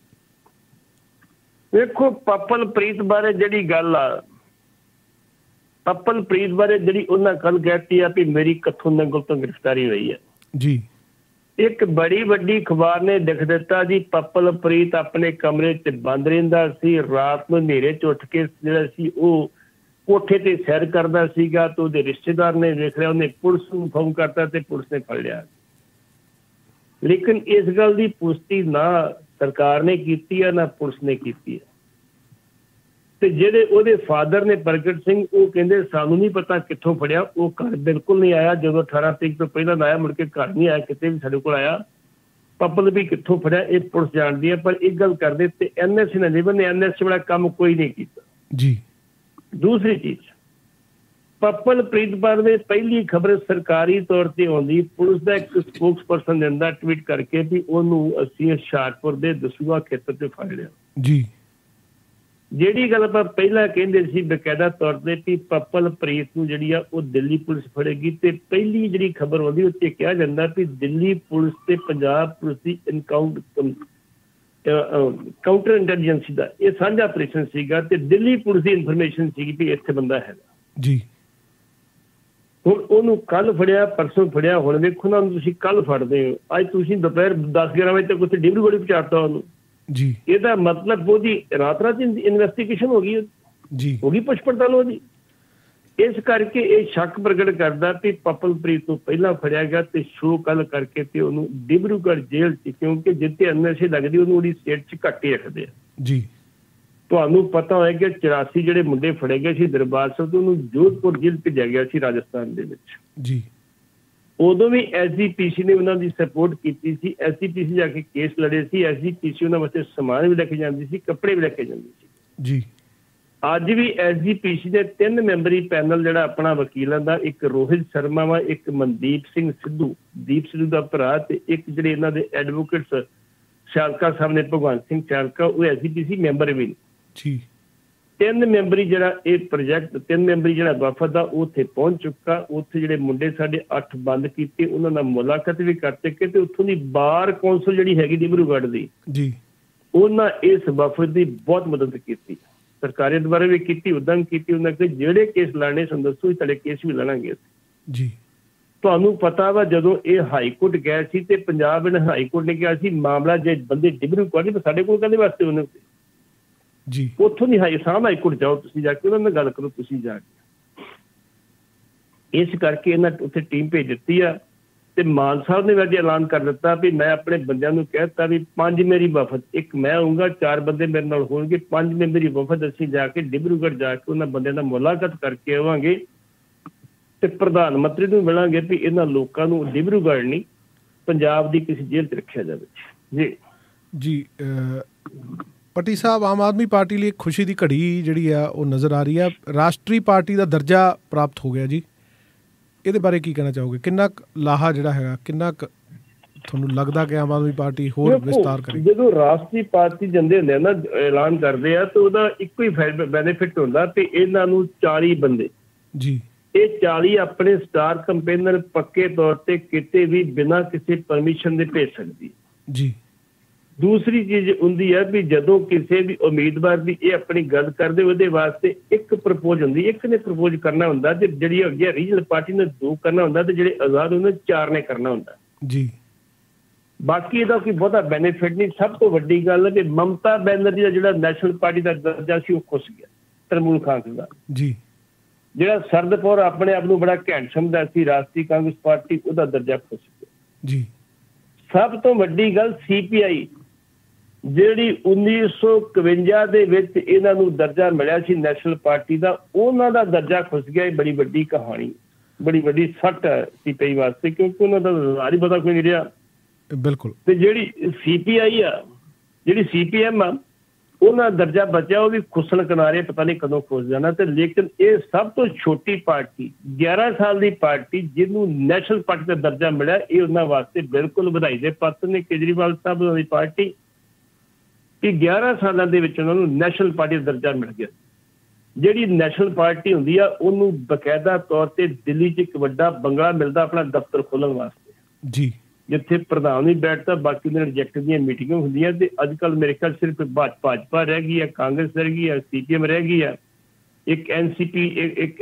ਵੇਖੋ, ਪਪਲਪ੍ਰੀਤ ਬਾਰੇ ਜਿਹੜੀ ਗੱਲ ਆ, ਪਪਲਪ੍ਰੀਤ ਬਾਰੇ ਜਿਹੜੀ ਉਹਨਾਂ ਕੱਲ ਕਹਿਤੀ ਆ ਵੀ ਮੇਰੀ ਕੱਥੂ ਨੰਗਲ ਤੋਂ ਗ੍ਰਿਫਤਾਰੀ ਹੋਈ ਹੈ ਜੀ। ਇੱਕ ਬੜੀ ਵੱਡੀ ਅਖਬਾਰ ਨੇ ਲਿਖ ਦਿੱਤਾ ਜੀ ਪਪਲਪ੍ਰੀਤ ਆਪਣੇ ਕਮਰੇ 'ਚ ਬੰਦ ਰਹਿੰਦਾ ਸੀ, ਰਾਤ ਨੂੰ ਹਨੇਰੇ 'ਚ ਉੱਠ ਕੇ ਜਿਹੜਾ ਸੀ ਉਹ ਕੋਠੇ ਤੇ ਸੈਰ ਕਰਦਾ ਸੀਗਾ ਤੇ ਉਹਦੇ ਰਿਸ਼ਤੇਦਾਰ ਨੇ ਵੇਖ ਲਿਆ, ਉਹਨੇ ਪੁਲਿਸ ਨੂੰ ਫੋਨ ਕਰਤਾ ਤੇ ਪੁਲਿਸ ਨੇ ਫੜ ਲਿਆ। ਲੇਕਿਨ ਇਸ ਗੱਲ ਦੀ ਪੁਸ਼ਟੀ ਨਾ ਸਰਕਾਰ ਨੇ ਕੀਤੀ ਆ ਨਾ ਪੁਲਿਸ ਨੇ ਕੀਤੀ ਹੈ। ਤੇ ਜਿਹੜੇ ਉਹਦੇ ਫਾਦਰ ਨੇ ਪ੍ਰਗਟ ਸਿੰਘ, ਉਹ ਕਹਿੰਦੇ ਸਾਨੂੰ ਨਹੀਂ ਪਤਾ ਕਿੱਥੋਂ ਫੜਿਆ, ਉਹ ਘਰ ਬਿਲਕੁਲ ਨਹੀਂ ਆਇਆ। ਜਦੋਂ ਅਠਾਰਾਂ ਤਰੀਕ ਤੋਂ ਪਹਿਲਾਂ ਆਇਆ ਮੁੜ ਕੇ ਘਰ ਨਹੀਂ ਆਇਆ, ਕਿਤੇ ਵੀ ਸਾਡੇ ਕੋਲ ਆਇਆ। ਪਪਲ ਵੀ ਕਿੱਥੋਂ ਫੜਿਆ ਇਹ ਪੁਲਿਸ ਜਾਣਦੀ ਹੈ। ਪਰ ਇੱਕ ਗੱਲ ਕਰਦੇ ਤੇ ਐਨ ਐਸ ਨੇ ਨਿਬਨ ਨੇ ਐਨ ਐਸ ਵਾਲਾ ਕੰਮ ਕੋਈ ਨਹੀਂ ਕੀਤਾ ਜੀ। ਦੂਸਰੀ ਚੀਜ਼, ਪਪਲਪ੍ਰੀਤ ਬਾਰੇ ਪਹਿਲੀ ਖਬਰ ਸਰਕਾਰੀ ਤੌਰ ਤੇ ਆਉਂਦੀ, ਪੁਲਿਸ ਦਾ ਇੱਕ ਸਪੋਕਸ ਪਰਸਨ ਦਿੰਦਾ ਟਵੀਟ ਕਰਕੇ ਵੀ ਉਹਨੂੰ ਅਸੀਂ ਹੁਸ਼ਿਆਰਪੁਰ ਦੇ ਦਸੂਹਾ ਖੇਤਰ 'ਚ ਫੜ ਲਿਆ ਜੀ। ਜਿਹੜੀ ਗੱਲ ਆਪਾਂ ਪਹਿਲਾਂ ਕਹਿੰਦੇ ਸੀ ਬਕਾਇਦਾ ਤੌਰ ਤੇ ਵੀ ਪਪਲਪ੍ਰੀਤ ਨੂੰ ਜਿਹੜੀ ਆ ਉਹ ਦਿੱਲੀ ਪੁਲਿਸ ਫੜੇਗੀ, ਤੇ ਪਹਿਲੀ ਜਿਹੜੀ ਖਬਰ ਆਉਂਦੀ ਉੱਤੇ ਕਿਹਾ ਜਾਂਦਾ ਵੀ ਦਿੱਲੀ ਪੁਲਿਸ ਤੇ ਪੰਜਾਬ ਪੁਲਿਸ ਦੀ ਇਨਕਾਊਂਟਰ ਕਾਊਂਟਰ ਇੰਟੈਲੀਜੈਂਸੀ ਦਾ ਇਹ ਸਾਂਝਾ ਆਪਰੇਸ਼ਨ ਸੀਗਾ ਤੇ ਦਿੱਲੀ ਪੁਲਿਸ ਦੀ ਇਨਫੋਰਮੇਸ਼ਨ ਸੀਗੀ ਵੀ ਇੱਥੇ ਬੰਦਾ ਹੈਗਾ ਜੀ। ਹੁਣ ਉਹਨੂੰ ਕੱਲ ਫੜਿਆ, ਪਰਸੋਂ ਫੜਿਆ, ਹੁਣ ਵੇਖੋ ਨਾ ਤੁਸੀਂ ਕੱਲ ਫੜਦੇ ਹੋ, ਅੱਜ ਤੁਸੀਂ ਦੁਪਹਿਰ ਦਸ ਗਿਆਰਾਂ ਵਜੇ ਤੱਕ ਉੱਥੇ ਡਿਬਰੂਗੜ੍ਹ ਪਹੁੰਚਾਤਾ ਉਹਨੂੰ ਜੀ। ਇਹਦਾ ਮਤਲਬ ਉਹਦੀ ਰਾਤ ਰਾਤ ਇਨਵੈਸਟੀਗੇਸ਼ਨ ਹੋ ਗਈ ਜੀ, ਹੋ ਗਈ ਪੁੱਛ ਪੜਤਾਲ ਉਹਦੀ। ਇਸ ਕਰਕੇ ਇਹ ਸ਼ੱਕ ਪ੍ਰਗਟ ਕਰਦਾ ਵੀ ਪਪਲਪ੍ਰੀਤ ਤੋਂ ਪਹਿਲਾਂ ਫੜਿਆ ਗਿਆ ਤੇ ਸ਼ੋਅ ਕੱਲ ਕਰਕੇ ਤੇ ਉਹਨੂੰ ਡਿਬਰੂਗੜ੍ਹ ਜੇਲ੍ਹ 'ਚ, ਕਿਉਂਕਿ ਜਿੱਥੇ ਨਸ਼ੇ ਲੱਗਦੀ ਉਹਨੂੰ ਉਹਦੀ ਸਟੇਟ 'ਚ ਘੱਟ ਹੀ ਰੱਖਦੇ ਆ ਜੀ। ਤੁਹਾਨੂੰ ਪਤਾ ਹੋਏਗਾ ਚੁਰਾਸੀ ਜਿਹੜੇ ਮੁੰਡੇ ਫੜੇ ਗਏ ਸੀ ਦਰਬਾਰ ਸਾਹਿਬ ਤੋਂ, ਉਹਨੂੰ ਜੋਧਪੁਰ ਜੇਲ੍ਹ ਭੇਜਿਆ ਗਿਆ ਸੀ ਰਾਜਸਥਾਨ ਦੇ ਵਿੱਚ ਜੀ। ਉਦੋਂ ਵੀ ਐਸ ਜੀ ਪੀ ਸੀ ਨੇ ਉਹਨਾਂ ਦੀ ਸਪੋਰਟ ਕੀਤੀ ਸੀ। ਐਸ ਜੀ ਪੀ ਸੀ ਜਾ ਕੇ ਕੇਸ ਲੜੇ ਸੀ, ਐਸ ਜੀ ਪੀ ਸੀ ਉਹਨਾਂ ਵਾਸਤੇ ਸਮਾਨ ਵੀ ਲੈ ਕੇ ਜਾਂਦੀ ਸੀ, ਕੱਪੜੇ ਵੀ ਲੈ ਕੇ ਜਾਂਦੀ ਸੀ ਜੀ। ਅੱਜ ਵੀ ਐਸ ਜੀ ਪੀ ਸੀ ਦੇ ਤਿੰਨ ਮੈਂਬਰੀ ਪੈਨਲ ਜਿਹੜਾ ਆਪਣਾ ਵਕੀਲਾਂ ਦਾ, ਇੱਕ ਰੋਹਿਤ ਸ਼ਰਮਾ ਵਾ, ਇੱਕ ਮਨਦੀਪ ਸਿੰਘ ਸਿੱਧੂ, ਦੀਪ ਸਿੱਧੂ ਦਾ ਭਰਾ, ਤੇ ਇੱਕ ਜਿਹੜੇ ਇਹਨਾਂ ਦੇ ਐਡਵੋਕੇਟਸ ਸ਼ਾਲਕਾ ਸਾਹਿਬ ਨੇ, ਭਗਵੰਤ ਸਿੰਘ ਸ਼ਾਲਕਾ, ਉਹ ਐਸ ਜੀ ਪੀ ਸੀ ਮੈਂਬਰ ਵੀ ਜੀ। ਤਿੰਨ ਮੈਂਬਰੀ ਜਿਹੜਾ ਇਹ ਪ੍ਰੋਜੈਕਟ, ਤਿੰਨ ਮੈਂਬਰੀ ਜਿਹੜਾ ਵਫਦ ਆ ਉਹ ਉੱਥੇ ਪਹੁੰਚ ਚੁੱਕਾ। ਉੱਥੇ ਜਿਹੜੇ ਮੁੰਡੇ ਸਾਡੇ ਅੱਠ ਬੰਦ ਕੀਤੇ, ਉਹਨਾਂ ਨਾਲ ਮੁਲਾਕਾਤ ਵੀ ਕਰ ਚੁੱਕੇ ਤੇ ਉੱਥੋਂ ਦੀ ਬਾਰ ਕੌਂਸਲ ਜਿਹੜੀ ਹੈਗੀ ਡਿਬਰੂਗੜ੍ਹ ਦੀ ਜੀ, ਉਹਨਾਂ ਇਸ ਵਫਦ ਦੀ ਬਹੁਤ ਮਦਦ ਕੀਤੀ, ਸਰਕਾਰੀ ਦੁਆਰਾ ਵੀ ਕੀਤੀ, ਉੱਦਾਂ ਵੀ ਕੀਤੀ। ਉਹਨਾਂ ਕਿ ਜਿਹੜੇ ਕੇਸ ਲੜਨੇ ਸਾਨੂੰ ਦੱਸੋ, ਤੁਹਾਡੇ ਕੇਸ ਵੀ ਲੜਾਂਗੇ ਜੀ। ਤੁਹਾਨੂੰ ਪਤਾ ਵਾ ਜਦੋਂ ਇਹ ਹਾਈ ਕੋਰਟ ਗਏ ਸੀ ਤੇ ਪੰਜਾਬ ਨੇ ਹਾਈ ਕੋਰਟ ਨੇ ਕਿਹਾ ਸੀ ਮਾਮਲਾ ਜੇ ਬੰਦੇ ਡਿਬਰੂਗੜ੍ਹ ਤਾਂ ਸਾਡੇ ਕੋਲ ਕਾਹਦੇ ਵਾਸਤੇ ਉਹਨੇ ਜੀ, ਉੱਥੋਂ ਦੀ ਹਾਈ ਅਸਾਮ ਹਾਈ ਕੋਰਟ ਜਾਓ, ਤੁਸੀਂ ਜਾ ਕੇ ਉਹਨਾਂ ਨਾਲ ਗੱਲ ਕਰੋ, ਤੁਸੀਂ ਜਾ ਕੇ। ਇਸ ਕਰਕੇ ਇਹਨਾਂ ਉੱਥੇ ਟੀਮ ਭੇਜ ਦਿੱਤੀ ਆ ਤੇ ਮਾਨ ਸਾਹਿਬ ਨੇ ਅੱਜ ਐਲਾਨ ਕਰ ਦਿੱਤਾ ਵੀ ਮੈਂ ਆਪਣੇ ਬੰਦਿਆਂ ਨੂੰ ਕਹਿ ਦਿੱਤਾ ਵੀ ਪੰਜ ਮੇਰੀ ਵਫਦ, ਇੱਕ ਮੈਂ ਆਊਂਗਾ, ਚਾਰ ਬੰਦੇ ਮੇਰੇ ਨਾਲ ਹੋਣਗੇ, ਪੰਜ ਮੈਂਬਰੀ ਵਫਦ ਅਸੀਂ ਜਾ ਕੇ ਡਿਬਰੂਗੜ੍ਹ ਜਾ ਕੇ ਉਹਨਾਂ ਬੰਦਿਆਂ ਨਾਲ ਮੁਲਾਕਾਤ ਕਰਕੇ ਆਵਾਂਗੇ ਤੇ ਪ੍ਰਧਾਨ ਮੰਤਰੀ ਨੂੰ ਮਿਲਾਂਗੇ ਵੀ ਇਹਨਾਂ ਲੋਕਾਂ ਨੂੰ ਡਿਬਰੂਗੜ੍ਹ ਨਹੀਂ ਪੰਜਾਬ ਦੀ ਕਿਸੇ ਜੇਲ੍ਹ 'ਚ ਰੱਖਿਆ ਜਾਵੇ ਜੀ। ਜੀ ਪੱਟੀ ਸਾਹਿਬ, ਆਮ ਆਦਮੀ ਪਾਰਟੀ ਲਈ ਖੁਸ਼ੀ ਦੀ ਘੜੀ ਜਿਹੜੀ ਆ ਉਹ ਨਜ਼ਰ ਆ ਰਹੀ ਆ, ਰਾਸ਼ਟਰੀ ਪਾਰਟੀ ਦਾ ਦਰਜਾ ਪ੍ਰਾਪਤ ਹੋ ਗਿਆ ਜੀ। ਇਹਦੇ ਬਾਰੇ ਕੀ ਕਹਿਣਾ ਚਾਹੋਗੇ? ਕਿੰਨਾ ਕੁ ਲਾਹਾ ਜਿਹੜਾ ਹੈਗਾ, ਕਿੰਨਾ ਕੁ ਤੁਹਾਨੂੰ ਲੱਗਦਾ ਕਿ ਆਮ ਆਦਮੀ ਪਾਰਟੀ ਹੋਰ ਵਿਸਤਾਰ ਕਰੇ? ਜਦੋਂ ਰਾਸ਼ਟਰੀ ਪਾਰਟੀ ਜਾਂਦੇ ਹੁੰਦੇ ਆ ਨਾ, ਐਲਾਨ ਕਰਦੇ ਆ, ਤਾਂ ਉਹਦਾ ਇੱਕੋ ਹੀ ਬੈਨੀਫਿਟ ਹੁੰਦਾ ਕਿ ਇਹਨਾਂ ਨੂੰ ਚਾਲੀ ਬੰਦੇ ਜੀ, ਇਹ ਚਾਲੀ ਆਪਣੇ ਸਟਾਰ ਕੰਪੇਨਰ ਪੱਕੇ ਤੌਰ ਤੇ ਕਿਤੇ ਵੀ ਬਿਨਾਂ ਕਿਸੇ ਪਰਮਿਸ਼ਨ ਦੇ ਭੇਜ ਸਕਦੀ ਜੀ। ਦੂਸਰੀ ਚੀਜ਼ ਹੁੰਦੀ ਹੈ ਵੀ ਜਦੋਂ ਕਿਸੇ ਵੀ ਉਮੀਦਵਾਰ ਦੀ ਇਹ ਆਪਣੀ ਗੱਲ ਕਰਦੇ, ਉਹਦੇ ਵਾਸਤੇ ਇੱਕ ਪ੍ਰਪੋਜ਼ ਹੁੰਦੀ, ਇੱਕ ਨੇ ਪ੍ਰਪੋਜ਼ ਕਰਨਾ ਹੁੰਦਾ ਤੇ ਜਿਹੜੀ ਹੈਗੀ ਆ ਰੀਜਨਲ ਪਾਰਟੀ ਨੇ ਦੋ ਕਰਨਾ ਹੁੰਦਾ ਤੇ ਜਿਹੜੇ ਆਜ਼ਾਦ ਹੁੰਦੇ ਚਾਰ ਨੇ ਕਰਨਾ ਹੁੰਦਾ ਜੀ। ਬਾਕੀ ਇਹਦਾ ਕੋਈ ਬਹੁਤਾ ਬੈਨੀਫਿਟ ਨਹੀਂ। ਸਭ ਤੋਂ ਵੱਡੀ ਗੱਲ ਹੈ ਕਿ ਮਮਤਾ ਬੈਨਰਜੀ ਦਾ ਜਿਹੜਾ ਨੈਸ਼ਨਲ ਪਾਰਟੀ ਦਾ ਦਰਜਾ ਸੀ ਉਹ ਖੁੱਸ ਗਿਆ ਤ੍ਰਿਣਮੂਲ ਕਾਂਗਰਸ ਦਾ ਜੀ। ਜਿਹੜਾ ਸਰਦ ਪਵਾਰ ਆਪਣੇ ਆਪ ਨੂੰ ਬੜਾ ਘੈਂਟ ਸਮਝਦਾ ਸੀ ਰਾਸ਼ਟਰੀ ਕਾਂਗਰਸ ਪਾਰਟੀ, ਉਹਦਾ ਦਰਜਾ ਖੁੱਸ ਗਿਆ ਜੀ। ਸਭ ਤੋਂ ਵੱਡੀ ਗੱਲ ਸੀ ਪੀ ਆਈ ਜਿਹੜੀ ਉੱਨੀ ਸੌ ਇਕਵੰਜਾ ਦੇ ਵਿੱਚ ਇਹਨਾਂ ਨੂੰ ਦਰਜਾ ਮਿਲਿਆ ਸੀ ਨੈਸ਼ਨਲ ਪਾਰਟੀ ਦਾ, ਉਹਨਾਂ ਦਾ ਦਰਜਾ ਖੁੱਸ ਗਿਆ। ਇਹ ਬੜੀ ਵੱਡੀ ਕਹਾਣੀ, ਬੜੀ ਵੱਡੀ ਸੱਟ ਹੈ ਸੀ ਪੀ ਆਈ ਵਾਸਤੇ, ਕਿਉਂਕਿ ਉਹਨਾਂ ਦਾ ਰੁਜ਼ਗਾਰ ਹੀ ਪਤਾ ਕੋਈ ਨਹੀਂ ਰਿਹਾ। ਬਿਲਕੁਲ। ਤੇ ਜਿਹੜੀ ਸੀ ਪੀ ਆਈ ਆ, ਜਿਹੜੀ ਸੀ ਪੀ ਐਮ ਆ, ਉਹਨਾਂ ਦਰਜਾ ਬਚਿਆ, ਉਹ ਵੀ ਖੁੱਸਣ ਕਿਨਾਰੇ, ਪਤਾ ਨਹੀਂ ਕਦੋਂ ਖੁੱਸ ਜਾਣਾ। ਤੇ ਲੇਕਿਨ ਇਹ ਸਭ ਤੋਂ ਛੋਟੀ ਪਾਰਟੀ, ਗਿਆਰਾਂ ਸਾਲ ਦੀ ਪਾਰਟੀ ਜਿਹਨੂੰ ਨੈਸ਼ਨਲ ਪਾਰਟੀ ਦਾ ਦਰਜਾ ਮਿਲਿਆ, ਇਹ ਉਹਨਾਂ ਵਾਸਤੇ ਬਿਲਕੁਲ ਵਧਾਈ ਦੇ ਪਾਤਰ ਨੇ। ਕੇਜਰੀਵਾਲ ਸਾਹਿਬ ਦੀ ਪਾਰਟੀ ਕਿ ਗਿਆਰਾਂ ਸਾਲਾਂ ਦੇ ਵਿੱਚ ਉਹਨਾਂ ਨੂੰ ਨੈਸ਼ਨਲ ਪਾਰਟੀ ਦਾ ਦਰਜਾ ਮਿਲ ਗਿਆ। ਜਿਹੜੀ ਨੈਸ਼ਨਲ ਪਾਰਟੀ ਹੁੰਦੀ ਆ ਉਹਨੂੰ ਬਕਾਇਦਾ ਤੌਰ ਤੇ ਦਿੱਲੀ 'ਚ ਇੱਕ ਵੱਡਾ ਬੰਗਲਾ ਮਿਲਦਾ ਆਪਣਾ ਦਫ਼ਤਰ ਖੋਲ੍ਹਣ ਵਾਸਤੇ ਜੀ, ਜਿੱਥੇ ਪ੍ਰਧਾਨ ਨਹੀਂ ਬੈਠਦਾ, ਬਾਕੀ ਦੇ ਰਿਜੈਕਟ ਦੀਆਂ ਮੀਟਿੰਗਾਂ ਹੁੰਦੀਆਂ। ਤੇ ਅੱਜ ਕੱਲ੍ਹ ਮੇਰੇ ਖਿਆਲ ਸਿਰਫ ਭਾਜਪਾ ਰਹਿ ਗਈ ਹੈ, ਕਾਂਗਰਸ ਰਹਿ ਗਈ ਹੈ, ਸੀ ਪੀ ਐਮ ਰਹਿ ਗਈ ਹੈ, ਇੱਕ ਐਨ ਸੀ ਪੀ, ਇੱਕ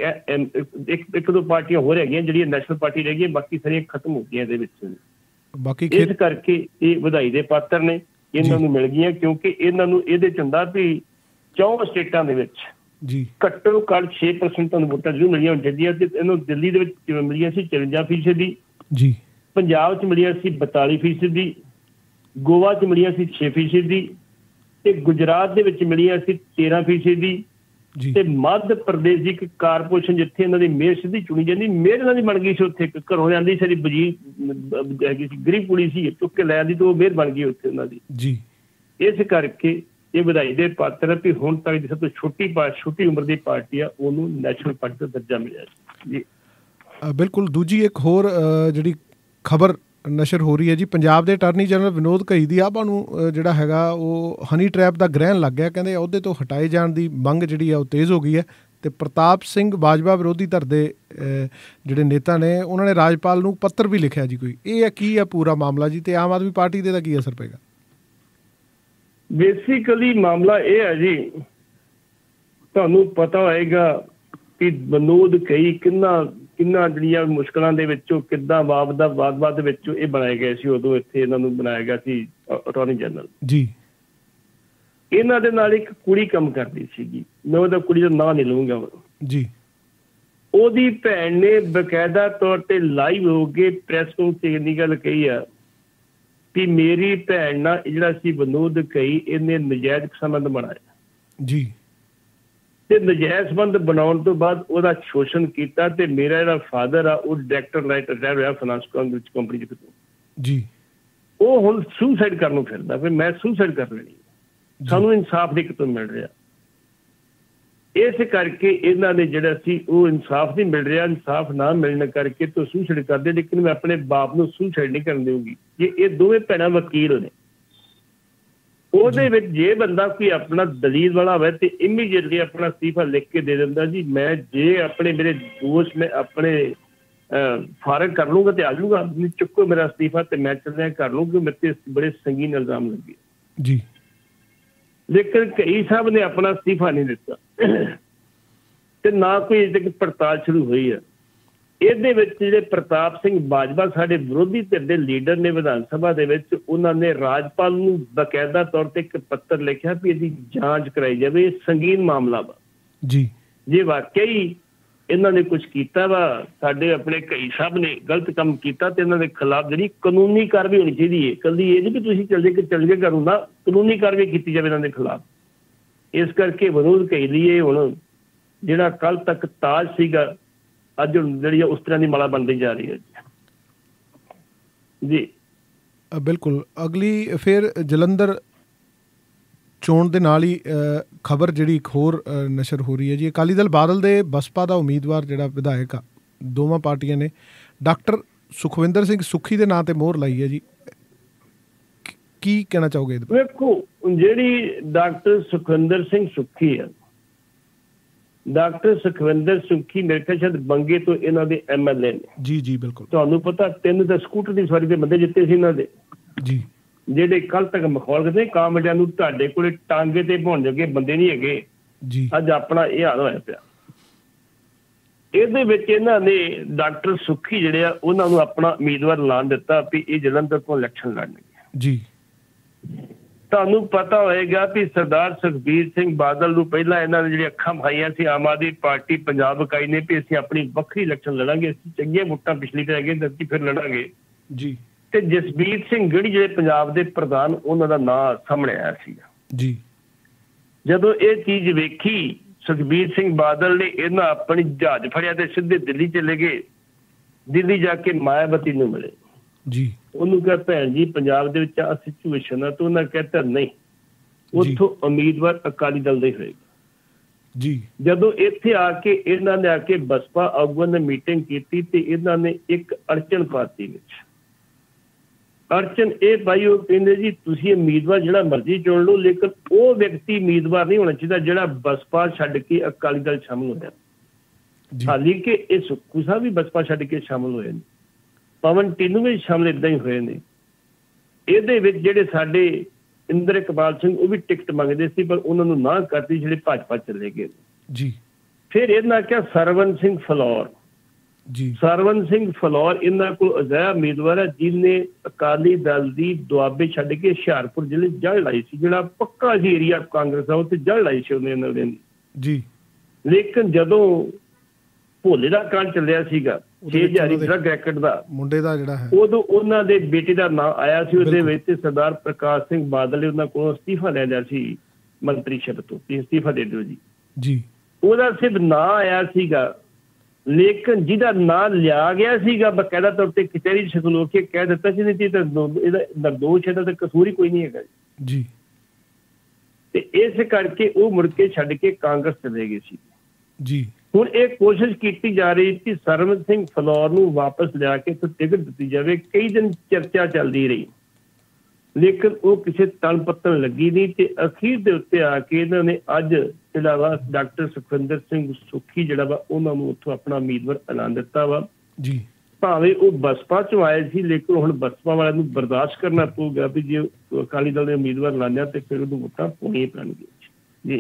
ਇੱਕ ਦੋ ਪਾਰਟੀਆਂ ਹੋਰ ਹੈਗੀਆਂ ਜਿਹੜੀਆਂ ਨੈਸ਼ਨਲ ਪਾਰਟੀ ਰਹਿ ਗਈਆਂ, ਬਾਕੀ ਸਾਰੀਆਂ ਖਤਮ ਹੋ ਗਈਆਂ ਇਹਦੇ ਵਿੱਚ। ਬਾਕੀ ਇਸ ਕਰਕੇ ਇਹ ਵਧਾਈ ਦੇ ਪਾਤਰ ਨੇ, ਇਹਨਾਂ ਨੂੰ ਮਿਲ ਗਈਆਂ, ਕਿਉਂਕਿ ਇਹਨਾਂ ਨੂੰ ਇਹਦੇ 'ਚ ਹੁੰਦਾ ਵੀ ਚੌਂਹਠ ਸਟੇਟਾਂ ਦੇ ਵਿੱਚ ਜੀ ਘੱਟੋ ਘੱਟ ਛੇ ਪਰਸੈਂਟ ਤੁਹਾਨੂੰ ਵੋਟਾਂ ਜ਼ਰੂਰ ਮਿਲੀਆਂ ਹੋਣਗੀਆਂ। ਤੇ ਇਹਨੂੰ ਦਿੱਲੀ ਦੇ ਵਿੱਚ ਮਿਲੀਆਂ ਸੀ ਚੁਰੰਜਾ ਫੀਸਦੀ ਜੀ, ਪੰਜਾਬ 'ਚ ਮਿਲੀਆਂ ਸੀ ਬਤਾਲੀ ਫੀਸਦੀ, ਗੋਆ 'ਚ ਮਿਲੀਆਂ ਸੀ ਛੇ ਫੀਸਦੀ, ਤੇ ਗੁਜਰਾਤ ਦੇ ਵਿੱਚ ਮਿਲੀਆਂ ਸੀ ਤੇਰਾਂ ਫੀਸਦੀ, ਤੇ ਮੱਧ ਪ੍ਰਦੇਸ਼ ਦੀ ਇੱਕ ਕਾਰਪੋਰੇਸ਼ਨ ਜਿੱਥੇ ਇਹਨਾਂ ਦੀ ਮੇਅਰ ਸਿੱਧੀ ਚੁਣੀ ਜਾਂਦੀ, ਮੇਅਰ ਇਹਨਾਂ ਦੀ ਬਣ ਗਈ ਸੀ। ਉੱਥੇ ਘਰੋਂ ਜਾਂਦੀ ਸਾਡੀ ਵਜ਼ੀਰ ਹੈਗੀ ਸੀ, ਗਰੀਬ ਕੁੜੀ ਸੀ, ਚੁੱਕ ਕੇ ਲੈ ਆਂਦੀ ਤੇ ਉਹ ਮੇਅਰ ਬਣ ਗਈ ਉੱਥੇ ਉਹਨਾਂ ਦੀ ਜੀ। ਇਸ ਕਰਕੇ ਇਹ ਵਧਾਈ ਦੇ ਪਾਤਰ ਹੈ ਵੀ ਹੁਣ ਤੱਕ ਦੀ ਸਭ ਤੋਂ ਛੋਟੀ ਛੋਟੀ ਉਮਰ ਦੀ ਪਾਰਟੀ ਆ ਉਹਨੂੰ ਨੈਸ਼ਨਲ ਪਾਰਟੀ ਦਾ ਦਰਜਾ ਮਿਲਿਆ ਜੀ। ਬਿਲਕੁਲ। ਦੂਜੀ ਇੱਕ ਹੋਰ ਜਿਹੜੀ ਖਬਰ ਨਸ਼ਰ ਹੋ ਰਹੀ ਹੈ ਜੀ, ਪੰਜਾਬ ਦੇ ਅਟਾਰਨੀ ਜਨਰਲ ਵਿਨੋਦ ਘਈਦੀਆਬਾ ਨੂੰ ਜਿਹੜਾ ਹੈਗਾ ਉਹ ਹਨੀ ਟਰੈਪ ਦਾ ਗ੍ਰਹਿਣ ਲੱਗ ਗਿਆ। ਕਹਿੰਦੇ ਅਹੁਦੇ ਤੋਂ ਹਟਾਏ ਜਾਣ ਦੀ ਮੰਗ ਜਿਹੜੀ ਆ ਉਹ ਤੇਜ਼ ਹੋ ਗਈ ਹੈ। ਤੇ ਪ੍ਰਤਾਪ ਸਿੰਘ ਬਾਜਵਾ ਵਿਰੋਧੀ ਧਿਰ ਦੇ ਜਿਹੜੇ ਨੇਤਾ ਨੇ, ਉਹਨਾਂ ਨੇ ਰਾਜਪਾਲ ਨੂੰ ਪੱਤਰ ਵੀ ਲਿਖਿਆ ਜੀ। ਕੋਈ ਇਹ ਕੀ ਹੈ ਪੂਰਾ ਮਾਮਲਾ ਜੀ, ਤੇ ਆਮ ਆਦਮੀ ਪਾਰਟੀ ਦੇ ਦਾ ਕੀ ਅਸਰ ਪਏਗਾ? ਬੇਸਿਕਲੀ ਮਾਮਲਾ ਇਹ ਹੈ ਜੀ, ਤੁਹਾਨੂੰ ਪਤਾ ਹੋਏਗਾ ਕਿ ਵਿਨੋਦ ਘਈ ਕਿੰਨਾ ਕਿੰਨਾ ਜਿਹੜੀਆਂ ਮੁਸ਼ਕਲਾਂ ਦੇ ਵਿੱਚੋਂ ਕਿੱਦਾਂ ਵਾਦ ਦਾ ਵਾਦ-ਵਾਦ ਦੇ ਵਿੱਚੋਂ ਇਹ ਬਣਾਏ ਗਏ ਸੀ। ਉਦੋਂ ਇੱਥੇ ਇਹਨਾਂ ਨੂੰ ਬਣਾਇਆ ਗਿਆ ਸੀ ਅਟਾਰਨੀ ਜਨਰਲ ਜੀ। ਇਹਨਾਂ ਦੇ ਨਾਲ ਇੱਕ ਕੁੜੀ ਕੰਮ ਕਰਦੀ ਸੀਗੀ, ਮੈਂ ਉਹਦਾ ਕੁੜੀ ਦਾ ਨਾਂ ਨਹੀਂ ਲਊਂਗਾ ਜੀ। ਉਹਦੀ ਭੈਣ ਨੇ ਬਕਾਇਦਾ ਤੌਰ ਤੇ ਲਾਈਵ ਹੋ ਕੇ ਪ੍ਰੈਸ ਕਾਨਫਰੰਸ ਦੀ ਗੱਲ ਕਹੀ ਆ ਕਿ ਮੇਰੀ ਭੈਣ ਨਾਲ ਜਿਹੜਾ ਸੀ ਵਿਨੋਦ ਘਈ, ਇਹਨੇ ਨਜਾਇਜ਼ ਸੰਬੰਧ ਬਣਾਇਆ ਜੀ, ਤੇ ਨਜਾਇਜ਼ ਸੰਬੰਧ ਬਣਾਉਣ ਤੋਂ ਬਾਅਦ ਉਹਦਾ ਸ਼ੋਸ਼ਣ ਕੀਤਾ। ਤੇ ਮੇਰਾ ਜਿਹੜਾ ਫਾਦਰ ਆ ਉਹ ਡਾਇਰੈਕਟਰ ਰਿਟਾਇਰ ਹੋਇਆ ਫਾਈਨਾਂਸ ਕੰਪਨੀ ਚ ਜੀ, ਉਹ ਹੁਣ ਸੁਸਾਈਡ ਕਰਨ ਨੂੰ ਫਿਰਦਾ ਵੀ ਮੈਂ ਸੁਸਾਈਡ ਕਰ ਲੈਣੀ, ਸਾਨੂੰ ਇਨਸਾਫ ਨਹੀਂ ਕਿਤੋਂ ਮਿਲ ਰਿਹਾ। ਇਸ ਕਰਕੇ ਇਹਨਾਂ ਨੇ ਜਿਹੜਾ ਸੀ ਉਹ ਇਨਸਾਫ ਨਹੀਂ ਮਿਲ ਰਿਹਾ, ਇਨਸਾਫ ਨਾ ਮਿਲਣ ਕਰਕੇ ਤੋਂ ਸੁਸਾਈਡ ਕਰਦੇ। ਲੇਕਿਨ ਮੈਂ ਆਪਣੇ ਬਾਪ ਨੂੰ ਸੁਸਾਈਡ ਨਹੀਂ ਕਰਨ ਦੇਊਗੀ। ਜੇ ਇਹ ਦੋਵੇਂ ਭੈਣਾਂ ਵਕੀਲ ਨੇ, ਉਹਦੇ ਵਿੱਚ ਜੇ ਬੰਦਾ ਕੋਈ ਆਪਣਾ ਦਲੀਲ ਵਾਲਾ ਹੋਵੇ ਤੇ ਇਮੀਡੀਏਟਲੀ ਆਪਣਾ ਅਸਤੀਫਾ ਲਿਖ ਕੇ ਦੇ ਦਿੰਦਾ ਜੀ। ਮੈਂ ਜੇ ਆਪਣੇ ਮੇਰੇ ਦੋਸਤ ਮੈਂ ਆਪਣੇ ਫਾਰਗ ਕਰ ਲੂੰਗਾ ਤੇ ਆ ਜਾਊਗਾ, ਚੁੱਕੋ ਮੇਰਾ ਅਸਤੀਫਾ ਤੇ ਮੈਂ ਚੱਲਿਆ ਕਰ ਲੂੰਗਾ, ਮੇਰੇ ਤੇ ਬੜੇ ਸੰਗੀਨ ਇਲਜ਼ਾਮ ਲੱਗੇ ਜੀ। ਲੇਕਿਨ ਘਈ ਸਾਹਿਬ ਨੇ ਆਪਣਾ ਅਸਤੀਫਾ ਨਹੀਂ ਦਿੱਤਾ ਤੇ ਨਾ ਕੋਈ ਅਜੇ ਤੱਕ ਪੜਤਾਲ ਸ਼ੁਰੂ ਹੋਈ ਹੈ। ਇਹਦੇ ਵਿੱਚ ਜਿਹੜੇ ਪ੍ਰਤਾਪ ਸਿੰਘ ਬਾਜਵਾ ਸਾਡੇ ਵਿਰੋਧੀ ਧਿਰ ਦੇ ਲੀਡਰ ਨੇ ਵਿਧਾਨ ਸਭਾ ਦੇ ਵਿੱਚ, ਉਹਨਾਂ ਨੇ ਰਾਜਪਾਲ ਨੂੰ ਬਕਾਇਦਾ ਤੌਰ ਤੇ ਇੱਕ ਪੱਤਰ ਲਿਖਿਆ ਵੀ ਇਹਦੀ ਜਾਂਚ ਕਰਾਈ ਜਾਵੇ, ਇਹ ਸੰਗੀਨ ਮਾਮਲਾ ਵਾ ਜੀ। ਜੇ ਵਾਕਈ ਇਹਨਾਂ ਨੇ ਕੁਛ ਕੀਤਾ ਵਾ, ਸਾਡੇ ਆਪਣੇ ਘਈ ਸਾਹਿਬ ਨੇ ਗਲਤ ਕੰਮ ਕੀਤਾ ਤੇ ਇਹਨਾਂ ਦੇ ਖਿਲਾਫ ਜਿਹੜੀ ਕਾਨੂੰਨੀ ਕਾਰਵਾਈ ਹੋਣੀ ਚਾਹੀਦੀ ਹੈ। ਇਕੱਲੀ ਇਹ ਨਹੀਂ ਵੀ ਤੁਸੀਂ ਚੱਲ ਜੇ ਕਿ ਚੱਲ ਜੇ ਕਰੋ ਨਾ, ਕਾਨੂੰਨੀ ਕਾਰਵਾਈ ਕੀਤੀ ਜਾਵੇ ਇਹਨਾਂ ਦੇ ਖਿਲਾਫ। ਇਸ ਕਰਕੇ ਵਿਨੋਦ ਘਈ ਲਈ ਇਹ ਹੁਣ ਜਿਹੜਾ ਕੱਲ ਤੱਕ ਤਾਜ ਸੀਗਾ, ਅੱਜ ਜਿਹੜੀ ਉਸ ਤਰ੍ਹਾਂ ਦੀ ਮਾਲਾ ਬਣਦੀ ਜਾ ਰਹੀ ਹੈ ਜੀ। ਬਿਲਕੁਲ। ਅਗਲੀ ਫਿਰ ਜਲੰਧਰ ਚੋਣ ਦੇ ਨਾਲ ਹੀ ਖਬਰ ਜਿਹੜੀ ਇੱਕ ਹੋਰ ਨਸ਼ਰ ਹੋ ਰਹੀ ਹੈ ਜੀ, ਅਕਾਲੀ ਦਲ ਬਾਦਲ ਦੇ ਬਸਪਾ ਦਾ ਉਮੀਦਵਾਰ ਜਿਹੜਾ ਵਿਧਾਇਕ ਆ, ਦੋਵਾਂ ਪਾਰਟੀਆਂ ਨੇ ਡਾਕਟਰ ਸੁਖਵਿੰਦਰ ਸਿੰਘ ਸੁੱਖੀ ਦੇ ਨਾਂ ਤੇ ਮੋਹਰ ਲਾਈ ਹੈ ਜੀ। ਕੀ ਕਹਿਣਾ ਚਾਹੋਗੇ? ਵੇਖੋ, ਜਿਹੜੀ ਡਾਕਟਰ ਸੁਖਵਿੰਦਰ ਸਿੰਘ ਸੁੱਖੀ ਆ, ਡਾਕਟਰ ਸੁਖਵਿੰਦਰ ਸੁੱਖੀ ਮੇਰੇ ਖਿਆਲ ਸ਼ਾਇਦ ਬੰਗੇ ਤੋਂ ਇਹਨਾਂ ਦੇ ਐਮ ਐਲ ਏ ਨੇ। ਜੀ ਜੀ ਬਿਲਕੁਲ। ਤੁਹਾਨੂੰ ਪਤਾ ਤਿੰਨ ਤਾਂ ਸਕੂਟਰ ਦੀ ਸਵਾਰੀ ਦੇ ਬੰਦੇ ਜਿੱਤੇ ਸੀ ਇਹਨਾਂ ਦੇ, ਜੀ, ਜਿਹੜੇ ਕੱਲ ਤੱਕ ਮਖੌਲ ਕਰਦੇ ਕਾਮੇਡੀਆਂ ਨੂੰ ਤੁਹਾਡੇ ਕੋਲੇ ਟਾਂਗੇ ਤੇ ਪਾਉਣ ਜੋਗੇ ਬੰਦੇ ਨਹੀਂ ਹੈਗੇ ਜੀ। ਅੱਜ ਆਪਣਾ ਇਹ ਹਾਲ ਹੋਇਆ ਪਿਆ। ਇਹਦੇ ਵਿੱਚ ਇਹਨਾਂ ਨੇ ਡਾਕਟਰ ਸੁੱਖੀ ਜਿਹੜੇ ਆ ਉਹਨਾਂ ਨੂੰ ਆਪਣਾ ਉਮੀਦਵਾਰ ਐਲਾਨ ਦਿੱਤਾ ਵੀ ਇਹ ਜਲੰਧਰ ਤੋਂ ਇਲੈਕਸ਼ਨ ਲੜਨਗੇ ਜੀ। ਤੁਹਾਨੂੰ ਪਤਾ ਹੋਏਗਾ ਵੀ ਸਰਦਾਰ ਸੁਖਬੀਰ ਸਿੰਘ ਬਾਦਲ ਨੂੰ ਪਹਿਲਾਂ ਇਹਨਾਂ ਨੇ ਜਿਹੜੀ ਅੱਖਾਂ ਵਿਖਾਈਆਂ ਸੀ ਆਮ ਆਦਮੀ ਪਾਰਟੀ ਪੰਜਾਬ ਇਕਾਈ ਨੇ ਵੀ ਅਸੀਂ ਆਪਣੀ ਵੱਖਰੀ ਇਲੈਕਸ਼ਨ ਲੜਾਂਗੇ, ਅਸੀਂ ਚੰਗੀਆਂ ਵੋਟਾਂ ਪਿਛਲੀ ਤੇ ਹੈਗੇ ਦਰਤੀ ਫਿਰ ਲੜਾਂਗੇ ਜੀ। ਤੇ ਜਸਬੀਰ ਸਿੰਘ ਗੜੀ ਜਿਹੜੇ ਪੰਜਾਬ ਦੇ ਪ੍ਰਧਾਨ ਉਹਨਾਂ ਦਾ ਨਾਂ ਸਾਹਮਣੇ ਆਇਆ ਸੀਗਾ ਜੀ। ਜਦੋਂ ਇਹ ਚੀਜ਼ ਵੇਖੀ ਸੁਖਬੀਰ ਸਿੰਘ ਬਾਦਲ ਨੇ ਇਹਨਾਂ ਆਪਣੀ ਜਹਾਜ਼ ਫੜਿਆ ਤੇ ਸਿੱਧੇ ਦਿੱਲੀ ਚਲੇ ਗਏ। ਦਿੱਲੀ ਜਾ ਕੇ ਮਾਇਆਵਤੀ ਨੂੰ ਮਿਲੇ ਜੀ। ਉਹਨੂੰ ਕਿਹਾ ਭੈਣ ਜੀ ਪੰਜਾਬ ਦੇ ਵਿੱਚ ਆ ਸਿਚੁਏਸ਼ਨ ਆ, ਤਾਂ ਉਹਨਾਂ ਕਹਿੰਦਾ ਨਹੀਂ, ਉੱਥੋਂ ਉਮੀਦਵਾਰ ਅਕਾਲੀ ਦਲ ਦਾ ਹੀ ਹੋਏਗਾ ਜੀ। ਜਦੋਂ ਇੱਥੇ ਆ ਕੇ ਇਹਨਾਂ ਨੇ ਆ ਕੇ ਬਸਪਾ ਆਗੂਆਂ ਨੇ ਮੀਟਿੰਗ ਕੀਤੀ ਤੇ ਇਹਨਾਂ ਨੇ ਇੱਕ ਅੜਚਨ ਪਾਤੀ ਵਿੱਚ। ਅੜਚਨ ਇਹ ਪਾਈ, ਉਹ ਕਹਿੰਦੇ ਜੀ ਤੁਸੀਂ ਉਮੀਦਵਾਰ ਜਿਹੜਾ ਮਰਜ਼ੀ ਚੁਣ ਲਓ, ਲੇਕਿਨ ਉਹ ਵਿਅਕਤੀ ਉਮੀਦਵਾਰ ਨਹੀਂ ਹੋਣਾ ਚਾਹੀਦਾ ਜਿਹੜਾ ਬਸਪਾ ਛੱਡ ਕੇ ਅਕਾਲੀ ਦਲ ਸ਼ਾਮਲ ਹੋ ਜਾਏ। ਹਾਲਾਂਕਿ ਇਹ ਸੁੱਖੂ ਸਾਹਿਬ ਵੀ ਬਸਪਾ ਛੱਡ ਕੇ ਸ਼ਾਮਲ ਹੋਏ ਨੇ, ਪਵਨ ਟੀਨੂ ਵੀ ਸ਼ਾਮਲ ਏਦਾਂ ਹੀ ਹੋਏ ਨੇ। ਇਹਦੇ ਵਿੱਚ ਜਿਹੜੇ ਸਾਡੇ ਇੰਦਰ ਇਕਬਾਲ ਸਿੰਘ ਉਹ ਵੀ ਟਿਕਟ ਮੰਗਦੇ ਸੀ ਪਰ ਉਹਨਾਂ ਨੂੰ ਨਾ ਕਰਤੀ, ਜਿਹੜੇ ਭਾਜਪਾ ਚਲੇ ਗਏ ਜੀ। ਫਿਰ ਇਹਨਾਂ ਕਿਹਾ ਸਰਵਨ ਸਿੰਘ ਫਲੌਰ ਜੀ। ਸਰਵਨ ਸਿੰਘ ਫਲੌਰ ਇਹਨਾਂ ਕੋਲ ਅਜਿਹਾ ਉਮੀਦਵਾਰ ਹੈ ਜਿਹਨੇ ਅਕਾਲੀ ਦਲ ਦੀ ਦੁਆਬੇ ਛੱਡ ਕੇ ਹੁਸ਼ਿਆਰਪੁਰ ਜ਼ਿਲ੍ਹੇ ਜੜ ਲਾਈ ਸੀ, ਜਿਹੜਾ ਪੱਕਾ ਜੀ ਏਰੀਆ ਕਾਂਗਰਸ ਦਾ, ਉੱਥੇ ਜੜ ਲਾਈ ਸੀ ਉਹਨੇ ਇਹਨਾਂ ਦੇ ਜੀ। ਲੇਕਿਨ ਜਦੋਂ ਭੋਲੇ ਦਾ ਕਾਂਡ ਚੱਲਿਆ ਸੀਗਾ ਛੇ ਹਜ਼ਾਰੀ ਡਰੱਗ ਰੈਕਟ ਦਾ ਮੁੰਡੇ ਦਾ ਜਿਹੜਾ ਹੈ, ਉਦੋਂ ਉਹਨਾਂ ਦੇ ਬੇਟੇ ਦਾ ਨਾਂ ਆਇਆ ਸੀ ਉਹਦੇ ਵਿੱਚ। ਸਰਦਾਰ ਪ੍ਰਕਾਸ਼ ਸਿੰਘ ਬਾਦਲ ਨੇ ਉਹਨਾਂ ਕੋਲੋਂ ਅਸਤੀਫਾ ਲੈ ਲਿਆ ਸੀ ਮੰਤਰੀਸ਼ਪ ਤੋਂ, ਅਸਤੀਫਾ ਦੇ ਦਿਓ ਜੀ ਜੀ। ਉਹਦਾ ਸਿਰਫ ਨਾਂ ਆਇਆ ਸੀਗਾ, ਲੇਕਿਨ ਜਿਹਦਾ ਨਾਂ ਲਿਆ ਗਿਆ ਸੀਗਾ ਬਕਾਇਦਾ ਤੌਰ ਤੇ ਕਚਹਿਰੀ ਚ ਖਲੋ ਕੇ ਕਹਿ ਦਿੱਤਾ ਸੀ ਨਹੀਂ ਤਾਂ ਇਹਦਾ ਨਿਰਦੋਸ਼ ਇਹਦਾ ਤਾਂ ਕਸੂਰ ਹੀ ਕੋਈ ਨਹੀਂ ਹੈਗਾ ਜੀ। ਤੇ ਇਸ ਕਰਕੇ ਉਹ ਮੁੜ ਕੇ ਛੱਡ ਕੇ ਕਾਂਗਰਸ ਚਲੇ ਗਏ ਸੀ ਜੀ। ਹੁਣ ਇਹ ਕੋਸ਼ਿਸ਼ ਕੀਤੀ ਜਾ ਰਹੀ ਕਿ ਸਰਵਨ ਸਿੰਘ ਫਲੌਰ ਨੂੰ ਵਾਪਸ ਲਿਆ ਕੇ ਤੇ ਟਿਕਟ ਦਿੱਤੀ ਜਾਵੇ। ਕਈ ਦਿਨ ਚਰਚਾ ਚੱਲਦੀ ਰਹੀ, ਲੇਕਿਨ ਉਹ ਕਿਸੇ ਤਲ ਪੱਤਣ ਲੱਗੀ ਨਹੀਂ ਤੇ ਅਖੀਰ ਦੇ ਉੱਤੇ ਆ ਕੇ ਇਹਨਾਂ ਨੇ ਅੱਜ ਜਿਹੜਾ ਵਾ ਡਾਕਟਰ ਸੁਖਵਿੰਦਰ ਸਿੰਘ ਸੁੱਖੀ ਜਿਹੜਾ ਵਾ ਉਹਨਾਂ ਨੂੰ ਉੱਥੋਂ ਆਪਣਾ ਉਮੀਦਵਾਰ ਐਲਾਨ ਦਿੱਤਾ ਵਾ ਜੀ। ਭਾਵੇਂ ਉਹ ਬਸਪਾ ਚੋਂ ਆਏ ਸੀ, ਲੇਕਿਨ ਹੁਣ ਬਸਪਾ ਵਾਲਿਆਂ ਨੂੰ ਬਰਦਾਸ਼ਤ ਕਰਨਾ ਪਊਗਾ ਵੀ ਜੇ ਅਕਾਲੀ ਦਲ ਦੇ ਉਮੀਦਵਾਰ ਐਲਾਨਿਆ ਤੇ ਫਿਰ ਉਹਨੂੰ ਵੋਟਾਂ ਪਾਉਣੀਆਂ ਪੈਣਗੀਆਂ ਜੀ।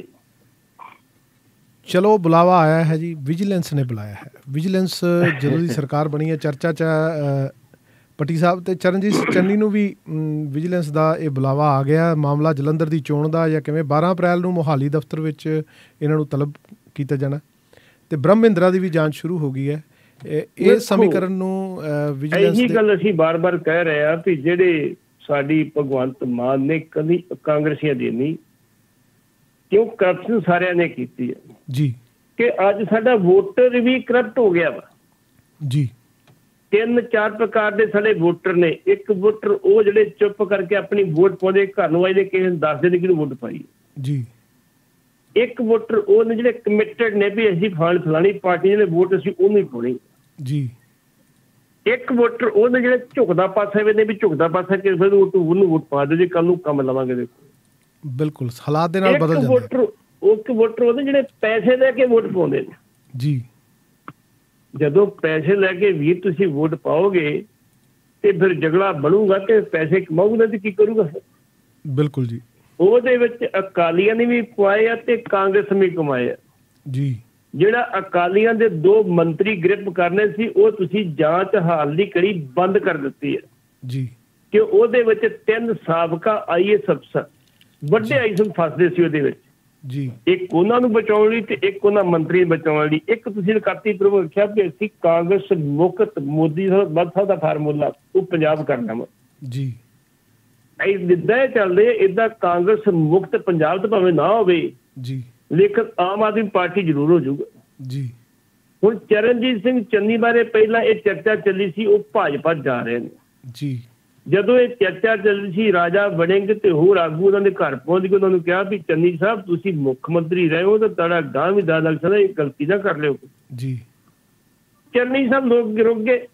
ਚਲੋ ਬੁਲਾਵਾ ਆਇਆ ਹੈ ਜੀ, ਵਿਜੀਲੈਂਸ ਨੇ ਬੁਲਾਇਆ ਹੈ। ਵਿਜੀਲੈਂਸ ਜਦੋਂ ਦੀ ਸਰਕਾਰ ਬਣੀ ਹੈ ਚਰਚਾ 'ਚ ਪੱਟੀ ਸਾਹਿਬ ਤੇ ਚਰਨਜੀਤ ਚੰਨੀ ਨੂੰ ਵੀ ਵਿਜੀਲੈਂਸ ਦਾ ਇਹ ਬੁਲਾਵਾ ਆ ਗਿਆ। ਮਾਮਲਾ ਜਲੰਧਰ ਦੀ ਚੋਣ ਦਾ ਜਾਂ ਕਿਵੇਂ ਬਾਰਾਂ ਅਪ੍ਰੈਲ ਨੂੰ ਮੋਹਾਲੀ ਦਫ਼ਤਰ ਵਿੱਚ ਇਹਨਾਂ ਨੂੰ ਤਲਬ ਕੀਤਾ ਜਾਣਾ ਤੇ ਬ੍ਰਹਮ ਮਹਿੰਦਰਾ ਦੀ ਵੀ ਜਾਂਚ ਸ਼ੁਰੂ ਹੋ ਗਈ ਹੈ। ਇਹ ਸਮੀਕਰਨ ਨੂੰ ਵਿਜੀਲੈਂਸ ਇਹੀ ਗੱਲ ਅਸੀਂ ਬਾਰ-ਬਾਰ ਕਹਿ ਰਹੇ ਹਾਂ ਕਿ ਜਿਹੜੇ ਸਾਡੀ ਭਗਵੰਤ ਮਾਨ ਨੇ ਕਦੀ ਕਾਂਗਰਸੀਆਂ ਦੀ ਨਹੀਂ, ਕਿਉਂ ਕਰਪਸ਼ਨ ਸਾਰਿਆਂ ਨੇ ਕੀਤੀ ਹੈ ਜੀ, ਕਿ ਅੱਜ ਸਾਡਾ ਵੋਟਰ ਵੀ ਕਰਪਟ ਹੋ ਗਿਆ ਵਾ ਜੀ। ਤਿੰਨ ਚਾਰ ਪ੍ਰਕਾਰ ਦੇ ਸਾਡੇ ਵੋਟਰ ਨੇ। ਇੱਕ ਵੋਟਰ ਉਹ ਜਿਹੜੇ ਚੁੱਪ ਕਰਕੇ ਆਪਣੀ ਵੋਟ ਪਾਉਂਦੇ, ਘਰ ਨੂੰ ਆਏ ਕਿਸੇ ਨੂੰ ਦੱਸਦੇ ਨੇ ਕਿਹਨੂੰ ਵੋਟ ਪਾਈ ਜੀ। ਇੱਕ ਵੋਟਰ ਉਹ ਨੇ ਜਿਹੜੇ ਕਮਿਟਡ ਨੇ ਵੀ ਅਸੀਂ ਫਲਾਣੀ ਫਲਾਣੀ ਪਾਰਟੀ ਜਿਹੜੇ ਵੋਟ ਅਸੀਂ ਉਹਨੂੰ ਹੀ ਪਾਉਣੀ ਜੀ। ਇੱਕ ਵੋਟਰ ਉਹ ਨੇ ਜਿਹੜੇ ਝੁਕਦਾ ਪਾਸਾ ਵੇ ਨੇ ਵੀ ਝੁਕਦਾ ਪਾਸਾ ਕਿ ਫਿਰ ਉਹਨੂੰ ਵੋਟ ਪਾ ਦਿਓ ਜੀ, ਕੱਲ ਨੂੰ ਕੰਮ ਲਵਾਂਗੇ। ਦੇਖੋ ਬਿਲਕੁਲ ਹਾਲਾਤ ਦੇ ਨਾਲ ਬਦਲ ਜਾਂਦੇ। ਵੋਟਰ ਇੱਕ ਵੋਟਰ ਉਹਦੇ ਜਿਹੜੇ ਪੈਸੇ ਲੈ ਕੇ ਵੋਟ ਪਾਉਂਦੇ ਨੇ ਜੀ। ਜਦੋਂ ਪੈਸੇ ਲੈ ਕੇ ਵੀ ਤੁਸੀਂ ਵੋਟ ਪਾਓਗੇ ਤੇ ਫਿਰ ਝਗੜਾ ਬਣੂਗਾ ਤੇ ਪੈਸੇ ਕਮਾਊਗਾ ਤੇ ਕੀ ਕਰੂਗਾ? ਬਿਲਕੁਲ ਜੀ। ਉਹਦੇ ਵਿੱਚ ਅਕਾਲੀਆਂ ਨੇ ਵੀ ਪਵਾਏ ਆ ਤੇ ਕਾਂਗਰਸ ਨੇ ਵੀ ਕਮਾਏ ਆ ਜੀ। ਜਿਹੜਾ ਅਕਾਲੀਆਂ ਦੇ ਦੋ ਮੰਤਰੀ ਗ੍ਰਿਫਤ ਕਰਨੇ ਸੀ ਉਹ ਤੁਸੀਂ ਜਾਂਚ ਹਾਲ ਦੀ ਕੜੀ ਬੰਦ ਕਰ ਦਿੱਤੀ ਹੈ ਜੀ, ਕਿ ਉਹਦੇ ਵਿੱਚ ਤਿੰਨ ਸਾਬਕਾ ਆਈ ਏ ਐਸ ਅਫਸਰ ਵੱਡੇ ਆਈ ਐਸ ਫਸਦੇ ਸੀ ਉਹਦੇ ਵਿੱਚ ਜੀ। ਇੱਕ ਉਹਨਾਂ ਨੂੰ ਬਚਾਉਣ ਲਈ ਤੇ ਇੱਕ ਉਹਨਾਂ ਮੰਤਰੀ ਨੂੰ ਬਚਾਉਣ ਲਈ। ਇੱਕ ਤੁਸੀਂ ਕਰਤੀ ਪ੍ਰਭੂ ਰੱਖਿਆ ਕਿ ਅਸੀਂ ਕਾਂਗਰਸ ਮੁਕਤ ਮੋਦੀ ਵੱਧ ਸਾਹਿਬ ਦਾ ਫਾਰਮੂਲਾ ਉਹ ਪੰਜਾਬ ਕਰਨਾ ਵਾ ਜੀ। ਜਿੱਦਾਂ ਚੱਲਦੇ ਏਦਾਂ ਕਾਂਗਰਸ ਮੁਕਤ ਪੰਜਾਬ ਤਾਂ ਭਾਵੇਂ ਨਾ ਹੋਵੇ ਜੀ, ਲੇਕਿਨ ਆਮ ਆਦਮੀ ਪਾਰਟੀ ਜ਼ਰੂਰ ਹੋ ਜਾਊਗਾ ਜੀ। ਹੁਣ ਚਰਨਜੀਤ ਸਿੰਘ ਚੰਨੀ ਬਾਰੇ ਪਹਿਲਾਂ ਇਹ ਚਰਚਾ ਚੱਲੀ ਸੀ, ਉਹ ਭਾਜਪਾ ਜਾ ਰਹੇ ਨੇ ਜੀ। ਜਦੋਂ ਇਹ ਚਰਚਾ ਚੱਲਦੀ ਸੀ ਰਾਜਾ ਵੜਿੰਗ ਤੇ ਹੋਰ ਆਗੂ ਉਹਨਾਂ ਦੇ ਘਰ ਪਹੁੰਚ ਕੇ ਉਹਨਾਂ ਨੂੰ ਕਿਹਾ ਵੀ ਚੰਨੀ ਸਾਹਿਬ ਤੁਸੀਂ ਮੁੱਖ ਮੰਤਰੀ ਰਹੇ ਹੋ ਤਾਂ ਤੁਹਾਡਾ ਗਾਂ ਵੀ ਦਾ ਲੱਗ ਸਕਦਾ, ਇਹ ਗਲਤੀ ਨਾ ਕਰ ਲਿਓ ਜੀ। ਚੰਨੀ ਸਾਹਿਬ ਲੋਕ ਰੁਕ ਗਏ,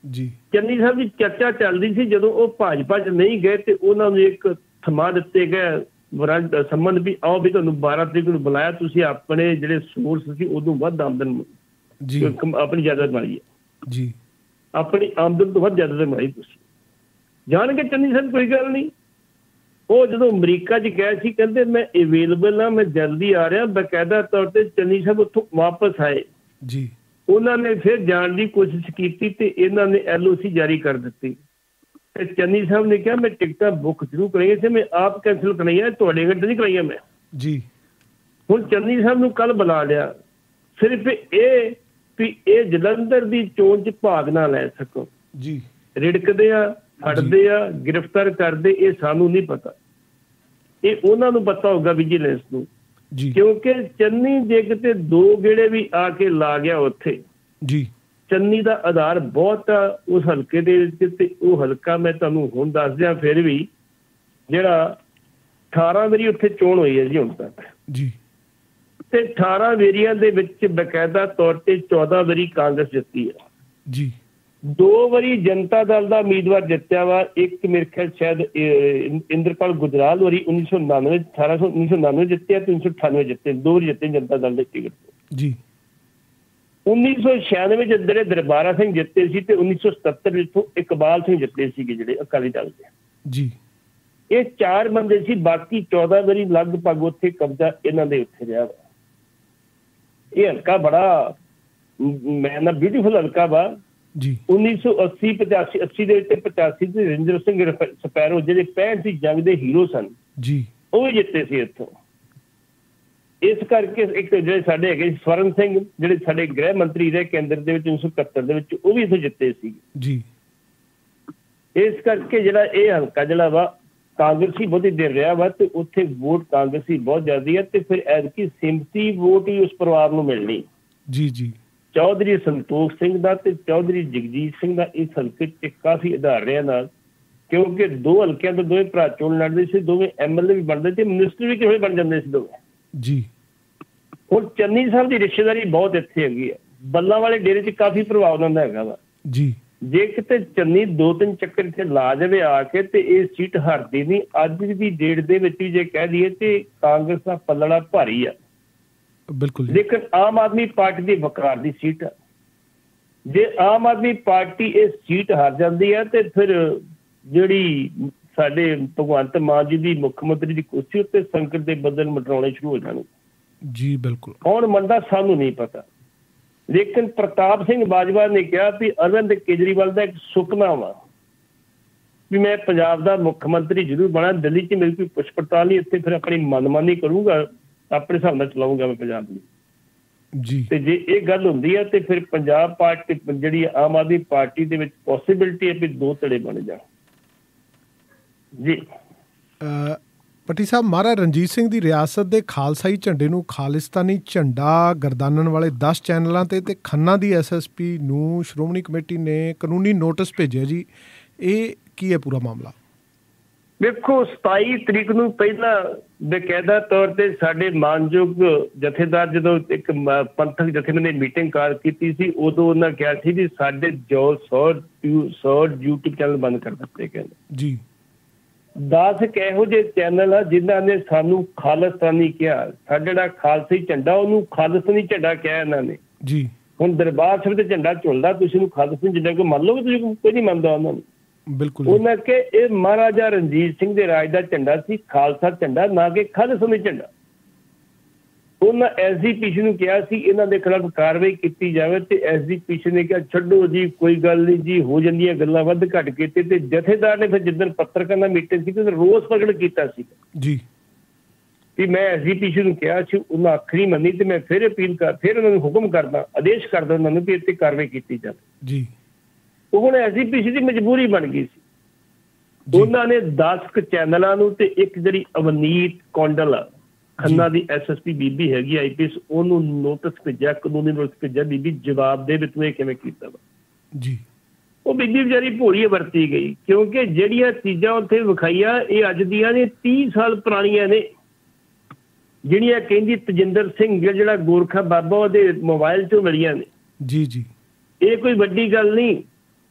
ਜੀ ਚੰਨੀ ਸਾਹਿਬ ਦੀ ਚਰਚਾ ਚੱਲਦੀ ਸੀ। ਜਦੋਂ ਉਹ ਭਾਜਪਾ 'ਚ ਨਹੀਂ ਗਏ ਤੇ ਉਹਨਾਂ ਨੂੰ ਇੱਕ ਥਮਾ ਦਿੱਤੇ ਗਏ ਸੰਬੰਧ ਵੀ ਆਓ ਵੀ ਤੁਹਾਨੂੰ ਬਾਰਾਂ ਤਰੀਕ ਨੂੰ ਬੁਲਾਇਆ, ਤੁਸੀਂ ਆਪਣੇ ਜਿਹੜੇ ਸੋਰਸ ਸੀ ਉਦੋਂ ਵੱਧ ਆਮਦਨ ਜੀ ਆਪਣੀ ਜਾਇਦਾਦ ਬਣਾਈ ਹੈ ਜੀ, ਆਪਣੀ ਆਮਦਨ ਤੋਂ ਵੱਧ ਜਾਇਦਾਦ ਬਣਾਈ। ਤੁਸੀਂ ਜਾਣ ਕੇ ਚੰਨੀ ਸਾਹਿਬ ਕੋਈ ਗੱਲ ਨਹੀਂ। ਉਹ ਜਦੋਂ ਅਮਰੀਕਾ 'ਚ ਗਏ ਸੀ ਕਹਿੰਦੇ ਮੈਂ ਅਵੇਲੇਬਲ ਹਾਂ, ਮੈਂ ਜਲਦੀ ਆ ਰਿਹਾ, ਬਕਾਇਦਾ ਤੌਰ ਤੇ ਚੰਨੀ ਸਾਹਿਬ ਉੱਥੋਂ ਵਾਪਸ ਆਏ ਜੀ। ਉਹਨਾਂ ਨੇ ਫਿਰ ਜਾਣ ਦੀ ਕੋਸ਼ਿਸ਼ ਕੀਤੀ ਤੇ ਇਹਨਾਂ ਨੇ ਐਲ ਓ ਸੀ ਜਾਰੀ ਕਰ ਦਿੱਤੀ ਤੇ ਚੰਨੀ ਸਾਹਿਬ ਨੇ ਕਿਹਾ ਮੈਂ ਟਿਕਟਾਂ ਬੁੱਕ ਜ਼ਰੂਰ ਕਰਾਈਆਂ ਸੀ, ਮੈਂ ਆਪ ਕੈਂਸਲ ਕਰਾਈਆਂ, ਤੁਹਾਡੇ ਘੰਟੇ ਨਹੀਂ ਕਰਾਈਆਂ ਮੈਂ ਜੀ। ਹੁਣ ਚੰਨੀ ਸਾਹਿਬ ਨੂੰ ਕੱਲ ਬੁਲਾ ਲਿਆ ਸਿਰਫ ਇਹ ਵੀ ਇਹ ਜਲੰਧਰ ਦੀ ਚੋਣ 'ਚ ਭਾਗ ਨਾ ਲੈ ਸਕੋ ਜੀ। ਰਿੜਕਦੇ ਆ, ਫੜਦੇ ਆ, ਗ੍ਰਿਫਤਾਰ ਕਰਦੇ, ਇਹ ਸਾਨੂੰ ਨਹੀਂ ਪਤਾ, ਇਹ ਉਹਨਾਂ ਨੂੰ ਪਤਾ ਹੋਊਗਾ ਵਿਜੀਲੈਂਸ ਨੂੰ। ਕਿਉਂਕਿ ਚੰਨੀ ਜੇ ਕਿਤੇ ਦੋ ਗੇੜੇ ਵੀ ਆ ਕੇ ਲਾ ਗਿਆ ਉੱਥੇ ਜੀ, ਚੰਨੀ ਦਾ ਆਧਾਰ ਬਹੁਤ ਆ ਉਸ ਹਲਕੇ ਦੇ ਵਿੱਚ। ਤੇ ਉਹ ਹਲਕਾ ਮੈਂ ਤੁਹਾਨੂੰ ਹੁਣ ਦੱਸ ਦਿਆਂ ਫਿਰ ਵੀ ਜਿਹੜਾ ਅਠਾਰਾਂ ਵਾਰੀ ਉੱਥੇ ਚੋਣ ਹੋਈ ਹੈ ਜੀ ਹੁਣ ਤੱਕ ਜੀ, ਤੇ ਅਠਾਰਾਂ ਵੇਰੀਆਂ ਦੇ ਵਿੱਚ ਬਕਾਇਦਾ ਤੌਰ ਤੇ ਚੌਦਾਂ ਵਾਰੀ ਕਾਂਗਰਸ ਜਿੱਤੀ ਹੈ ਜੀ। ਦੋ ਵਾਰੀ ਜਨਤਾ ਦਲ ਦਾ ਉਮੀਦਵਾਰ ਜਿੱਤਿਆ ਵਾ, ਇੱਕ ਮੇਰੇ ਖਿਆਲ ਸ਼ਾਇਦ ਇੰਦਰਪਾਲ ਗੁਜਰਾਲ ਵਾਰੀ ਉੱਨੀ ਸੌ ਉਨਾਨਵੇਂ ਅਠਾਰਾਂ ਸੌ ਉੱਨੀ ਸੌ ਉਨਾਨਵੇਂ ਜਿੱਤਿਆ ਤੇ ਉੱਨੀ ਸੌ ਅਠਾਨਵੇਂ ਜਿੱਤੇ, ਦੋ ਵਾਰੀ ਜਿੱਤੇ ਜਨਤਾ ਦਲ ਦੇ ਟਿਕਟ ਜੀ। ਉੱਨੀ ਸੌ ਛਿਆਨਵੇਂ ਚ ਜਿਹੜੇ ਦਰਬਾਰਾ ਸਿੰਘ ਜਿੱਤੇ ਸੀ ਤੇ ਉੱਨੀ ਸੌ ਸਤੱਤਰ ਵਿੱਚ ਇਕਬਾਲ ਸਿੰਘ ਜਿੱਤੇ ਸੀਗੇ ਜਿਹੜੇ ਅਕਾਲੀ ਦਲ ਦੇ ਜੀ। ਇਹ ਚਾਰ ਬੰਦੇ ਸੀ, ਬਾਕੀ ਚੌਦਾਂ ਵਾਰੀ ਲਗਭਗ ਉੱਥੇ ਕਬਜ਼ਾ ਇਹਨਾਂ ਦੇ ਉੱਥੇ ਰਿਹਾ ਵਾ। ਇਹ ਹਲਕਾ ਬੜਾ ਮੈਂ ਨਾ ਬਿਊਟੀਫੁਲ ਹਲਕਾ ਵਾ ਜੀ। ਉੱਨੀ ਸੌ ਅੱਸੀ ਪਚਾਸੀ ਅੱਸੀ ਦੇ ਵਿੱਚ ਪਚਾਸੀ ਚ ਰਿੰਦਰ ਸਿੰਘ ਸਪੈਰੋ ਜਿਹੜੇ ਪੈਂਹਠ ਦੀ ਜੰਗ ਦੇ ਹੀਰੋ ਸਨ ਜੀ, ਉਹ ਵੀ ਜਿੱਤੇ ਸੀ ਇੱਥੋਂ। ਇਸ ਕਰਕੇ ਇੱਕ ਜਿਹੜੇ ਸਾਡੇ ਹੈਗੇ ਸਵਰਨ ਸਿੰਘ ਜਿਹੜੇ ਸਾਡੇ ਗ੍ਰਹਿ ਮੰਤਰੀ ਰਹੇ ਕੇਂਦਰ ਦੇ ਵਿੱਚ ਉੱਨੀ ਸੌ ਇਕਹੱਤਰ ਦੇ ਵਿੱਚ, ਉਹ ਵੀ ਇੱਥੋਂ ਜਿੱਤੇ ਸੀ ਜੀ। ਇਸ ਕਰਕੇ ਜਿਹੜਾ ਇਹ ਹਲਕਾ ਜਿਹੜਾ ਵਾ ਕਾਂਗਰਸੀ ਬਹੁਤੀ ਦੇਰ ਰਿਹਾ ਵਾ ਤੇ ਉੱਥੇ ਵੋਟ ਕਾਂਗਰਸੀ ਬਹੁਤ ਜ਼ਿਆਦਾ ਹੈ ਤੇ ਫਿਰ ਐਤਕੀ ਸਿੰਪਤੀ ਵੋਟ ਹੀ ਉਸ ਪਰਿਵਾਰ ਨੂੰ ਮਿਲਣੀ ਜੀ ਜੀ। ਚੌਧਰੀ ਸੰਤੋਖ ਸਿੰਘ ਦਾ ਤੇ ਚੌਧਰੀ ਜਗਜੀਤ ਸਿੰਘ ਦਾ ਇਸ ਹਲਕੇ 'ਚ ਕਾਫੀ ਆਧਾਰ ਰਿਹਾ ਨਾਲ, ਕਿਉਂਕਿ ਦੋ ਹਲਕਿਆਂ ਤੋਂ ਦੋਵੇਂ ਭਰਾ ਚੋਣ ਲੜਦੇ ਸੀ, ਦੋਵੇਂ ਐਮ ਐਲ ਏ ਵੀ ਬਣਦੇ ਤੇ ਮਿਨਿਸਟਰ ਵੀ ਕਿਹੜੇ ਬਣ ਜਾਂਦੇ ਸੀ ਦੋਵੇਂ ਜੀ। ਹੁਣ ਚੰਨੀ ਸਾਹਿਬ ਦੀ ਰਿਸ਼ਤੇਦਾਰੀ ਬਹੁਤ ਇੱਥੇ ਹੈਗੀ ਹੈ, ਬੱਲਾਂ ਵਾਲੇ ਡੇਰੇ 'ਚ ਕਾਫੀ ਪ੍ਰਭਾਵ ਉਹਨਾਂ ਦਾ ਹੈਗਾ ਵਾ ਜੀ। ਜੇ ਕਿਤੇ ਚੰਨੀ ਦੋ ਤਿੰਨ ਚੱਕਰ ਇੱਥੇ ਲਾ ਜਾਵੇ ਆ ਕੇ ਤੇ ਇਹ ਸੀਟ ਹਾਰਦੀ ਨਹੀਂ। ਅੱਜ ਦੀ ਡੇਟ ਦੇ ਵਿੱਚ ਵੀ ਜੇ ਕਹਿ ਦਈਏ ਤੇ ਕਾਂਗਰਸ ਦਾ ਪੱਲੜਾ ਭਾਰੀ ਆ ਬਿਲਕੁਲ, ਲੇਕਿਨ ਆਮ ਆਦਮੀ ਪਾਰਟੀ ਦੀ ਵਕਾਰ ਦੀ ਸੀਟ ਆ। ਜੇ ਆਮ ਆਦਮੀ ਪਾਰਟੀ ਇਹ ਸੀਟ ਹਾਰ ਜਾਂਦੀ ਹੈ ਤੇ ਫਿਰ ਜਿਹੜੀ ਸਾਡੇ ਭਗਵੰਤ ਮਾਨ ਜੀ ਦੀ ਮੁੱਖ ਮੰਤਰੀ ਦੀ ਕੁਰਸੀ ਉੱਤੇ ਸੰਕਟ ਦੇ ਬੱਦਲ ਮੰਡਰਾਉਣੇ ਸ਼ੁਰੂ ਹੋ ਜਾਣਗੇ ਜੀ। ਬਿਲਕੁਲ, ਕੌਣ ਮੰਨਦਾ ਸਾਨੂੰ ਨਹੀਂ ਪਤਾ, ਲੇਕਿਨ ਪ੍ਰਤਾਪ ਸਿੰਘ ਬਾਜਵਾ ਨੇ ਕਿਹਾ ਵੀ ਅਰਵਿੰਦ ਕੇਜਰੀਵਾਲ ਦਾ ਇੱਕ ਸੁਪਨਾ ਵਾ ਵੀ ਮੈਂ ਪੰਜਾਬ ਦਾ ਮੁੱਖ ਮੰਤਰੀ ਜ਼ਰੂਰ ਬਣਾ, ਦਿੱਲੀ 'ਚ ਮੇਰੀ ਕੋਈ ਪੁੱਛ ਪੜਤਾਲ ਨਹੀਂ, ਇੱਥੇ ਫਿਰ ਆਪਣੀ ਮਨਮਾਨੀ ਕਰੂੰਗਾ, ਆਪਣੇ ਹਿਸਾਬ ਨਾਲ ਚਲਾਊਂਗਾ ਮੈਂ ਪੰਜਾਬ ਨੂੰ ਜੀ। ਤੇ ਜੇ ਇਹ ਗੱਲ ਹੁੰਦੀ ਹੈ ਤੇ ਫਿਰ ਪੰਜਾਬ ਪਾਰਟੀ ਜਿਹੜੀ ਆਮ ਆਦਮੀ ਪਾਰਟੀ ਦੇ ਵਿੱਚ ਪੋਸੀਬਿਲਿਟੀ ਹੈ ਵੀ ਦੋ ਧੜੇ ਬਣ ਜਾਣ ਜੀ। ਪੱਟੀ ਸਾਹਿਬ, ਮਹਾਰਾਜਾ ਰਣਜੀਤ ਸਿੰਘ ਦੀ ਰਿਆਸਤ ਦੇ ਖਾਲਸਾਈ ਝੰਡੇ ਨੂੰ ਖਾਲਿਸਤਾਨੀ ਝੰਡਾ ਗਰਦਾਨਣ ਵਾਲੇ ਦਸ ਚੈਨਲਾਂ ਤੇ ਤੇ ਖੰਨਾ ਦੀ ਐਸ ਐਸ ਪੀ ਨੂੰ ਸ਼੍ਰੋਮਣੀ ਕਮੇਟੀ ਨੇ ਕਾਨੂੰਨੀ ਨੋਟਿਸ ਭੇਜਿਆ ਜੀ। ਇਹ ਕੀ ਹੈ ਪੂਰਾ ਮਾਮਲਾ? ਵੇਖੋ, ਸਤਾਈ ਤਰੀਕ ਨੂੰ ਪਹਿਲਾਂ ਬਕਾਇਦਾ ਤੌਰ ਤੇ ਸਾਡੇ ਮਾਨਯੋਗ ਜਥੇਦਾਰ ਜਦੋਂ ਇੱਕ ਪੰਥਕ ਜਥੇਬੰਦੀ ਨੇ ਮੀਟਿੰਗ ਕਾਰ ਕੀਤੀ ਸੀ, ਉਦੋਂ ਉਹਨਾਂ ਕਿਹਾ ਸੀ ਵੀ ਸਾਡੇ ਜੋ ਸੌ ਸੌ ਯੂਟਿਊਬ ਚੈਨਲ ਬੰਦ ਕਰ ਦਿੱਤੇ ਗਏ ਜੀ। ਦਸ ਇਹੋ ਜਿਹੇ ਚੈਨਲ ਆ ਜਿਨ੍ਹਾਂ ਨੇ ਸਾਨੂੰ ਖਾਲਿਸਤਾਨੀ ਕਿਹਾ। ਸਾਡਾ ਜਿਹੜਾ ਖਾਲਸੀ ਝੰਡਾ ਉਹਨੂੰ ਖਾਲਿਸਤਾਨੀ ਝੰਡਾ ਕਿਹਾ ਇਹਨਾਂ ਨੇ ਜੀ। ਹੁਣ ਦਰਬਾਰ ਸਾਹਿਬ ਤੇ ਝੰਡਾ ਝੁਲਦਾ, ਤੁਸੀਂ ਉਹਨੂੰ ਖਾਲਿਸਤਾਨੀ ਝੰਡਾ ਕੋਈ ਮੰਨ ਲਓਗੇ? ਤੁਸੀਂ ਕੋਈ ਨਹੀਂ ਮੰਨਦਾ ਉਹਨਾਂ ਨੂੰ। ਬਿਲਕੁਲ, ਉਹਨਾਂ ਕਿ ਇਹ ਮਹਾਰਾਜਾ ਰਣਜੀਤ ਸਿੰਘ ਦੇ ਰਾਜ ਦਾ ਝੰਡਾ ਸੀ, ਖਾਲਸਾ ਝੰਡਾ, ਨਾ ਕਿ ਖਾਲਿਸਤਾਨੀ ਝੰਡਾ। ਉਹਨਾਂ ਐਸ ਡੀ ਪੀ ਸੀ ਨੂੰ ਕਿਹਾ ਸੀ ਇਹਨਾਂ ਦੇ ਖਿਲਾਫ ਕਾਰਵਾਈ ਕੀਤੀ ਜਾਵੇ ਤੇ ਐਸ ਡੀ ਪੀ ਸੀ ਨੇ ਕਿਹਾ ਛੱਡੋ ਜੀ, ਕੋਈ ਗੱਲ ਨਹੀਂ ਜੀ, ਹੋ ਜਾਂਦੀਆਂ ਗੱਲਾਂ ਵੱਧ ਘੱਟ ਕੀਤੇ। ਤੇ ਜਥੇਦਾਰ ਨੇ ਫਿਰ ਜਿੱਦਣ ਪੱਤਰਕਾਰਾਂ ਨਾਲ ਮੀਟਿੰਗ ਕੀਤੀ ਤੇ ਰੋਸ ਪ੍ਰਗਟ ਕੀਤਾ ਸੀ ਜੀ ਵੀ ਮੈਂ ਐਸ ਡੀ ਪੀ ਸੀ ਨੂੰ ਕਿਹਾ ਸੀ, ਉਹਨਾਂ ਆਖਰੀ ਮੰਨੀ ਤੇ ਮੈਂ ਫਿਰ ਅਪੀਲ ਕਰ ਫਿਰ ਉਹਨਾਂ ਨੂੰ ਹੁਕਮ ਕਰਦਾ, ਆਦੇਸ਼ ਕਰਦਾ ਉਹਨਾਂ ਨੂੰ ਵੀ ਇੱਥੇ ਕਾਰਵਾਈ ਕੀਤੀ ਜਾਵੇ ਜੀ। ਉਹ ਹੁਣ ਐਸ ਡੀ ਪੀ ਸੀ ਦੀ ਮਜਬੂਰੀ ਬਣ ਗਈ ਸੀ। ਉਹਨਾਂ ਨੇ ਦਸ ਕੁ ਚੈਨਲਾਂ ਨੂੰ ਤੇ ਇੱਕ ਜਿਹੜੀ ਅਵਨੀਤ ਕੌਂਡਲ ਆ ਖੰਨਾ ਦੀ ਐਸ ਐਸ ਪੀ ਬੀਬੀ ਹੈਗੀ ਆਈ ਪੀ ਐਸ, ਉਹਨੂੰ ਨੋਟਿਸ ਭੇਜਿਆ, ਕਾਨੂੰਨੀ ਨੋਟਿਸ ਭੇਜਿਆ, ਬੀਬੀ ਜਵਾਬ ਦੇ ਵਿੱਚ ਇਹ ਕਿਵੇਂ ਕੀਤਾ ਵਾ ਜੀ। ਉਹ ਬੀਬੀ ਵਿਚਾਰੀ ਭੋਲੀ ਵਰਤੀ ਗਈ, ਕਿਉਂਕਿ ਜਿਹੜੀਆਂ ਚੀਜ਼ਾਂ ਉੱਥੇ ਵਿਖਾਈਆਂ ਇਹ ਅੱਜ ਦੀਆਂ ਨੇ, ਤੀਹ ਸਾਲ ਪੁਰਾਣੀਆਂ ਨੇ। ਜਿਹੜੀਆਂ ਕਹਿੰਦੀ ਤਜਿੰਦਰ ਸਿੰਘ ਜਿਹੜਾ ਗੋਰਖਾ ਬਾਬਾ ਉਹਦੇ ਮੋਬਾਇਲ ਚੋਂ ਮਿਲੀਆਂ ਨੇ ਜੀ ਜੀ। ਇਹ ਕੋਈ ਵੱਡੀ ਗੱਲ ਨਹੀਂ।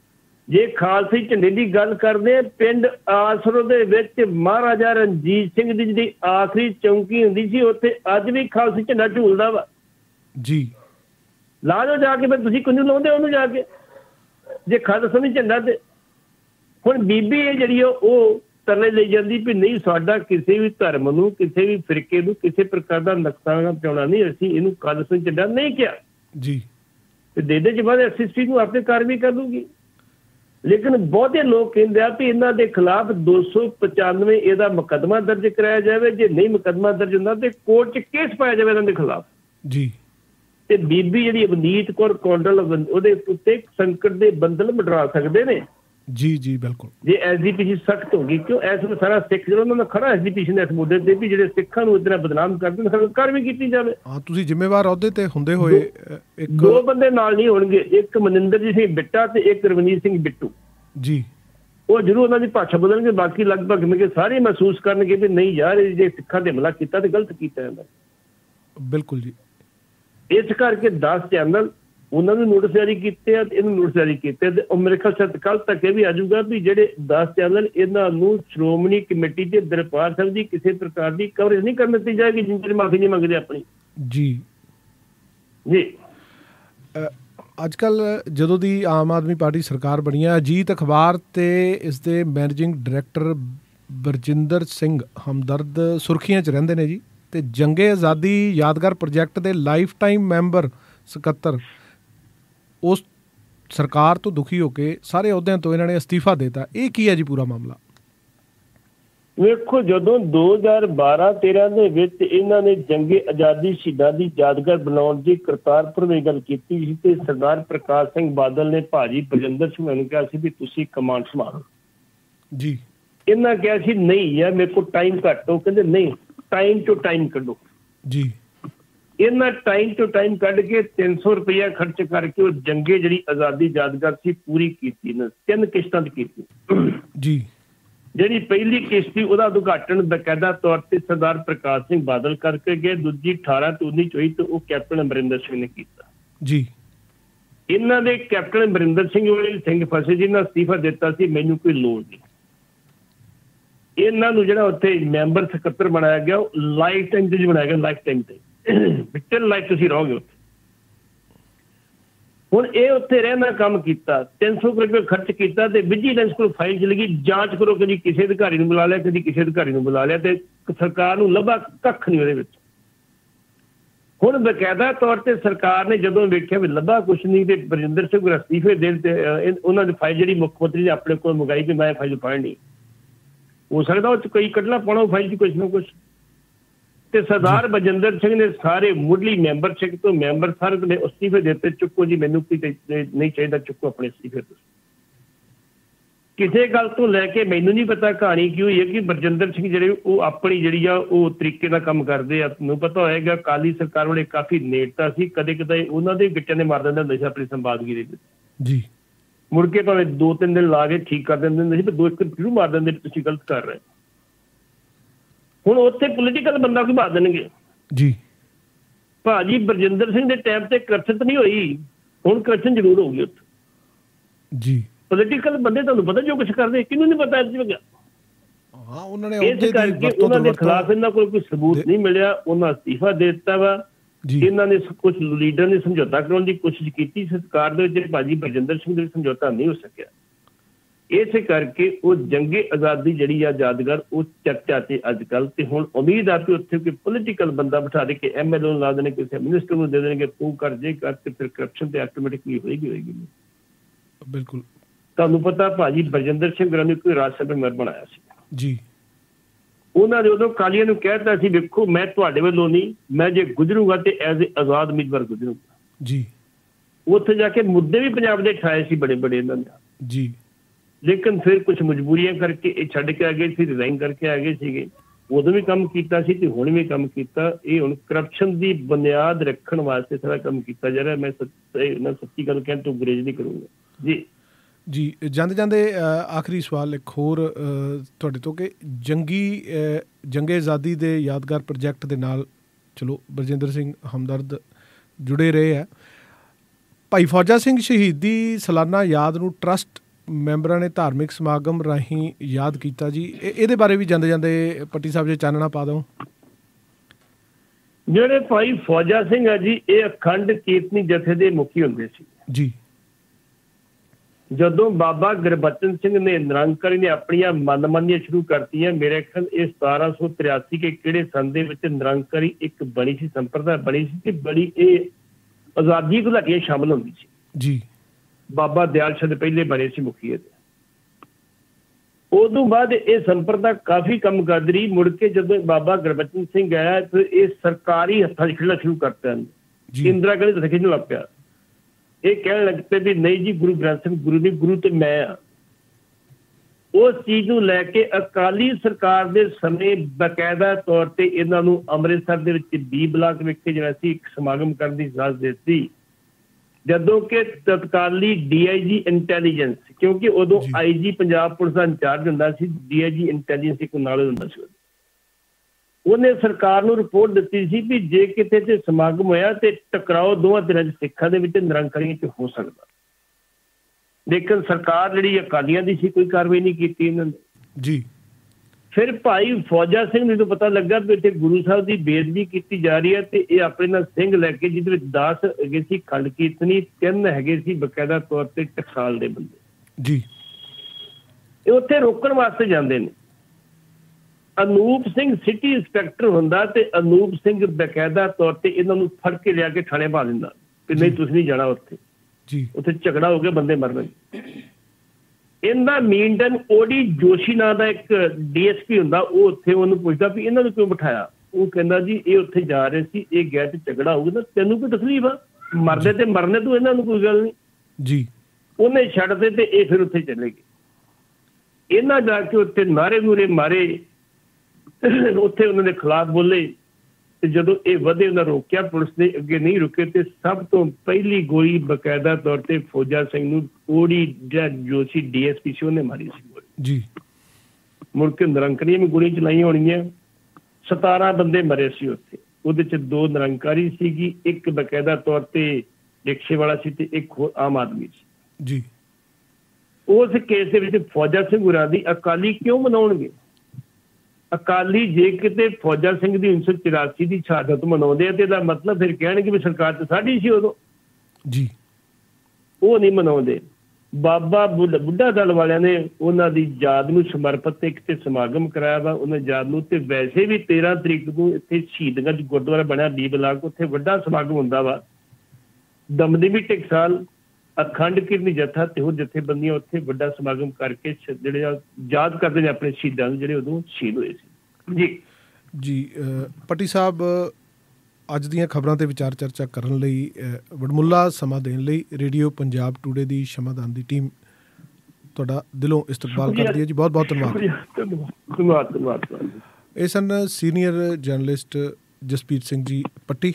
ਜੇ ਖਾਲਸੇ ਝੰਡੇ ਦੀ ਗੱਲ ਕਰਦੇ ਆ, ਪਿੰਡ ਆਸਰੋ ਦੇ ਵਿੱਚ ਮਹਾਰਾਜਾ ਰਣਜੀਤ ਸਿੰਘ ਦੀ ਜਿਹੜੀ ਆਖਰੀ ਚੌਂਕੀ ਹੁੰਦੀ ਸੀ, ਉੱਥੇ ਅੱਜ ਵੀ ਖਾਲਸੀ ਝੰਡਾ ਝੂਲਦਾ ਵਾ ਜੀ। ਲਾ ਲਓ ਜਾ ਕੇ, ਫਿਰ ਤੁਸੀਂ ਕਿਉਂ ਲਾਉਂਦੇ ਉਹਨੂੰ ਜਾ ਕੇ ਜੇ ਖਾਲਸਾ ਨਹੀਂ ਝੰਡਾ? ਤੇ ਹੁਣ ਬੀਬੀ ਇਹ ਜਿਹੜੀ ਉਹ ਤਰਲੇ ਲਈ ਜਾਂਦੀ ਵੀ ਨਹੀਂ, ਸਾਡਾ ਕਿਸੇ ਵੀ ਧਰਮ ਨੂੰ, ਕਿਸੇ ਵੀ ਫਿਰਕੇ ਨੂੰ ਕਿਸੇ ਪ੍ਰਕਾਰ ਦਾ ਨੁਕਸਾਨ ਪਹੁੰਚਾਉਣਾ ਨਹੀਂ, ਅਸੀਂ ਇਹਨੂੰ ਖਾਲਸਾ ਝੰਡਾ ਨਹੀਂ ਕਿਹਾ ਜੀ। ਤੇ ਦੇ ਦੇ ਬਾਅਦ ਐਸ ਐਸ ਪੀ ਨੂੰ ਆਪਣੇ ਕਾਰਵਾਈ ਕਰ ਲੂਗੀ। ਲੇਕਿਨ ਬਹੁਤੇ ਲੋਕ ਕਹਿੰਦੇ ਆ ਵੀ ਇਹਨਾਂ ਦੇ ਖਿਲਾਫ ਦੋ ਸੌ ਪਚਾਨਵੇਂ ਇਹਦਾ ਮੁਕੱਦਮਾ ਦਰਜ ਕਰਾਇਆ ਜਾਵੇ, ਜੇ ਨਹੀਂ ਮੁਕੱਦਮਾ ਦਰਜ ਹੁੰਦਾ ਤੇ ਕੋਰਟ 'ਚ ਕੇਸ ਪਾਇਆ ਜਾਵੇ ਇਹਨਾਂ ਦੇ ਖਿਲਾਫ ਜੀ। ਤੇ ਬੀਬੀ ਜਿਹੜੀ ਅਵਨੀਤ ਕੌਰ ਕੌਂਡਲ, ਉਹਦੇ ਉੱਤੇ ਸੰਕਟ ਦੇ ਬੰਦਲ ਮੰਡਰਾ ਸਕਦੇ ਨੇ। ਜੀ ਜੀ ਬਿਲਕੁਲ। ਜੇ ਐਸ ਜੀ ਪੀ ਸੀ ਸਖਤ ਹੋ ਗਈ, ਕਿਉਂ ਇਸ ਨੂੰ ਸਾਰਾ ਸਿੱਖ ਜਿਹੜਾ ਉਹਨਾਂ ਦਾ ਖੜਾ ਐਸ ਜੀ ਪੀ ਸੀ ਨੇ ਇਸ ਮੁੱਦੇ ਤੇ ਵੀ ਜਿਹੜੇ ਸਿੱਖਾਂ ਨੂੰ ਇਤਨਾ ਬਦਨਾਮ ਕਰਦੇ ਨੇ, ਕਾਰਵਾਈ ਕੀਤੀ ਜਾਵੇ। ਹਾਂ, ਤੁਸੀਂ ਜ਼ਿੰਮੇਵਾਰ ਅਹੁਦੇ ਤੇ ਹੁੰਦੇ ਹੋਏ ਇੱਕ ਦੋ ਬੰਦੇ ਨਾਲ ਨਹੀਂ ਹੋਣਗੇ, ਇੱਕ ਮਨਿੰਦਰਜੀਤ ਸਿੰਘ ਬਿੱਟਾ ਤੇ ਇੱਕ ਰਵਨੀਤ ਸਿੰਘ ਬਿੱਟੂ ਜੀ। ਉਹ ਜ਼ਰੂਰ ਉਹਨਾਂ ਦੀ ਭਾਸ਼ਾ ਬਦਲਣਗੇ, ਬਾਕੀ ਲਗਭਗ ਮਿਲ ਕੇ ਸਾਰੇ ਮਹਿਸੂਸ ਕਰਨਗੇ ਵੀ ਨਹੀਂ ਯਾਰ, ਜੇ ਸਿੱਖਾਂ ਤੇ ਹਮਲਾ ਕੀਤਾ ਤੇ ਗਲਤ ਕੀਤਾ ਜਾਂਦਾ। ਬਿਲਕੁਲ ਜੀ। ਇਸ ਕਰਕੇ ਦਸ ਚੈਨਲ ਉਹਨਾਂ ਨੂੰ ਨੋਟਿਸ ਜਾਰੀ ਕੀਤੇ ਆ ਤੇ ਇਹਨੂੰ ਨੋਟਿਸ ਜਾਰੀ ਕੀਤੇ ਤੇ ਮੇਰੇ ਖਿਆਲ ਸ਼ਾਇਦ ਕੱਲ ਤੱਕ ਇਹ ਵੀ ਆ ਜਾਊਗਾ ਵੀ ਜਿਹੜੇ ਦਸ ਚੈਨਲ, ਇਹਨਾਂ ਨੂੰ ਸ਼੍ਰੋਮਣੀ ਕਮੇਟੀ ਤੇ ਦਰਬਾਰ ਸਾਹਿਬ ਦੀ ਕਿਸੇ ਪ੍ਰਕਾਰ ਦੀ ਕਵਰੇਜ ਨਹੀਂ ਕਰਨ ਦਿੱਤੀ ਜਾਏਗੀ ਜਿੰਨੇ ਚਿਰ ਮਾਫੀ ਨਹੀਂ ਮੰਗਦੇ ਆਪਣੀ। ਜੀ ਜੀ। ਅੱਜ ਕੱਲ੍ਹ ਜਦੋਂ ਦੀ ਆਮ ਆਦਮੀ ਪਾਰਟੀ ਸਰਕਾਰ ਬਣੀ ਹੈ, ਅਜੀਤ ਅਖਬਾਰ ਤੇ ਇਸ ਦੇ ਮੈਨੇਜਿੰਗ ਡਾਇਰੈਕਟਰ ਬਰਜਿੰਦਰ ਸਿੰਘ ਹਮਦਰਦ ਸੁਰਖੀਆਂ 'ਚ ਰਹਿੰਦੇ ਨੇ ਜੀ। ਤੇ ਜੰਗੇ ਆਜ਼ਾਦੀ ਯਾਦਗਾਰ ਪ੍ਰੋਜੈਕਟ ਦੇ ਲਾਈਫ ਟਾਈਮ ਮੈਂਬਰ ਸਕੱਤਰ ਉਸ ਸਰਕਾਰ ਤੋਂ ਦੁਖੀ ਹੋ ਕੇ ਸਾਰੇ ਅਹੁਦਿਆਂ ਤੋਂ ਇਹਨਾਂ ਨੇ ਅਸਤੀਫਾ ਦੇ ਦਿੱਤਾ। ਇਹ ਕੀ ਹੈ ਜੀ ਪੂਰਾ ਮਾਮਲਾ? ਵੇਖੋ, ਜਦੋਂ ਦੋ ਹਜ਼ਾਰ ਬਾਰਾਂ ਤੇਰਾਂ ਦੇ ਵਿੱਚ ਇਹਨਾਂ ਨੇ ਜੰਗੇ ਆਜ਼ਾਦੀ ਸ਼ਹੀਦਾਂ ਦੀ ਯਾਦਗਾਰ ਬਣਾਉਣ ਦੀ ਕਰਤਾਰਪੁਰ ਵਿੱਚ ਗੱਲ ਕੀਤੀ ਸੀ ਤੇ ਸਰਦਾਰ ਪ੍ਰਕਾਸ਼ ਸਿੰਘ ਬਾਦਲ ਨੇ ਭਾਜੀ ਬਲਜਿੰਦਰ ਸਿੰਘ ਨੂੰ ਕਿਹਾ ਸੀ ਵੀ ਤੁਸੀਂ ਕਮਾਂਡ ਸੰਭਾਲੋ ਜੀ। ਇਹਨਾਂ ਕਿਹਾ ਸੀ ਨਹੀਂ ਯਾਰ ਮੇਰੇ ਕੋਲ ਟਾਈਮ ਘੱਟ, ਉਹ ਕਹਿੰਦੇ ਨਹੀਂ ਟਾਈਮ ਟੂ ਟਾਈਮ ਕੱਢੋ ਜੀ। ਇਹਨਾਂ ਟਾਈਮ ਟੂ ਟਾਈਮ ਕੱਢ ਕੇ ਤਿੰਨ ਸੌ ਰੁਪਇਆ ਖਰਚ ਕਰਕੇ ਉਹ ਜੰਗੇ ਜਿਹੜੀ ਆਜ਼ਾਦੀ ਯਾਦਗਾਰ ਸੀ ਪੂਰੀ ਕੀਤੀ, ਤਿੰਨ ਕਿਸ਼ਤਾਂ 'ਚ ਕੀਤੀ ਜੀ। ਜਿਹੜੀ ਪਹਿਲੀ ਕਿਸ਼ਤੀ ਉਹਦਾ ਉਦਘਾਟਨ ਬਕਾਇਦਾ ਤੌਰ ਤੇ ਸਰਦਾਰ ਪ੍ਰਕਾਸ਼ ਸਿੰਘ ਬਾਦਲ ਕਰਕੇ ਗਏ, ਦੂਜੀ ਅਠਾਰਾਂ ਤੇ ਉੱਨੀ ਚ ਹੋਈ ਤੇ ਉਹ ਕੈਪਟਨ ਅਮਰਿੰਦਰ ਸਿੰਘ ਨੇ ਕੀਤਾ ਜੀ। ਇਹਨਾਂ ਦੇ ਕੈਪਟਨ ਅਮਰਿੰਦਰ ਸਿੰਘ ਵਾਲੇ ਸਿੰਘ ਫਸੇ ਜੀ, ਇਹਨਾਂ ਅਸਤੀਫਾ ਦਿੱਤਾ ਸੀ, ਮੈਨੂੰ ਕੋਈ ਲੋੜ ਨਹੀਂ। ਇਹਨਾਂ ਨੂੰ ਜਿਹੜਾ ਉੱਥੇ ਮੈਂਬਰ ਸਕੱਤਰ ਬਣਾਇਆ ਗਿਆ ਉਹ ਲਾਈਫ ਟਾਈਮ ਤੇ ਬਣਾਇਆ ਗਿਆ, ਲਾਈਫ ਟਾਈਮ ਤੇ ਵਿਚਨ ਲਾਈਫ ਤੁਸੀਂ ਰਹੋਗੇ ਉੱਥੇ। ਹੁਣ ਇਹ ਉੱਥੇ ਰਹਿਣਾ ਕੰਮ ਕੀਤਾ, ਤਿੰਨ ਸੌ ਰੁਪਏ ਖਰਚ ਕੀਤਾ ਤੇ ਵਿਜੀਲੈਂਸ ਕੋਲ ਫਾਈਲ ਚਲੀ ਗਈ, ਜਾਂਚ ਕਰੋ, ਕਦੀ ਕਿਸੇ ਅਧਿਕਾਰੀ ਨੂੰ ਬੁਲਾ ਲਿਆ, ਕਦੀ ਕਿਸੇ ਅਧਿਕਾਰੀ ਨੂੰ ਬੁਲਾ ਲਿਆ ਤੇ ਸਰਕਾਰ ਨੂੰ ਲੱਭਾ ਕੱਖ ਨਹੀਂ ਉਹਦੇ ਵਿੱਚ। ਹੁਣ ਬਕਾਇਦਾ ਤੌਰ ਤੇ ਸਰਕਾਰ ਨੇ ਜਦੋਂ ਵੇਖਿਆ ਵੀ ਲੱਭਾ ਕੁਛ ਨਹੀਂ ਤੇ ਬਰਜਿੰਦਰ ਸਿੰਘ ਅਸਤੀਫੇ ਦੇ ਤੇ ਉਹਨਾਂ ਦੀ ਫਾਈਲ ਜਿਹੜੀ ਮੁੱਖ ਮੰਤਰੀ ਨੇ ਆਪਣੇ ਕੋਲ ਮੰਗਾਈ ਕਿ ਮੈਂ ਫਾਈਲ ਪੜ੍ਹਨੀ, ਹੋ ਸਕਦਾ ਉਹ 'ਚ ਕਈ ਕੱਢਣਾ ਪਾਉਣਾ ਫਾਈਲ 'ਚ ਕੁਛ ਨਾ ਕੁਛ। ਤੇ ਸਰਦਾਰ ਬਲਜਿੰਦਰ ਸਿੰਘ ਨੇ ਸਾਰੇ ਮੁੱਢਲੀ ਮੈਂਬਰਸ਼ਿਪ ਤੋਂ ਮੈਂਬਰ ਸਾਰੇ ਨੇ ਅਸਤੀਫੇ ਦਿੱਤੇ, ਚੁੱਕੋ ਜੀ ਮੈਨੂੰ ਕੋਈ ਨਹੀਂ ਚਾਹੀਦਾ, ਚੁੱਕੋ ਆਪਣੇ ਅਸਤੀਫੇ ਤੁਸੀਂ। ਕਿਸੇ ਗੱਲ ਤੋਂ ਲੈ ਕੇ ਮੈਨੂੰ ਨਹੀਂ ਪਤਾ ਕਹਾਣੀ ਕੀ ਹੋਈ ਹੈ ਕਿ ਬਲਜਿੰਦਰ ਸਿੰਘ ਜਿਹੜੇ ਉਹ ਆਪਣੀ ਜਿਹੜੀ ਆ ਉਹ ਤਰੀਕੇ ਦਾ ਕੰਮ ਕਰਦੇ ਆ। ਤੁਹਾਨੂੰ ਪਤਾ ਹੋਏਗਾ ਅਕਾਲੀ ਸਰਕਾਰ ਵੇਲੇ ਕਾਫੀ ਨੇੜਤਾ ਸੀ, ਕਦੇ ਕਦੇ ਉਹਨਾਂ ਦੇ ਗਿੱਟਿਆਂ ਦੇ ਮਾਰ ਦਿੰਦੇ ਹੁੰਦੇ ਸੀ ਆਪਣੀ ਸੰਪਾਦਗੀ ਦੇ ਵਿੱਚ ਜੀ। ਮੁੜ ਕੇ ਭਾਵੇਂ ਦੋ ਤਿੰਨ ਦਿਨ ਲਾ ਕੇ ਠੀਕ ਕਰ ਦਿੰਦੇ ਹੁੰਦੇ ਸੀ, ਪਰ ਦੋ ਇੱਕ ਜ਼ਰੂਰ ਮਾਰ ਦਿੰਦੇ ਤੁਸੀਂ ਗਲਤ ਕਰ ਰਹੇ। ਹੁਣ ਉੱਥੇ ਪੋਲੀਟੀਕਲ ਬੰਦਾ ਕੋਈ ਮਾਰ ਦੇਣਗੇ ਜੀ। ਭਾਜੀ ਬਰਜਿੰਦਰ ਸਿੰਘ ਦੇ ਟਾਈਮ ਤੇ ਕਰਪਸ਼ਨ ਨਹੀਂ ਹੋਈ, ਹੁਣ ਕਰਪਸ਼ਨ ਜ਼ਰੂਰ ਹੋ ਗਈ ਉੱਥੇ ਜੀ। ਪੋਲੀਟੀਕਲ ਬੰਦੇ ਤੁਹਾਨੂੰ ਪਤਾ ਜੋ ਕੁਛ ਕਰਦੇ, ਕਿਹਨੂੰ ਨਹੀਂ ਪਤਾ ਇਸ ਵਜ੍ਹਾ। ਹਾਂ, ਉਹਨਾਂ ਨੇ ਇਸ ਕਰਕੇ ਉਹਨਾਂ ਦੇ ਖਿਲਾਫ ਇਹਨਾਂ ਕੋਲ ਕੋਈ ਸਬੂਤ ਨਹੀਂ ਮਿਲਿਆ, ਉਹਨਾਂ ਅਸਤੀਫਾ ਦੇ ਦਿੱਤਾ ਵਾ। ਇਹਨਾਂ ਨੇ ਕੁਝ ਲੀਡਰ ਨੇ ਸਮਝੌਤਾ ਕਰਾਉਣ ਦੀ ਕੋਸ਼ਿਸ਼ ਕੀਤੀ ਸਰਕਾਰ ਦੇ ਵਿੱਚ, ਭਾਜੀ ਬਲਜਿੰਦਰ ਸਿੰਘ ਦੇ ਸਮਝੌਤਾ ਨਹੀਂ ਹੋ ਸਕਿਆ। ਇਸੇ ਕਰਕੇ ਉਹ ਜੰਗੇ ਆਜ਼ਾਦੀ ਜਿਹੜੀ ਆ ਯਾਦਗਾਰ ਉਹ ਚਰਚਾ ਤੇ ਅੱਜ ਕੱਲ੍ਹ। ਤੇ ਹੁਣ ਉਮੀਦ ਆ ਕਿ ਉੱਥੇ ਕੋਈ ਪੋਲੀਟੀਕਲ ਬੰਦਾ ਬਿਠਾ ਦੇ ਕੇ ਐਮ ਐਲ ਏ ਨੂੰ ਲਾ ਦੇਣੇ, ਕਿਸੇ ਮਿਨਿਸਟਰ ਨੂੰ ਦੇ ਦੇਣਗੇ, ਤੂੰ ਕਰ ਜੇ ਕਰ, ਤੇ ਫਿਰ ਕਰਪਸ਼ਨ ਤੇ ਆਟੋਮੈਟਿਕਲੀ ਹੋਏਗੀ ਹੋਏਗੀ ਬਿਲਕੁਲ। ਤੁਹਾਨੂੰ ਪਤਾ ਭਾਜੀ ਬਲਜਿੰਦਰ ਸਿੰਘ ਨੂੰ ਕੋਈ ਰਾਜ ਸਭਾ ਮੈਂਬਰ ਬਣਾਇਆ ਸੀ ਜੀ। ਉਹਨਾਂ ਨੇ ਉਦੋਂ ਕਾਲੀਆਂ ਨੂੰ ਕਹਿ ਦਿੱਤਾ ਸੀ ਵੇਖੋ ਮੈਂ ਤੁਹਾਡੇ ਵੱਲੋਂ ਨਹੀਂ, ਮੈਂ ਜੇ ਗੁਜ਼ਰੂਗਾ ਤੇ ਐਜ਼ ਏ ਆਜ਼ਾਦ ਉਮੀਦਵਾਰ ਗੁਜ਼ਰੂਗਾ ਜੀ। ਉੱਥੇ ਜਾ ਕੇ ਮੁੱਦੇ ਵੀ ਪੰਜਾਬ ਦੇ ਠਾਏ ਸੀ ਬੜੇ ਬੜੇ ਇਹਨਾਂ ਦੇ ਜੀ। ਲੇਕਿਨ ਫਿਰ ਕੁਛ ਮਜਬੂਰੀਆਂ ਕਰਕੇ ਇਹ ਛੱਡ ਕੇ ਆ ਗਏ ਸੀ, ਰਿਜ਼ਾਈਨ ਕਰਕੇ ਆ ਗਏ ਸੀਗੇ। ਉਦੋਂ ਵੀ ਕੰਮ ਕੀਤਾ ਸੀ ਤੇ ਹੁਣ ਵੀ ਕੰਮ ਕੀਤਾ। ਇਹ ਹੁਣ ਕਰਪਸ਼ਨ ਦੀ ਬੁਨਿਆਦ ਰੱਖਣ ਵਾਸਤੇ ਸਾਰਾ ਕੰਮ ਕੀਤਾ ਜਾ ਰਿਹਾ। ਮੈਂ ਮੈਂ ਸੱਚੀ ਗੱਲ ਕਹਿਣ ਤੋਂ ਗੁਰੇਜ਼ ਨਹੀਂ ਕਰੂੰਗਾ ਜੀ। ਜੀ ਜਾਂਦੇ ਜਾਂਦੇ ਆਖਰੀ ਸਵਾਲ ਇੱਕ ਹੋਰ ਤੁਹਾਡੇ ਤੋਂ ਕਿ ਜੰਗੀ ਜੰਗੇ ਆਜ਼ਾਦੀ ਦੇ ਯਾਦਗਾਰ ਪ੍ਰੋਜੈਕਟ ਦੇ ਨਾਲ ਚਲੋ ਬਲਜਿੰਦਰ ਸਿੰਘ ਹਮਦਰਦ ਜੁੜੇ ਰਹੇ ਹੈ। ਭਾਈ ਫੌਜਾ ਸਿੰਘ ਸ਼ਹੀਦੀ ਸਾਲਾਨਾ ਯਾਦ ਨੂੰ ਟਰੱਸਟ ਮੈਂਬਰਾਂ ਨੇ ਧਾਰਮਿਕ ਸਮਾਗਮ ਰਾਹੀਂ ਯਾਦ ਕੀਤਾ ਜੀ, ਇਹਦੇ ਬਾਰੇ ਵੀ ਜਾਂਦੇ ਜਾਂਦੇ ਪੱਟੀ ਸਾਹਿਬ ਜੇ ਚਾਨਣਾ ਪਾ ਦਿਓ। ਜਿਹੜੇ ਭਾਈ ਫੌਜਾ ਸਿੰਘ ਆ ਜੀ, ਇਹ ਅਖੰਡ ਕੀਰਤਨੀ ਜਥੇ ਦੇ ਮੁਖੀ ਹੁੰਦੇ ਸੀ ਜੀ। ਜਦੋਂ ਬਾਬਾ ਗੁਰਬਚਨ ਸਿੰਘ ਨੇ ਨਿਰੰਕਾਰੀ ਨੇ ਆਪਣੀਆਂ ਮਨਮਾਨੀਆਂ ਸ਼ੁਰੂ ਕਰਤੀਆਂ, ਮੇਰੇ ਖਿਆਲ ਇਹ ਸਤਾਰਾਂ ਸੌ ਤਰਿਆਸੀ ਕੇ ਕਿਹੜੇ ਸੰਨ ਦੇ ਵਿੱਚ ਨਿਰੰਕਾਰੀ ਇੱਕ ਬਣੀ ਸੀ ਸੰਪਰਦਾ ਬਣੀ ਸੀ ਤੇ ਬੜੀ ਇਹ ਆਜ਼ਾਦੀ ਘੁਲਾਟੀਆਂ ਸ਼ਾਮਲ ਹੁੰਦੀ ਸੀ ਜੀ। ਬਾਬਾ ਦਿਆਲ ਚੰਦ ਪਹਿਲੇ ਬਣੇ ਸੀ ਮੁਖੀ ਇਹਦੇ। ਉਦੋਂ ਬਾਅਦ ਇਹ ਸੰਪਰਦਾ ਕਾਫੀ ਕੰਮ ਕਰਦੀ ਰਹੀ। ਮੁੜ ਕੇ ਜਦੋਂ ਬਾਬਾ ਗੁਰਬਚਨ ਸਿੰਘ ਆਇਆ ਤੇ ਇਹ ਸਰਕਾਰੀ ਹੱਥਾਂ 'ਚ ਖੇਡਣਾ ਸ਼ੁਰੂ ਕਰਤਾ। ਇੰਦਰਾ ਗਾਂਧੀ ਹੱਥ ਖੇਡਣ ਲੱਗ ਪਿਆ। ਇਹ ਕਹਿਣ ਲੱਗ ਪਏ ਵੀ ਨਹੀਂ ਜੀ ਗੁਰੂ ਗ੍ਰੰਥ ਸਾਹਿਬ ਗੁਰੂ ਨਹੀਂ, ਗੁਰੂ ਤੇ ਮੈਂ ਆ। ਉਸ ਚੀਜ਼ ਨੂੰ ਲੈ ਕੇ ਅਕਾਲੀ ਸਰਕਾਰ ਦੇ ਸਮੇਂ ਬਕਾਇਦਾ ਤੌਰ ਤੇ ਇਹਨਾਂ ਨੂੰ ਅੰਮ੍ਰਿਤਸਰ ਦੇ ਵਿੱਚ ਬੀ ਬਲਾਕ ਵਿਖੇ ਜਿਹੜਾ ਸੀ ਇੱਕ ਸਮਾਗਮ ਕਰਨ ਦੀ ਇਜਾਜ਼ਤ ਦਿੱਤੀ, ਜਦੋਂ ਕਿ ਤਤਕਾਲੀ ਡੀ ਆਈ ਜੀ ਇੰਟੈਲੀਜੈਂਸ, ਕਿਉਂਕਿ ਉਦੋਂ ਆਈ ਜੀ ਪੰਜਾਬ ਪੁਲਿਸ ਦਾ ਇੰਚਾਰਜ ਹੁੰਦਾ ਸੀ, ਡੀ ਆਈ ਜੀ ਇੰਟੈਲੀਜੈਂਸ ਇੱਕ ਨਾਲ ਹੁੰਦਾ ਸੀ, ਉਹਨੇ ਸਰਕਾਰ ਨੂੰ ਰਿਪੋਰਟ ਦਿੱਤੀ ਸੀ ਵੀ ਜੇ ਕਿਤੇ ਤੇ ਸਮਾਗਮ ਹੋਇਆ ਤੇ ਟਕਰਾਓ ਦੋਵਾਂ ਧਿਰਾਂ 'ਚ ਸਿੱਖਾਂ ਦੇ ਵਿੱਚ ਨਿਰੰਕਾਰੀਆਂ 'ਚ ਹੋ ਸਕਦਾ। ਲੇਕਿਨ ਸਰਕਾਰ ਜਿਹੜੀ ਅਕਾਲੀਆਂ ਦੀ ਸੀ ਕੋਈ ਕਾਰਵਾਈ ਨਹੀਂ ਕੀਤੀ ਇਹਨਾਂ ਨੇ ਜੀ। ਫਿਰ ਭਾਈ ਫੌਜਾ ਸਿੰਘ ਨੂੰ ਜਦੋਂ ਪਤਾ ਲੱਗਾ ਵੀ ਇੱਥੇ ਗੁਰੂ ਸਾਹਿਬ ਦੀ ਬੇਅਦਬੀ ਕੀਤੀ ਜਾ ਰਹੀ ਹੈ ਤੇ ਇਹ ਆਪਣੇ ਨਾਲ ਸਿੰਘ ਲੈ ਕੇ, ਜਿਹਦੇ ਵਿੱਚ ਦਸ ਹੈਗੇ ਸੀ ਖੰਡ ਕੀਰਤਨੀ, ਤਿੰਨ ਹੈਗੇ ਸੀ ਬਕਾਇਦਾ ਤੌਰ ਤੇ ਟਕਸਾਲ ਦੇ ਬੰਦੇ ਜੀ, ਇਹ ਉੱਥੇ ਰੋਕਣ ਵਾਸਤੇ ਜਾਂਦੇ ਨੇ। ਅਨੂਪ ਸਿੰਘ ਸਿਟੀ ਇੰਸਪੈਕਟਰ ਹੁੰਦਾ ਤੇ ਅਨੂਪ ਸਿੰਘ ਬਕਾਇਦਾ ਤੌਰ ਤੇ ਇਹਨਾਂ ਨੂੰ ਫੜ ਕੇ ਲਿਆ ਕੇ ਥਾਣੇ ਪਾ ਦਿੰਦਾ ਕਿ ਨਹੀਂ ਤੁਸੀਂ ਨਹੀਂ ਜਾਣਾ ਉੱਥੇ ਜੀ। ਉੱਥੇ ਝਗੜਾ ਹੋ ਗਿਆ, ਬੰਦੇ ਮਰਨਗੇ। ਇਹਦਾ ਮੀਨਟਨ ਓਡੀ ਜੋਸ਼ੀ ਨਾਂ ਦਾ ਇੱਕ ਡੀ ਐਸ ਪੀ ਹੁੰਦਾ, ਉਹ ਉੱਥੇ ਉਹਨੂੰ ਪੁੱਛਦਾ ਵੀ ਇਹਨਾਂ ਨੂੰ ਕਿਉਂ ਬਿਠਾਇਆ। ਉਹ ਕਹਿੰਦਾ ਜੀ ਇਹ ਉੱਥੇ ਜਾ ਰਹੇ ਸੀ, ਇਹ ਗਿਆ ਤੇ ਝਗੜਾ ਹੋਊਗਾ ਤਾਂ ਤੈਨੂੰ ਕੋਈ ਤਕਲੀਫ ਆ, ਮਰਦੇ ਤੇ ਮਰਨੇ ਤੂੰ, ਇਹਨਾਂ ਨੂੰ ਕੋਈ ਗੱਲ ਨਹੀਂ ਜੀ। ਉਹਨੇ ਛੱਡਦੇ ਤੇ ਇਹ ਫਿਰ ਉੱਥੇ ਚਲੇ ਗਏ। ਇਹਨਾਂ ਜਾ ਕੇ ਉੱਥੇ ਨਾਰੇ ਨੂਰੇ ਮਾਰੇ, ਉੱਥੇ ਉਹਨਾਂ ਦੇ ਖਿਲਾਫ ਬੋਲੇ ਤੇ ਜਦੋਂ ਇਹ ਵਧੇ ਉਹਨਾਂ ਰੋਕਿਆ, ਪੁਲਿਸ ਨੇ ਅੱਗੇ ਨਹੀਂ ਰੁਕੇ ਤੇ ਸਭ ਤੋਂ ਪਹਿਲੀ ਗੋਲੀ ਬਕਾਇਦਾ ਤੌਰ ਤੇ ਫੌਜਾ ਸਿੰਘ ਨੂੰ ਓੜੀ ਜੋ ਸੀ ਡੀ ਐਸ ਪੀ ਸੀ ਉਹਨੇ ਮਾਰੀ ਸੀ ਜੀ। ਮੁੜ ਕੇ ਨਿਰੰਕਾਰੀਆਂ ਵੀ ਗੋਲੀਆਂ ਚਲਾਈਆਂ ਹੋਣੀਆਂ। ਸਤਾਰਾਂ ਬੰਦੇ ਮਰੇ ਸੀ ਉੱਥੇ, ਉਹਦੇ ਚ ਦੋ ਨਿਰੰਕਾਰੀ ਸੀਗੀ, ਇੱਕ ਬਕਾਇਦਾ ਤੌਰ ਤੇ ਰਿਕਸ਼ੇ ਵਾਲਾ ਸੀ ਤੇ ਇੱਕ ਹੋਰ ਆਮ ਆਦਮੀ ਸੀ ਜੀ। ਉਸ ਕੇਸ ਦੇ ਵਿੱਚ ਫੌਜਾ ਸਿੰਘ ਹੋਰਾਂ ਦੀ ਅਕਾਲੀ ਕਿਉਂ ਮਨਾਉਣਗੇ? ਅਕਾਲੀ ਜੇ ਕਿਤੇ ਫੌਜਾ ਸਿੰਘ ਦੀ ਉੱਨੀ ਸੌ ਚੁਰਾਸੀ ਦੀ ਸ਼ਹਾਦਤ ਮਨਾਉਂਦੇ ਆ ਤੇ ਇਹਦਾ ਮਤਲਬ ਫਿਰ ਕਹਿਣਗੇ ਵੀ ਸਰਕਾਰ ਤੇ ਸਾਡੀ ਸੀ ਉਦੋਂ ਜੀ। ਉਹ ਨਹੀਂ ਮਨਾਉਂਦੇ। ਬਾਬਾ ਬੁੱਢਾ ਦਲ ਵਾਲਿਆਂ ਨੇ ਉਹਨਾਂ ਦੀ ਯਾਦ ਨੂੰ ਸਮਰਪਿਤ ਇੱਕ ਤੇ ਸਮਾਗਮ ਕਰਾਇਆ ਵਾ ਉਹਨਾਂ ਯਾਦ ਨੂੰ। ਤੇ ਵੈਸੇ ਵੀ ਤੇਰਾਂ ਤਰੀਕ ਨੂੰ ਇੱਥੇ ਸ਼ਹੀਦਗੰਜ ਗੁਰਦੁਆਰਾ ਬਣਿਆ ਬੀ ਬਲਾਕ, ਉੱਥੇ ਵੱਡਾ ਸਮਾਗਮ ਹੁੰਦਾ ਵਾ। ਦਮਦਮੀ ਟਕਸਾਲ, ਅਖੰਡ ਕੀਰਤਨੀ ਜਥਾ ਤੇ ਹੋਰ ਜਥੇਬੰਦੀਆਂ ਉੱਥੇ ਵੱਡਾ ਸਮਾਗਮ ਕਰਕੇ ਜਿਹੜੇ ਆ ਯਾਦ ਕਰਦੇ ਨੇ ਆਪਣੇ ਸ਼ਹੀਦਾਂ ਨੂੰ ਜਿਹੜੇ ਉਦੋਂ ਸ਼ਹੀਦ ਹੋਏ ਸੀ ਜੀ। ਜੀ ਪੱਟੀ ਸਾਹਿਬ, ਅੱਜ ਦੀਆਂ ਖਬਰਾਂ ਤੇ ਵਿਚਾਰ ਚਰਚਾ ਕਰਨ ਲਈ ਵਡਮੁੱਲਾ ਸਮਾਂ ਦੇਣ ਲਈ ਰੇਡੀਓ ਪੰਜਾਬ ਟੂਡੇ ਦੀ ਸ਼ਮਾਦਾਨ ਦੀ ਟੀਮ ਤੁਹਾਡਾ ਦਿਲੋਂ ਇਸਤਕਬਾਲ ਕਰਦੀ ਹੈ ਜੀ। ਬਹੁਤ ਬਹੁਤ ਧੰਨਵਾਦ। ਧੰਨਵਾਦ ਧੰਨਵਾਦ। ਇਹ ਸਨ ਸੀਨੀਅਰ ਜਰਨਲਿਸਟ ਜਸਪੀਰ ਸਿੰਘ ਜੀ ਪੱਟੀ।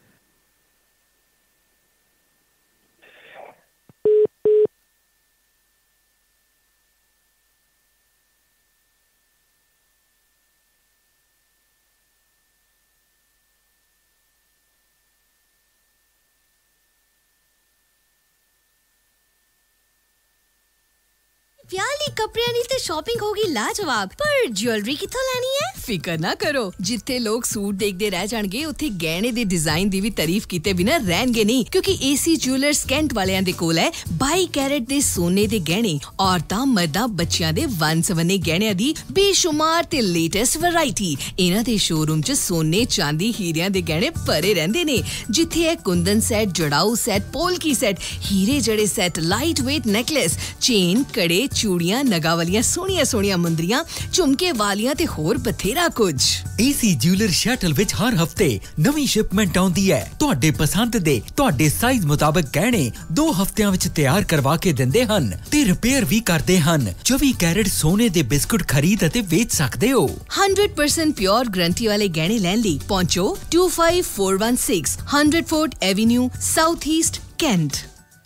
प्याली कपड़ियां दी ते शॉपिंग होगी लाजवाब, पर ज्वेलरी किथों लैनी है? फिकर ना करो, जिथे लोग सूट देखदे रह जाणगे उत्थे गहने दे डिजाइन दी भी तारीफ कीते बिना रहणगे नहीं, क्योंकि एसी ज्वेलर्स कैंट वालियां दे कोल है बाई कैरेट दे सोने दे गहने, औरतां मर्दां बच्चियां दे वन सवने गहणियां दी बेशुमार ते लेटेस्ट वैरायटी। इन्हां दे शोरूम च सोने चांदी हीरियां दे गहने भरे रहंदे ने, जिथे है कुंदन सैट, जड़ाऊ सैट, पोलकी सैट, हीरे जड़े set, light weight necklace, chain, कड़े, चूड़ियां, नगा वालियां सोहणियां सोहणियां मुंदरियां, झुमके वालियां ते होर बथेरा कुछ। एसी ज्वेलर शटल विच हर हफ्ते नवीं शिपमेंट आउंदी है। तुहाडे पसंद दे तुहाडे साइज मुताबिक गहने दो हफ्तियां विच तैयार करवा के दिंदे हन ते रिपेयर भी करदे हन। चौबीस कैरेट सोने दे बिस्कुट खरीद अते वेच सकदे हो। हंड्रेड परसेंट प्योर गारंटी वाले गहने लैण लई पहुंचो two five four one six hundred Fort Avenue, south east, Kent.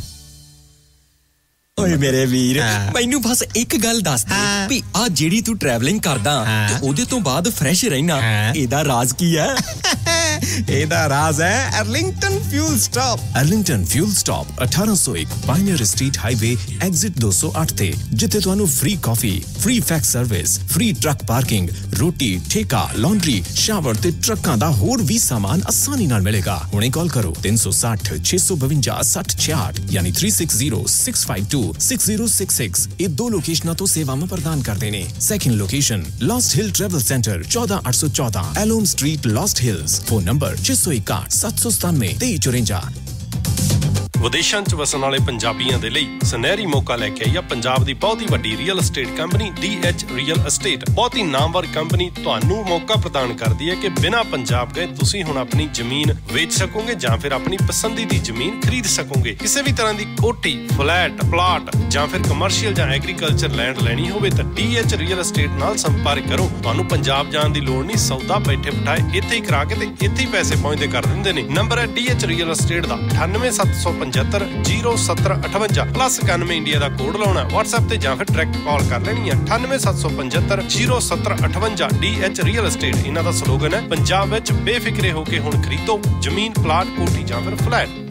ਓਏ ਮੇਰੇ ਵੀਰ, ਮੈਨੂੰ ਬਸ ਇੱਕ ਗੱਲ ਦੱਸ ਦੇ ਵੀ ਆ ਜਿਹੜੀ ਤੂੰ ਟਰੈਵਲਿੰਗ ਕਰਦਾ ਤੇ ਉਹਦੇ ਤੋਂ ਬਾਅਦ ਫਰੈਸ਼ ਰਹਿਣਾ, ਇਹਦਾ ਰਾਜ਼ ਕੀ ਹੈ? ਇਹਦਾ ਰਾਜ਼ ਹੈ Arlington fuel stop. Arlington fuel stop ਅਠਾਰਾਂ ਸੌ ਇੱਕ ਪਾਇਨੀਅਰ ਸਟਰੀਟ ਹਾਈਵੇ ਐਗਜ਼ਿਟ ਦੋ ਸੌ ਅੱਠ ਤੇ, ਜਿੱਥੇ ਤੁਹਾਨੂੰ free coffee, free fax service, free truck parking, ਰੋਟੀ, ਠੇਕਾ, ਲਾਂਡਰੀ, ਸ਼ਾਵਰ ਤੇ ਟਰੱਕਾਂ ਦਾ ਹੋਰ ਵੀ ਸਾਮਾਨ ਆਸਾਨੀ ਨਾਲ ਮਿਲੇਗਾ। ਹੁਣੇ ਕਾਲ ਕਰੋ ਤਿੰਨ ਸੌ ਸੱਠ ਛੇ ਸੌ ਬਵੰਜਾ ਸੱਠ ਛਿਆਹਠ ਯਾਨੀ three six zero six five two six zero six six. ਇਹ ਦੋ ਲੋਕੇਸ਼ਨਾਂ ਤੋਂ ਸੇਵਾਵਾਂ ਪ੍ਰਦਾਨ ਕਰਦੇ ਨੇ। Second location Lost Hill travel centre ਚੌਦਾਂ ਅੱਠ ਸੌ ਚੌਦਾਂ Elm street Lost Hills. Phone number ਛੇ ਸੌ ਇਕਾਹਠ ਸੱਤ ਸੌ ਸਤਾਨਵੇਂ ਤੇਈ ਚੁਰੰਜਾ। ਵਿਦੇਸ਼ਾਂ 'ਚ ਵਸਣ ਵਾਲੇ ਪੰਜਾਬੀਆਂ ਦੇ ਲਈ ਸੁਨਹਿਰੀ ਮੌਕਾ ਲੈ ਕੇ ਆਈ ਆ ਪੰਜਾਬ ਦੀ ਬਹੁਤ ਹੀ ਵੱਡੀ real estate company D H real estate. ਬਹੁਤ ਹੀ ਨਾਮਵਰ ਕੰਪਨੀ ਤੁਹਾਨੂੰ ਮੌਕਾ ਪ੍ਰਦਾਨ ਕਰਦੀ ਹੈ ਕਿ ਬਿਨਾਂ ਪੰਜਾਬ ਗਏ ਤੁਸੀਂ ਹੁਣ ਆਪਣੀ ਜ਼ਮੀਨ ਵੇਚ ਸਕੋਗੇ ਜਾਂ ਫਿਰ ਆਪਣੀ ਪਸੰਦੀ ਦੀ ਜ਼ਮੀਨ ਖਰੀਦ ਸਕੋਗੇ। ਕਿਸੇ ਵੀ ਤਰ੍ਹਾਂ ਦੀ ਕੋਠੀ, ਫਲੈਟ, ਪਲਾਟ ਜਾਂ ਫਿਰ ਕਮਰਸ਼ੀਅਲ ਜਾਂ ਐਗਰੀਕਲਚਰ ਲੈਂਡ ਲੈਣੀ ਹੋਵੇ ਤਾਂ ਡੀ ਐਚ ਰੀਅਲ ਅਸਟੇਟ ਨਾਲ ਸੰਪਰਕ ਕਰੋ। ਤੁਹਾਨੂੰ ਪੰਜਾਬ ਜਾਣ ਦੀ ਲੋੜ ਨਹੀਂ, ਸੌਦਾ ਬੈਠੇ ਬਿਠਾਏ ਇੱਥੇ ਹੀ ਕਰਾ ਕੇ ਤੇ ਇੱਥੇ ਹੀ ਪੈਸੇ ਪਹੁੰਚਦੇ ਕਰ ਦਿੰਦੇ ਨੇ। ਨੰਬਰ ਹੈ ਡੀ ਐਚ ਰੀਅਲ ਅਸਟੇਟ ਦਾ ਅਠਾਨਵੇਂ ਸੱਤ ਸੌ ਪਝੱਤਰ ਜ਼ੀਰੋ ਸੱਤਰ ਅਠਵੰਜਾ ਪਲੱਸ ਇਕਾਨਵੇਂ ਇੰਡੀਆ ਦਾ ਕੋਡ ਲਾਉਣਾ। WhatsApp ਤੇ ਜਾਂ ਫਿਰ ਡਾਇਰੈਕਟ ਕਾਲ ਕਰ ਲੈਣੀ ਹੈ ਅਠਾਨਵੇਂ ਸੱਤ ਸੌ ਪਝੱਤਰ ਜ਼ੀਰੋ ਸੱਤਰ ਅਠਵੰਜਾ। ਡੀ ਐਚ ਰੀਅਲ ਅਸਟੇਟ ਇਹਨਾਂ ਦਾ ਸਲੋਗਨ ਹੈ, ਪੰਜਾਬ ਵਿੱਚ ਬੇਫਿਕਰੇ ਹੋ ਕੇ ਹੁਣ ਖਰੀਦੋ ਜ਼ਮੀਨ, ਪਲਾਟ, ਕੋਠੀ ਜਾਂ ਫਿਰ ਫਲੈਟ।